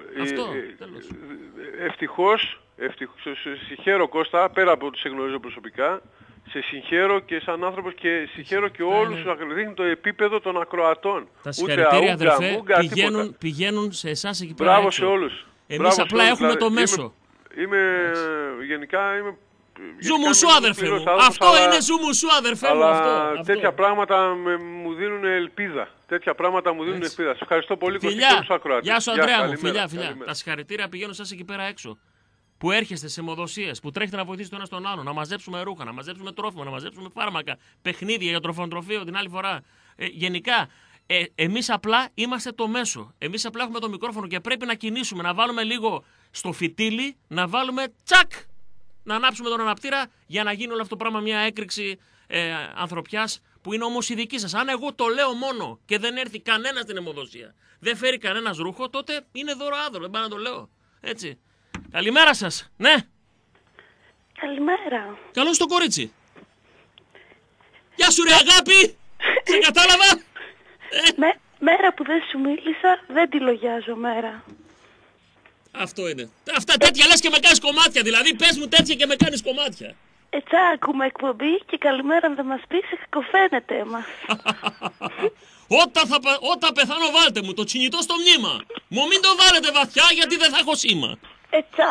ευτυχώς, σε συγχαίρω Κώστα, πέρα από ότι σε γνωρίζω προσωπικά, σε συγχαίρω και σαν άνθρωπος και συγχαίρω και όλους τους ακροατές. Δείχνει το επίπεδο των ακροατών. Τα συγχαρητήρια, αδερφέ, πηγαίνουν, πηγαίνουν σε εσάς εκεί πέρα. Μπράβο σε όλους. Εμείς απλά όλους. έχουμε Δηλαδή, το μέσο. Είμαι, είμαι γενικά είμαι... Ζου μου σου αδερφέ μου. Αυτό αλλά... είναι ζου μου σου αδερφέ μου. Αυτό, τέτοια αυτό. πράγματα με, μου δίνουν ελπίδα. Τέτοια πράγματα μου δίνουν ελπίδα. Σας ευχαριστώ πολύ και τους ακροατές. Γεια σου Ανδρέα μου. Φιλιά, φιλιά. Τα συγχαρητήρια πηγαίνουν σας εκεί πέρα έξω. Που έρχεστε σε αιμοδοσίες, που τρέχετε να βοηθήσετε τον ένα στον άλλον, να μαζέψουμε ρούχα, να μαζέψουμε τρόφιμα, να μαζέψουμε φάρμακα, παιχνίδια για τροφοντροφείο την άλλη φορά. Ε, γενικά, ε, εμείς απλά είμαστε το μέσο. Εμείς απλά έχουμε το μικρόφωνο και πρέπει να κινήσουμε, να βάλουμε λίγο στο φυτίλι, να βάλουμε τσακ, να ανάψουμε τον αναπτήρα για να γίνει όλο αυτό το πράγμα μια έκρηξη ε, ανθρωπιάς που είναι όμως η δική σας. Αν εγώ το λέω μόνο και δεν έρθει κανένα στην αιμοδοσία, δεν φέρει κανένας ρούχο, τότε είναι δώρο άδωρο, δεν πάω να το λέω. Έτσι. Καλημέρα σας. Ναι. Καλημέρα. Καλώς το κορίτσι. Γεια σου ρε αγάπη. Σε κατάλαβα. Με, μέρα που δεν σου μίλησα δεν τη λογιάζω μέρα. Αυτό είναι. Αυτά τέτοια λες και με κάνεις κομμάτια. Δηλαδή πες μου τέτοια και με κάνεις κομμάτια. Έτσι ακούμε εκπομπή και καλημέρα δεν μας πεις, κακοφαίνεται μας. Όταν, θα, όταν πεθάνω βάλτε μου το κινητό στο μνήμα. Μου μην το βάλετε βαθιά γιατί δεν θα έχω σήμα. Ετσά.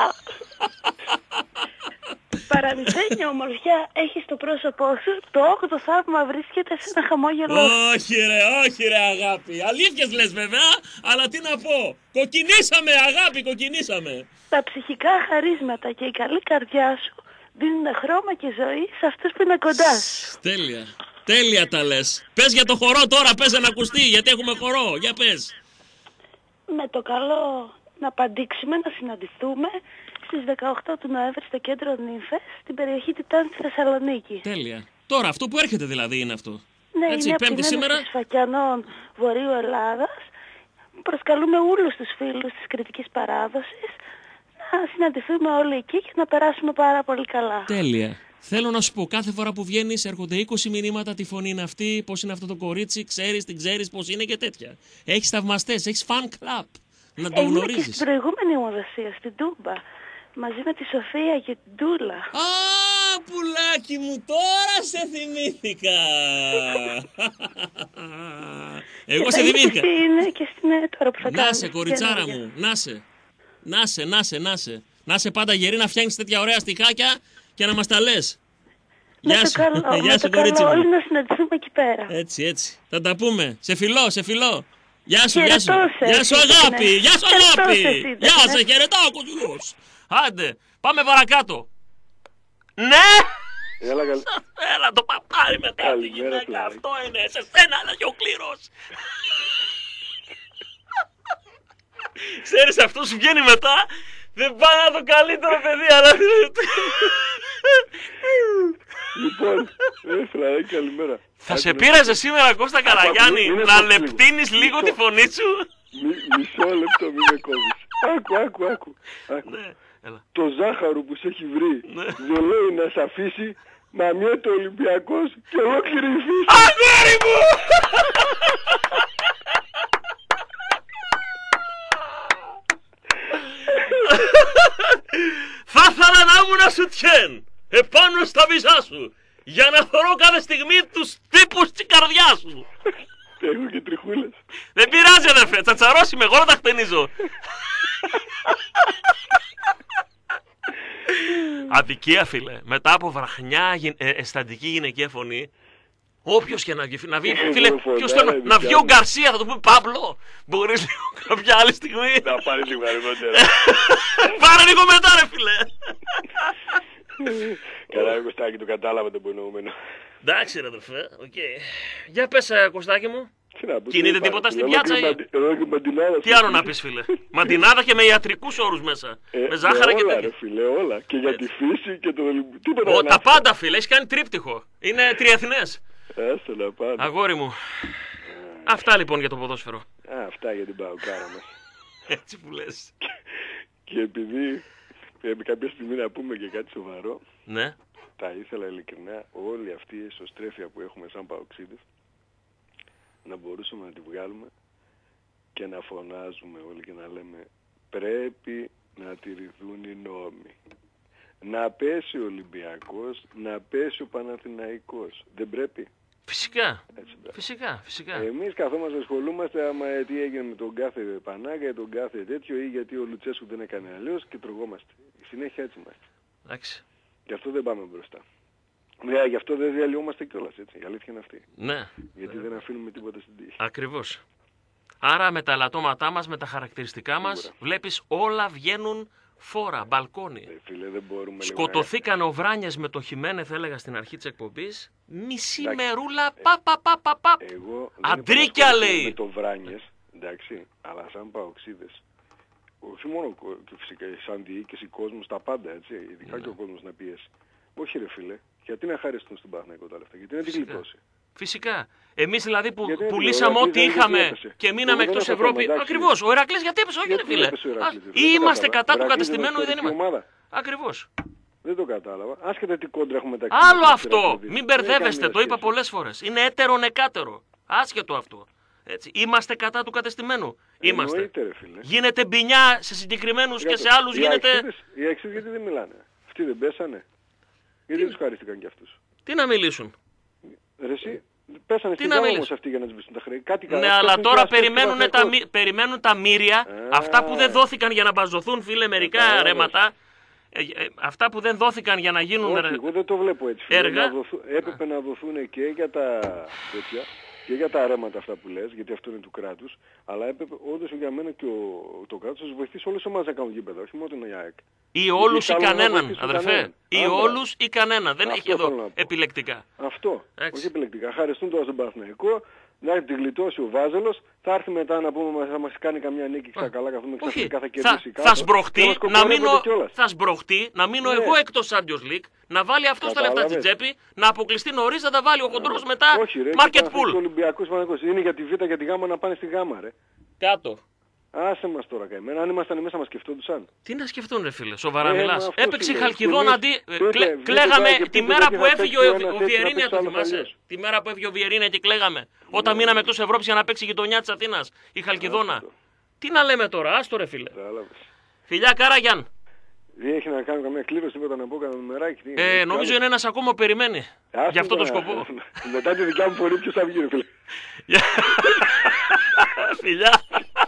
Παραμυθένια ομορφιά έχει στο πρόσωπό σου, το όκτο θαύμα βρίσκεται σε ένα χαμόγελο. Όχι ρε, όχι ρε αγάπη. Αλήθειες λες βέβαια, αλλά τι να πω. Κοκκινήσαμε αγάπη, κοκκινήσαμε. Τα ψυχικά χαρίσματα και η καλή καρδιά σου δίνουν χρώμα και ζωή σε αυτούς που είναι κοντά σου. Τέλεια. Τέλεια τα λες. Πες για το χορό τώρα, πες να ακουστεί, γιατί έχουμε χορό. Για πες. Με το καλό να απαντήξουμε, να συναντηθούμε στις δεκαοκτώ του Νοέμβρη στο κέντρο Νύμφες, στην περιοχή Τιτάν στη Θεσσαλονίκη. Τέλεια. Τώρα, αυτό που έρχεται δηλαδή είναι αυτό. Ναι, έτσι, είναι πέμπτη σήμερα. Της Φακιανών Βορείου Ελλάδας. Προσκαλούμε όλους τους φίλους της κριτικής παράδοσης να συναντηθούμε όλοι εκεί και να περάσουμε πάρα πολύ καλά. Τέλεια. Θέλω να σου πω, κάθε φορά που βγαίνεις έρχονται είκοσι μηνύματα, τι φωνή είναι αυτή, πώς είναι αυτό το κορίτσι, ξέρεις, την ξέρεις, πώς είναι και τέτοια. Έχεις θαυμαστές, έχεις fan club. Να το γνωρίζεις. Ήμουν και στην προηγούμενη αιμοδοσία, στην Τούμπα, μαζί με τη Σοφία και την Τούλα. Α, πουλάκι μου, τώρα σε θυμήθηκα. Εγώ σε θυμήθηκα. Είναι και στην τώρα που θα να σε, κοριτσάρα μου, να σε. Να σε, να σε, να σε. Να σε πάντα γερή, να φτιάχνεις τέτοια ωραία στιχάκια και να μας τα λες. Γεια σου, γεια σου κορίτσι μου. Όλοι να συναντηθούμε εκεί πέρα. Έτσι, έτσι. Θα τα πούμε. Σε φιλώ, σε φιλώ. Γεια σου, γεια σου. Γεια σου αγάπη, γεια σου αγάπη. Γεια σε, χαιρετάω κοντινούς. Άντε, πάμε παρακάτω. Ναι! Έλα, καλ... Έλα το παπάρι μετά τη γυναίκα, αυτό είναι, σε σένα αλλά και ο κλήρος. Ξέρεις, αυτό σου βγαίνει μετά, δεν πάει να το καλύτερο παιδί, αλλά... Λοιπόν, έφερα, καλημέρα. Θα σε πείραζε σήμερα, Κώστα Καραγιάννη, να λεπτύνεις λίγο τη φωνή σου. Μισό λεπτό, μην με κόβεις. Άκου, άκου, άκου. Το ζάχαρο που σε έχει βρει δεν λέει να σε αφήσει να μοιέται ο Ολυμπιακός και ολόκληρη η φύση. Αγόρι μου! ένα σουτιέν επάνω στα βυζά σου για να θωρώ κάθε στιγμή τους τύπους της καρδιάς σου. Έχω και τριχούλες. Δεν πειράζει αδερφέ, τσατσαρώσει με, εγώ να τα χτενίζω. Αδικία φίλε, μετά από βραχνιά ε, αισθαντική γυναικεία φωνή, όποιος και να βγει, να βγει, φίλε, ποιος θέλει, να βγει ο Γκαρσία, θα του πει Παύλο, μπορείς λίγο κάποια άλλη στιγμή. Να πάρει λίγο αργότερα. Πάρε λίγο μετά ρε φίλε. Καλά, Κωστάκη, το κατάλαβα το υπονοούμενο. Εντάξει ρε αδερφέ, οκ. Για πες Κωστάκη μου. Κινείται τίποτα στην πιάτσα ή... Τι άλλο να πεις φίλε. Μαντινάδα και με ιατρικούς όρους μέσα. Ε, με ζάχαρα και τέτοια. Όλα ρε φίλε, όλα. Και για τη φύση και το... Τίποτα Ο, τα πάντα φίλε, έχεις κάνει τρίπτυχο. Είναι τριεθνές. Έστω να πάντα. Αγόρι μου. Αυτά λοιπόν για το ποδόσφαιρο. Α, αυτά για την παοκάρα μας. Έτσι που λες. Και επειδή πρέπει κάποια στιγμή να πούμε και κάτι σοβαρό. Ναι. Θα ήθελα ειλικρινά όλη αυτή η εσωστρέφεια που έχουμε σαν παοξίδες να μπορούσαμε να τη βγάλουμε και να φωνάζουμε όλοι και να λέμε πρέπει να τηρηθούν οι νόμοι. Να πέσει ο Ολυμπιακός, να πέσει ο Παναθηναϊκός. Δεν πρέπει. Φυσικά. Φυσικά, φυσικά. Εμείς καθόμαστε ασχολούμαστε άμα τι έγινε με τον κάθε Πανάγκα ή τον κάθε τέτοιο ή γιατί ο Λουτσέσκου δεν έκανε αλλιώς και τρογόμαστε. Συνέχεια έτσι είμαστε. Εντάξει. Γι' αυτό δεν πάμε μπροστά. Ναι, γι' αυτό δεν διαλυόμαστε κιόλας, έτσι. Η αλήθεια είναι αυτή. Ναι. Γιατί δεν αφήνουμε τίποτα στην τύχη. Ακριβώς. Άρα με τα ελαττώματά μας, με τα χαρακτηριστικά μας, Σίγουρα. Βλέπεις όλα βγαίνουν φόρα, μπαλκόνι. Ε, φίλε, δεν μπορούμε Σκοτωθήκαν ο Βράνιες με το Χιμένεθ, έλεγα στην αρχή της εκπομπής. Μισή εντάξει. Μερούλα, πα, πα, πα, πα, πα. Εγώ Αντρίκια λέει. Με το Βράνιες, εντάξει, αλλά σαν παοξίδες. Όχι μόνο και φυσικά σαν διοίκηση κόσμος, τα πάντα, έτσι. Ειδικά ναι. και ο κόσμος να πιέσει. Όχι ρε φίλε. Γιατί να χαριστούν στον Παναθηναϊκό τα λεφτά, γιατί να την γλιτώσει. Φυσικά. Εμείς δηλαδή που γιατί πουλήσαμε ό,τι είχαμε και μείναμε εκτός Ευρώπη. Ακριβώς. Ο Ηρακλής γιατί έπεσε, όχι γιατί φίλε. Ή είμαστε κατά του κατεστημένου ή δεν είμαστε. Ακριβώς. Δεν το κατάλαβα. Άσχετα τι κόντρα έχουμε μεταξύ. Άλλο αυτό. Μην μπερδεύεστε, το είπα πολλές φορές. Είναι έτερο νεκάτερο. Άσχετο αυτό. Έτσι. Είμαστε κατά του κατεστημένου. Είμαστε. Εννοείται, γίνεται μπινιά σε συγκεκριμένους και σε άλλους γίνεται. Οι αξίες γιατί δεν μιλάνε. Αυτοί δεν πέσανε. Γιατί δεν τους χαρίστηκαν κι αυτούς. Τι να μιλήσουν. Ρε εσύ, πέσανε στην γάμο όμως αυτοί για να σβήσουν τα χρέη. Κάτι ναι, αλλά τώρα περιμένουν τα, περιμένουν τα μύρια, Α, αυτά που δεν δόθηκαν για να μπαζωθούν, φίλε, μερικά α, ρέματα. Ε, ε, αυτά που δεν δόθηκαν για να γίνουν όχι, εγώ δεν το βλέπω έτσι. Έργα. Να δοθού, έπρεπε να δοθούν και για τα τέτοια. Και για τα ρέματα αυτά που λες, γιατί αυτό είναι του κράτους, αλλά έπρεπε όντως για μένα και ο, το κράτος θα βοηθήσει όλες εμάς να κάνουν γήπεδα, όχι μόνο την ΑΕΚ. Ή όλους ή κανέναν, αδερφέ. Κανέναν. Ή Άρα. όλους ή κανέναν. Δεν αυτό έχει εδώ επιλεκτικά. Αυτό. Έξι. Όχι επιλεκτικά. Χαριστούν τώρα στον Παναθηναϊκό, να τη γλιτώσει ο Βάζελος, θα έρθει μετά να πούμε θα μας κάνει καμιά νίκη ξακαλά, καθούμε ξαφνικά θα κερδίσει κάτω. Θα σμπροχτεί να μείνω, θα σμπροχτεί, να μείνω ναι. εγώ εκτός Champions League, να βάλει αυτό τα λεφτά στην τσέπη, να αποκλειστεί νωρίς, να τα βάλει ο χοντρός yeah. μετά όχι, ρε, market pool. Ο Ολυμπιακός είναι για τη Β, για τη Γ να πάνε στη Γ, ρε. Κάτω. Άσε μας τώρα καημένα, αν ήμασταν εμείς θα μας σκεφτόντουσαν. Τι να σκεφτούν ρε φίλε, σοβαρά ε, μιλάς. Έπαιξε η Χαλκιδόν αντί... Κλαίγαμε τη μέρα που έφυγε ο Βιερίνια, το θυμάσαι. Τη μέρα που έφυγε ο Βιερίνια και κλαίγαμε. Όταν μείναμε εκτός Ευρώπης για να παίξει η γειτονιά της Αθήνας, η Χαλκιδόνα. Τι να λέμε τώρα, άστο ρε φίλε. Φιλιά Κάραγιαν. Δεν έχει να κάνω καμία κλήρωση, τίποτα να πω κανένα μεράκι. Ε, νομίζω είναι ένας ακόμα που περιμένει. Για αυτό το σκοπό. Μετά τη δικιά μου πορεία ποιος θα βγει, φίλε. Φιλιά.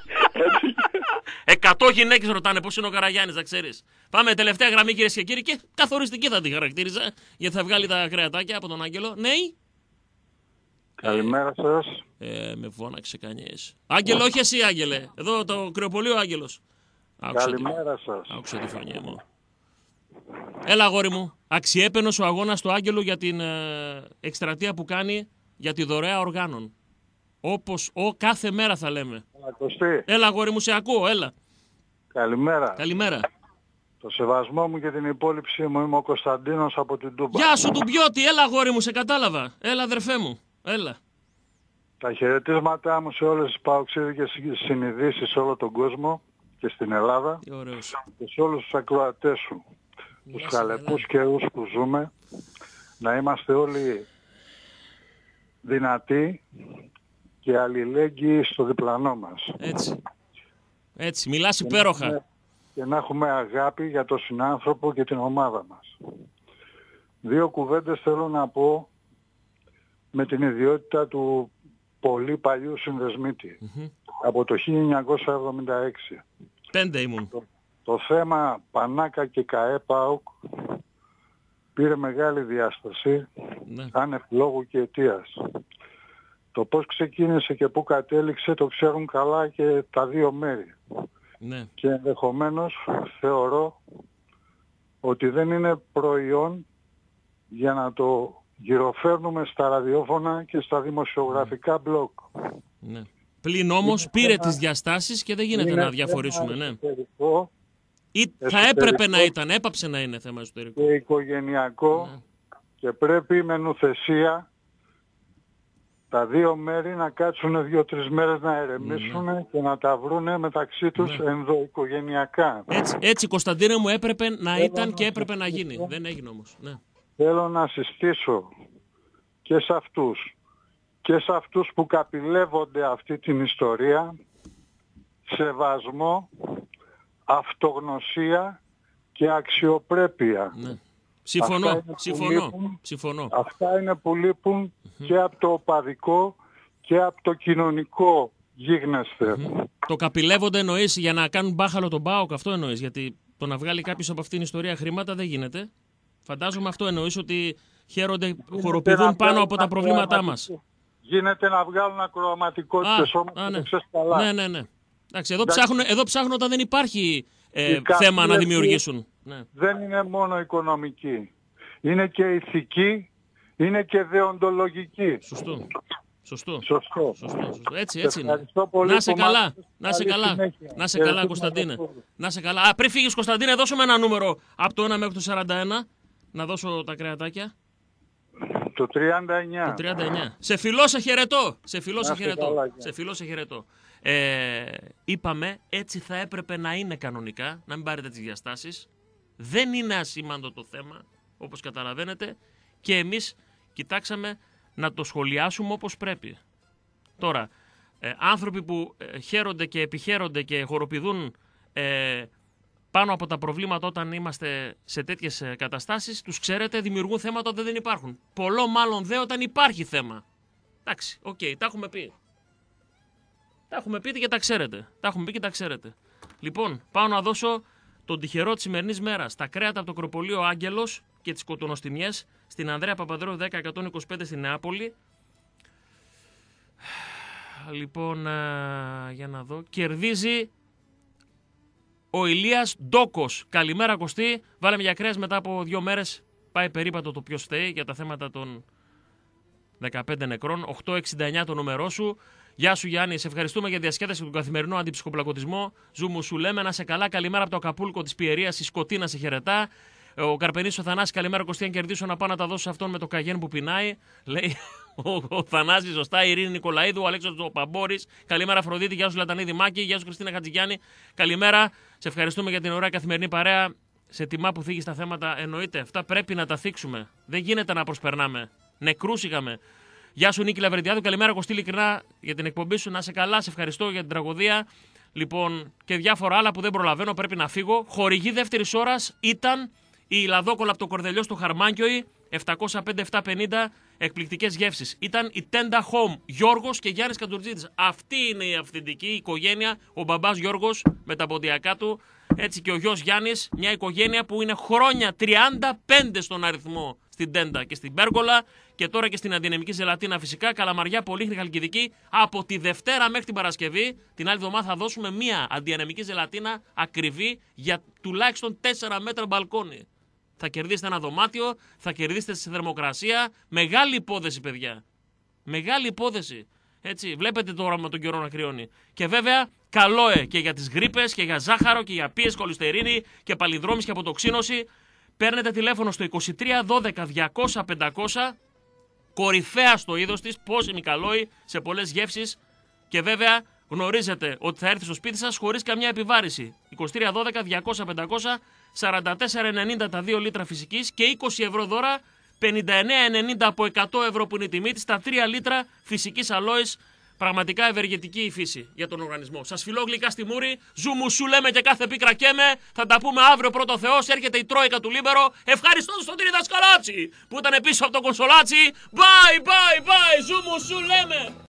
Εκατό γυναίκες ρωτάνε πώς είναι ο Καραγιάννης, να ξέρεις. Πάμε τελευταία γραμμή κυρίες και κύριοι και καθοριστική θα την χαρακτήριζα γιατί θα βγάλει τα κρεατάκια από τον Άγγελο. Ναι. Καλημέρα σας. Ε, με φώναξε κανείς. Άγγελο, όχι εσύ Άγγελε. Εδώ το κρεοπολείο Άγγελος. Καλημέρα σας. Άκουσα τη φωνή μου. Έλα αγόρι μου. Αξιέπαινος ο αγώνας του Άγγελου για την ε, εκστρατεία που κάνει για τη δωρεά οργάνων. Όπως ο, κάθε μέρα θα λέμε. Έλα, έλα αγόρι μου, σε ακούω, έλα. Καλημέρα. Καλημέρα. Το σεβασμό μου και την υπόλοιψή μου, είμαι ο Κωνσταντίνος από την Τούμπα. Γεια σου Ντουμπιώτη, έλα αγόρι μου, σε κατάλαβα. Έλα αδερφέ μου, έλα. Τα χαιρετίσματά μου σε όλες τις παοξίδικες συνειδήσεις σε όλο τον κόσμο και στην Ελλάδα. Και σε όλους τους ακροατές σου. Τους χαλεπούς καιρούς που ζούμε. Να είμαστε όλοι δυνατοί και αλληλέγγυοι στο διπλανό μας. Έτσι. Έτσι. Μιλάς υπέροχα. και να έχουμε αγάπη για τον συνάνθρωπο και την ομάδα μας. Δύο κουβέντες θέλω να πω με την ιδιότητα του πολύ παλιού συνδεσμίτη, mm-hmm. από το χίλια εννιακόσια εβδομήντα έξι. Πέντε ήμουν. Το, το θέμα Πανάκα και ΚΑΕ ΠΑΟΚ πήρε μεγάλη διάσταση, ναι. άνευ λόγου και αιτίας. Το πώς ξεκίνησε και πού κατέληξε το ξέρουν καλά και τα δύο μέρη. Ναι. Και ενδεχομένως θεωρώ ότι δεν είναι προϊόν για να το γυροφέρνουμε στα ραδιόφωνα και στα δημοσιογραφικά μπλοκ. Ναι. Πλην όμως είναι πήρε ένα... τις διαστάσεις και δεν γίνεται να διαφορήσουμε. Ναι. Ή θα έπρεπε να ήταν, έπαψε να είναι θέμα εσωτερικό. Και οικογενειακό, ναι. και πρέπει με νουθεσία τα δύο μέρη να κάτσουν δύο-τρεις μέρες να ερεμήσουν, ναι. και να τα βρούνε μεταξύ τους, ναι. ενδοοικογενειακά. Έτσι, έτσι Κωνσταντίνε μου, έπρεπε να Θέλω ήταν να και έπρεπε να γίνει. Δεν έγινε όμως. Ναι. Θέλω να συστήσω και σε αυτούς και σε αυτούς που καπηλεύονται αυτή την ιστορία σεβασμό, αυτογνωσία και αξιοπρέπεια. Ναι. Συμφωνώ, συμφωνώ, λείπουν, συμφωνώ. Αυτά είναι που λείπουν mm-hmm. και από το οπαδικό και από το κοινωνικό γίγνεσθε. Mm-hmm. Το καπηλεύονται εννοείς για να κάνουν μπάχαλο τον ΠΑΟΚ, αυτό εννοείς, γιατί το να βγάλει κάποιος από αυτήν την ιστορία χρήματα δεν γίνεται. Φαντάζομαι αυτό εννοείς, ότι χαίρονται, χοροπηδούν πάνω από τα προβλήματά μας. Γίνεται να βγάλουν ακροαματικότητες όμως, α, ναι. το ξέρεις καλά. Ναι, ναι, ναι. Εντάξει, εδώ, ψάχνουν, εδώ ψάχνουν όταν δεν υπάρχει ε, θέμα να δημιουργήσουν. Ναι. Δεν είναι μόνο οικονομική. Είναι και ηθική, είναι και δεοντολογική. Σωστό. Σωστό. Σωστό. Σωστό. Σωστό. Έτσι, έτσι είναι. Να σε καλά. Να σε καλά. Να σε καλά, Κωνσταντίνε. Να σε καλά. Α, πριν φύγεις, Κωνσταντίνε, δώσουμε ένα νούμερο από το ένα μέχρι το σαράντα ένα. Να δώσω τα κρεατάκια. Το τριάντα εννιά. Το τριάντα εννιά. Σε φιλό, σε χαιρετώ. Σε φιλό, σε χαιρετώ. Σε φιλό, σε χαιρετώ. Ε, είπαμε, έτσι θα έπρεπε να είναι κανονικά, να μην πάρετε τις διαστάσεις. Δεν είναι ασήμαντο το θέμα, όπως καταλαβαίνετε, και εμείς κοιτάξαμε να το σχολιάσουμε όπως πρέπει. Τώρα, ε, άνθρωποι που ε, χαίρονται και επιχαίρονται και χοροπηδούν ε, πάνω από τα προβλήματα όταν είμαστε σε τέτοιες ε, καταστάσεις, τους ξέρετε, δημιουργούν θέματα όταν δεν υπάρχουν. Πολλό μάλλον δε όταν υπάρχει θέμα. Εντάξει, οκ, okay, τα έχουμε πει. Τα έχουμε πει και τα ξέρετε. Τα έχουμε πει και τα ξέρετε. Λοιπόν, πάω να δώσω τον τυχερό της σημερινής μέρας. Τα κρέατα από το Κροπολείο Άγγελος και τις κοτονοστιμιές στην Ανδρέα Παπανδρέου δέκα εκατόν είκοσι πέντε στην Νεάπολη. Λοιπόν, α, για να δω. Κερδίζει ο Ηλίας Ντόκος. Καλημέρα, Κωστή. Βάλαμε για κρέας μετά από δύο μέρες. Πάει περίπατο το ποιος φταίει για τα θέματα των δεκαπέντε νεκρών. οκτακόσια εξήντα εννιά το νούμερό σου. Γεια σου, Γιάννη. Σε ευχαριστούμε για τη διασκέδαση του καθημερινού αντιψυχοπλακωτισμό. Ζούμου, σου λέμε να σε καλά. Καλημέρα από το Ακαπούλκο της Πιερίας. Η Σκοτίνα σε χαιρετά. Ο Καρπενής ο Θανάσης, καλημέρα, Κωστή. Αν κερδίσω να πάω να τα δώσω σε αυτόν με το καγέν που πεινάει. Λέει ο, ο Θανάσης, σωστά. Η Ειρήνη Νικολαίδου, ο Αλέξανδρος Παμπόρης. Καλημέρα, Αφροδίτη. Γεια σου, Λατανίδη Μάκη. Γεια σου, Χριστίνα Χατζηγιάννη. Καλημέρα. Σε ευχαριστούμε για την ωραία καθημερινή παρέα. Σε τιμά που θίγει τα θέματα. Εννοείται, αυτά πρέπει να τα θίξουμε. Δεν γίνεται να προσπερνάμε. Νεκρούς είχαμε. Γεια σου, Νίκη Λαβρεντιάδου. Καλημέρα, Κωστή, ειλικρινά για την εκπομπή σου. Να σε καλά, σε ευχαριστώ για την τραγωδία. Λοιπόν, και διάφορα άλλα που δεν προλαβαίνω, πρέπει να φύγω. Χορηγή δεύτερης ώρας ήταν η Λαδόκολα από το Κορδελιό στο Χαρμάνκιοι, επτακόσια πέντε επτακόσια πενήντα, εκπληκτικές γεύσεις. Ήταν η Tenda Home, Γιώργος και Γιάννης Καντουρτζίδης. Αυτή είναι η αυθεντική οικογένεια, ο μπαμπάς Γιώργος με τα ποντιακά του, έτσι και ο γιος Γιάννης, μια οικογένεια που είναι χρόνια τριάντα πέντε στον αριθμό στην Tenda και στην Πέργολα και τώρα και στην αντινεμική ζελατίνα φυσικά, Καλαμαριά, Πολύχνη, Χαλκιδική. Από τη Δευτέρα μέχρι την Παρασκευή, την άλλη εβδομάδα θα δώσουμε μια αντιανεμική ζελατίνα ακριβή για τουλάχιστον τέσσερα μέτρα μπαλκόνι. Θα κερδίσετε ένα δωμάτιο, θα κερδίσετε στη θερμοκρασία. Μεγάλη υπόθεση, παιδιά. Μεγάλη υπόθεση. Έτσι, βλέπετε τώρα με τον καιρό να κρυώνει. Και βέβαια, καλό ε, και για τις γρίπες και για ζάχαρο και για πίεση, κολυστερίνη και παλινδρόμηση και αποτοξίνωση. Παίρνετε τηλέφωνο στο είκοσι τρία δώδεκα διακόσια πεντακόσια. Κορυφαία στο είδος της, πόσιμη καλόη σε πολλές γεύσεις. Και βέβαια, γνωρίζετε ότι θα έρθει στο σπίτι σας χωρίς καμιά επιβάρηση. είκοσι τρία δώδεκα διακόσια πεντακόσια, σαράντα τέσσερα ενενήντα τα δύο λίτρα φυσικής και είκοσι ευρώ δώρα, πενήντα εννέα ενενήντα από εκατό ευρώ που είναι η τιμή της, τα τρία λίτρα φυσικής αλόης Πραγματικά ευεργετική η φύση για τον οργανισμό. Σας φιλώ γλυκά στη μούρη. Ζουμουσού λέμε και κάθε πίκρα καίμε. Θα τα πούμε αύριο πρώτο Θεός. Έρχεται η Τρόικα του Λίμπερο. Ευχαριστώ στον Τύρι Δασκαλάτσι που ήταν πίσω από το κονσολάτσι. Bye, bye, bye. Ζουμουσού λέμε.